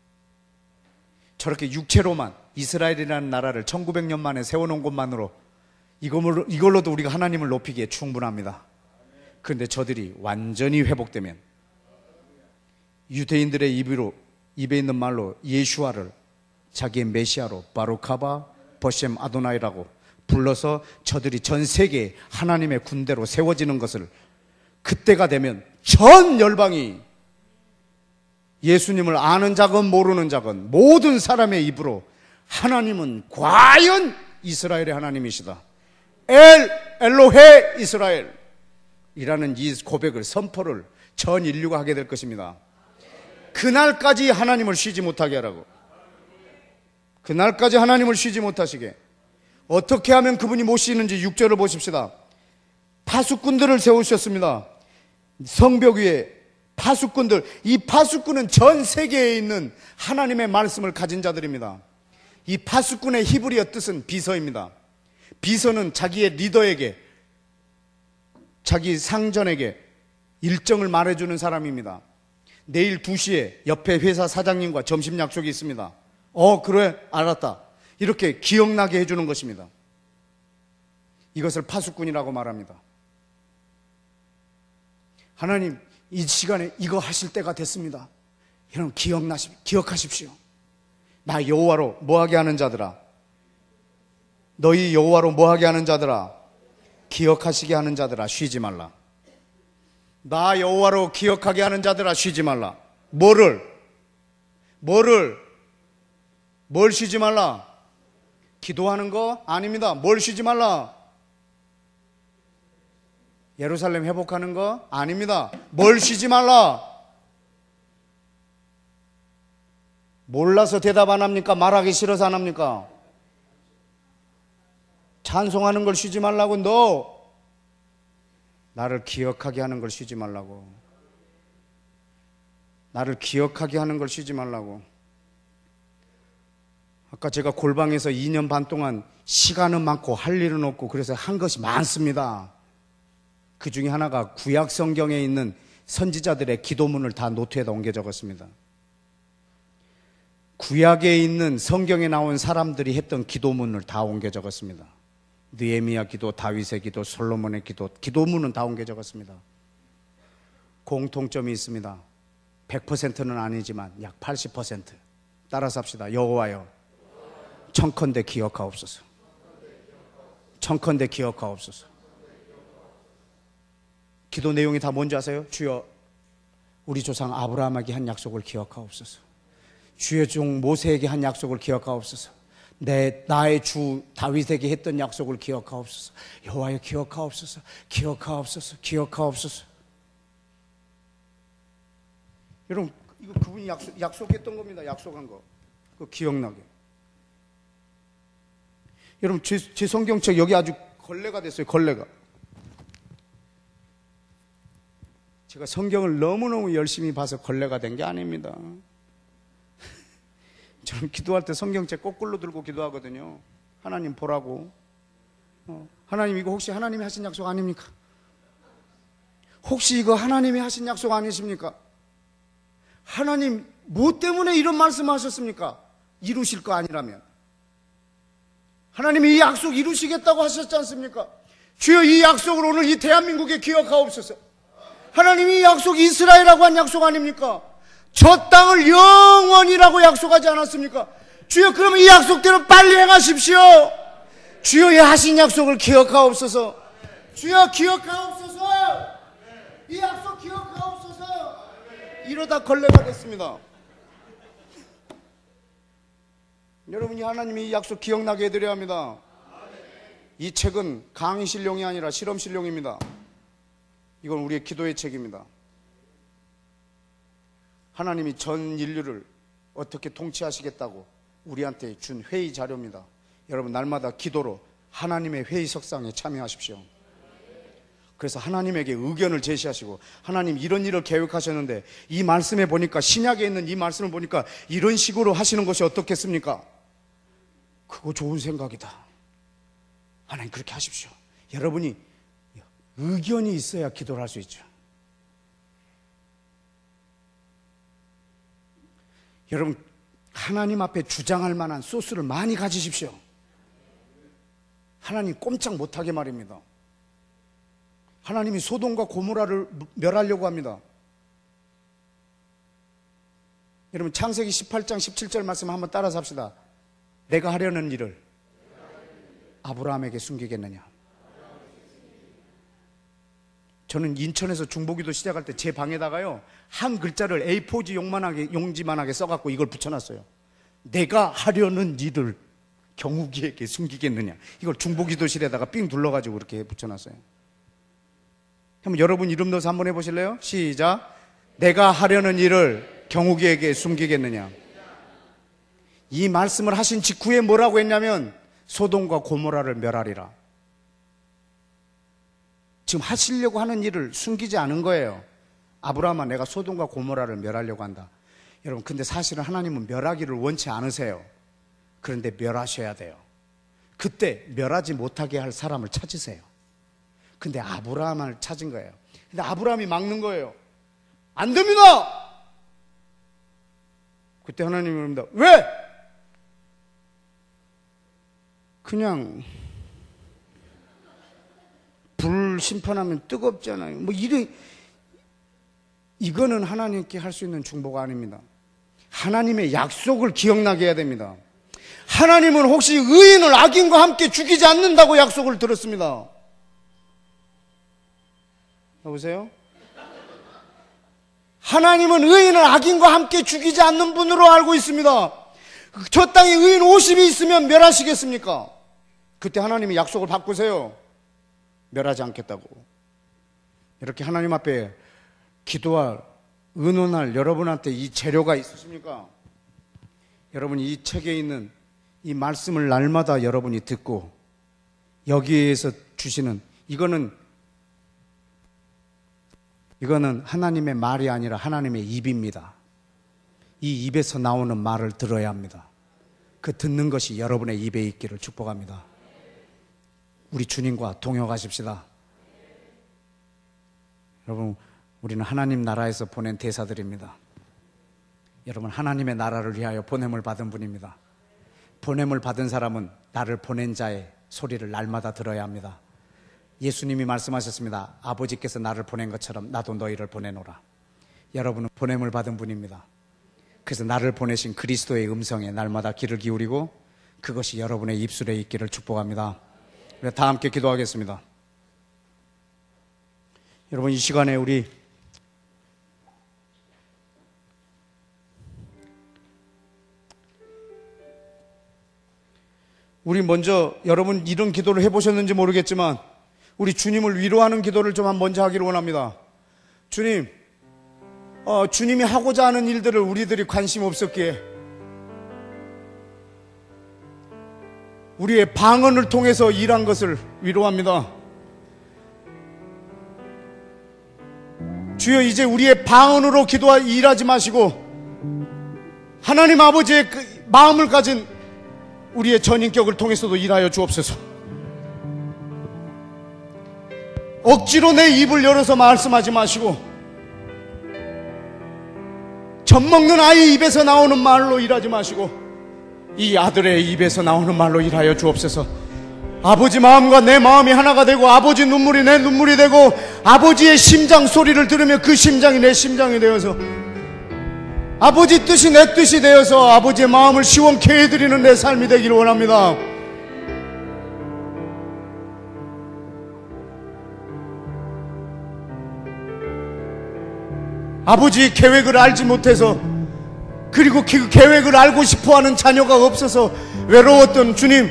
저렇게 육체로만 이스라엘이라는 나라를 천구백 년 만에 세워놓은 것만으로 이걸로, 이걸로도 우리가 하나님을 높이기에 충분합니다. 그런데 저들이 완전히 회복되면 유대인들의 입으로, 입에 있는 말로 예슈아를 자기의 메시아로 바루카바 버셈 아도나이라고 불러서 저들이 전 세계에 하나님의 군대로 세워지는 것을, 그때가 되면 전 열방이 예수님을 아는 자건 모르는 자건 모든 사람의 입으로 하나님은 과연 이스라엘의 하나님이시다, 엘 엘로헤 이스라엘 이라는 이 고백을, 선포를 전 인류가 하게 될 것입니다. 그날까지 하나님을 쉬지 못하게 하라고. 그날까지 하나님을 쉬지 못하시게. 어떻게 하면 그분이 못 쉬는지 육 절을 보십시다. 파수꾼들을 세우셨습니다. 성벽 위에 파수꾼들, 이 파수꾼은 전 세계에 있는 하나님의 말씀을 가진 자들입니다. 이 파수꾼의 히브리어 뜻은 비서입니다. 비서는 자기의 리더에게, 자기 상전에게 일정을 말해주는 사람입니다. 내일 두 시에 옆에 회사 사장님과 점심 약속이 있습니다. 어, 그래, 알았다. 이렇게 기억나게 해주는 것입니다. 이것을 파수꾼이라고 말합니다. 하나님, 이 시간에 이거 하실 때가 됐습니다. 여러분 기억나시, 기억하십시오. 나 여호와로 뭐하게 하는 자들아, 너희 여호와로 뭐하게 하는 자들아, 기억하시게 하는 자들아, 쉬지 말라. 나 여호와로 기억하게 하는 자들아, 쉬지 말라. 뭐를? 뭐를? 뭘 쉬지 말라? 기도하는 거? 아닙니다. 뭘 쉬지 말라? 예루살렘 회복하는 거? 아닙니다. 뭘 쉬지 말라? 몰라서 대답 안 합니까? 말하기 싫어서 안 합니까? 찬송하는 걸 쉬지 말라고. 너 나를 기억하게 하는 걸 쉬지 말라고. 나를 기억하게 하는 걸 쉬지 말라고. 아까 제가 골방에서 이 년 반 동안 시간은 많고 할 일은 없고 그래서 한 것이 많습니다. 그 중에 하나가 구약 성경에 있는 선지자들의 기도문을 다 노트에다 옮겨 적었습니다. 구약에 있는 성경에 나온 사람들이 했던 기도문을 다 옮겨 적었습니다. 느헤미야 기도, 다윗의 기도, 솔로몬의 기도, 기도문은 다 옮겨 적었습니다. 공통점이 있습니다. 백 퍼센트는 아니지만 약 팔십 퍼센트. 따라서 합시다. 여호와여, 청컨대 기억하옵소서. 청컨대 기억하옵소서. 기도 내용이 다 뭔지 아세요? 주여, 우리 조상 아브라함에게 한 약속을 기억하옵소서. 주의 종 모세에게 한 약속을 기억하옵소서. 내 나의 주 다윗에게 했던 약속을 기억하옵소서. 여호와여, 기억하옵소서. 기억하옵소서. 기억하옵소서. 여러분, 이거 그분이 약속, 약속했던 겁니다. 약속한 거. 그거 기억나게. 여러분, 제, 제 성경책 여기 아주 걸레가 됐어요. 걸레가. 제가 성경을 너무너무 열심히 봐서 걸레가 된 게 아닙니다. 저는 기도할 때 성경책 거꾸로 들고 기도하거든요. 하나님 보라고. 어, 하나님, 이거 혹시 하나님이 하신 약속 아닙니까? 혹시 이거 하나님이 하신 약속 아니십니까? 하나님 뭐 때문에 이런 말씀하셨습니까? 이루실 거 아니라면. 하나님이 이 약속 이루시겠다고 하셨지 않습니까? 주여, 이 약속을 오늘 이 대한민국에 기억하옵소서. 하나님이 이 약속 이스라엘하고 한 약속 아닙니까? 저 땅을 영원이라고 약속하지 않았습니까? 주여, 그러면 이 약속대로 빨리 행하십시오. 주여, 이 하신 약속을 기억하옵소서. 주여, 기억하옵소서. 이 약속 기억하옵소서. 이러다 걸레가 됐습니다. 여러분이 하나님이 이 약속 기억나게 해드려야 합니다. 이 책은 강의실용이 아니라 실험실용입니다. 이건 우리의 기도의 책입니다. 하나님이 전 인류를 어떻게 통치하시겠다고 우리한테 준 회의 자료입니다. 여러분, 날마다 기도로 하나님의 회의 석상에 참여하십시오. 그래서 하나님에게 의견을 제시하시고, 하나님 이런 일을 계획하셨는데 이 말씀에 보니까, 신약에 있는 이 말씀을 보니까 이런 식으로 하시는 것이 어떻겠습니까? 그거 좋은 생각이다. 하나님 그렇게 하십시오. 여러분이 의견이 있어야 기도를 할 수 있죠. 여러분, 하나님 앞에 주장할 만한 소스를 많이 가지십시오. 하나님 꼼짝 못하게 말입니다. 하나님이 소돔과 고모라를 멸하려고 합니다. 여러분, 창세기 십팔 장 십칠 절 말씀 한번 따라서 합시다. 내가 하려는 일을 아브라함에게 숨기겠느냐. 저는 인천에서 중보기도 시작할 때 제 방에다가요, 한 글자를 에이 포지 용만하게, 용지만하게 써갖고 이걸 붙여놨어요. 내가 하려는 일을 경욱이에게 숨기겠느냐. 이걸 중보기도실에다가 삥 둘러가지고 이렇게 붙여놨어요. 한번 여러분 이름 넣어서 한번 해보실래요? 시작. 내가 하려는 일을 경욱이에게 숨기겠느냐. 이 말씀을 하신 직후에 뭐라고 했냐면 소돔과 고모라를 멸하리라. 지금 하시려고 하는 일을 숨기지 않은 거예요. 아브라함아, 내가 소돔과 고모라를 멸하려고 한다. 여러분, 근데 사실은 하나님은 멸하기를 원치 않으세요. 그런데 멸하셔야 돼요. 그때 멸하지 못하게 할 사람을 찾으세요. 근데 아브라함을 찾은 거예요. 근데 아브라함이 막는 거예요. 안 됩니다! 그때 하나님이 그럽니다. 왜? 그냥 불 심판하면 뜨겁잖아요. 뭐 이래. 이거는 하나님께 할 수 있는 중보가 아닙니다. 하나님의 약속을 기억나게 해야 됩니다. 하나님은 혹시 의인을 악인과 함께 죽이지 않는다고 약속을 들었습니다. 여보세요? 하나님은 의인을 악인과 함께 죽이지 않는 분으로 알고 있습니다. 저 땅에 의인 오십이 있으면 멸하시겠습니까? 그때 하나님이 약속을 바꾸세요. 멸하지 않겠다고. 이렇게 하나님 앞에 기도할, 의논할 여러분한테 이 재료가 있으십니까? 여러분이 이 책에 있는 이 말씀을 날마다 여러분이 듣고 여기에서 주시는, 이거는 이거는 하나님의 말이 아니라 하나님의 입입니다. 이 입에서 나오는 말을 들어야 합니다. 그 듣는 것이 여러분의 입에 있기를 축복합니다. 우리 주님과 동역하십시다. 여러분, 우리는 하나님 나라에서 보낸 대사들입니다. 여러분, 하나님의 나라를 위하여 보냄을 받은 분입니다. 보냄을 받은 사람은 나를 보낸 자의 소리를 날마다 들어야 합니다. 예수님이 말씀하셨습니다. 아버지께서 나를 보낸 것처럼 나도 너희를 보내노라. 여러분은 보냄을 받은 분입니다. 그래서 나를 보내신 그리스도의 음성에 날마다 귀를 기울이고 그것이 여러분의 입술에 있기를 축복합니다. 다 함께 기도하겠습니다. 여러분, 이 시간에 우리 우리 먼저, 여러분 이런 기도를 해보셨는지 모르겠지만 우리 주님을 위로하는 기도를 좀 먼저 하기를 원합니다. 주님, 어, 주님이 하고자 하는 일들을 우리들이 관심 없었기에 우리의 방언을 통해서 일한 것을 위로합니다. 주여, 이제 우리의 방언으로 기도하 일하지 마시고 하나님 아버지의 그 마음을 가진 우리의 전인격을 통해서도 일하여 주옵소서. 억지로 내 입을 열어서 말씀하지 마시고 젖먹는 아이 입에서 나오는 말로 일하지 마시고 이 아들의 입에서 나오는 말로 일하여 주옵소서. 아버지 마음과 내 마음이 하나가 되고 아버지 눈물이 내 눈물이 되고 아버지의 심장 소리를 들으며 그 심장이 내 심장이 되어서 아버지 뜻이 내 뜻이 되어서 아버지의 마음을 시원케 해드리는 내 삶이 되기를 원합니다. 아버지의 계획을 알지 못해서, 그리고 그 계획을 알고 싶어하는 자녀가 없어서 외로웠던 주님,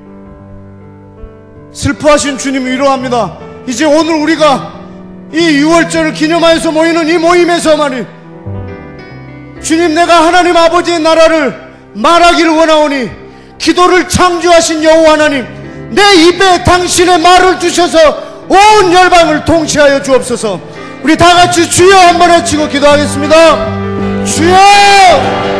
슬퍼하신 주님 위로합니다. 이제 오늘 우리가 이 유월절을 기념하여서 모이는 이 모임에서만이 주님, 내가 하나님 아버지의 나라를 말하기를 원하오니 기도를 창조하신 여호와 하나님, 내 입에 당신의 말을 주셔서 온 열방을 통치하여 주옵소서. 우리 다같이 주여 한번 외치고 기도하겠습니다. 주여!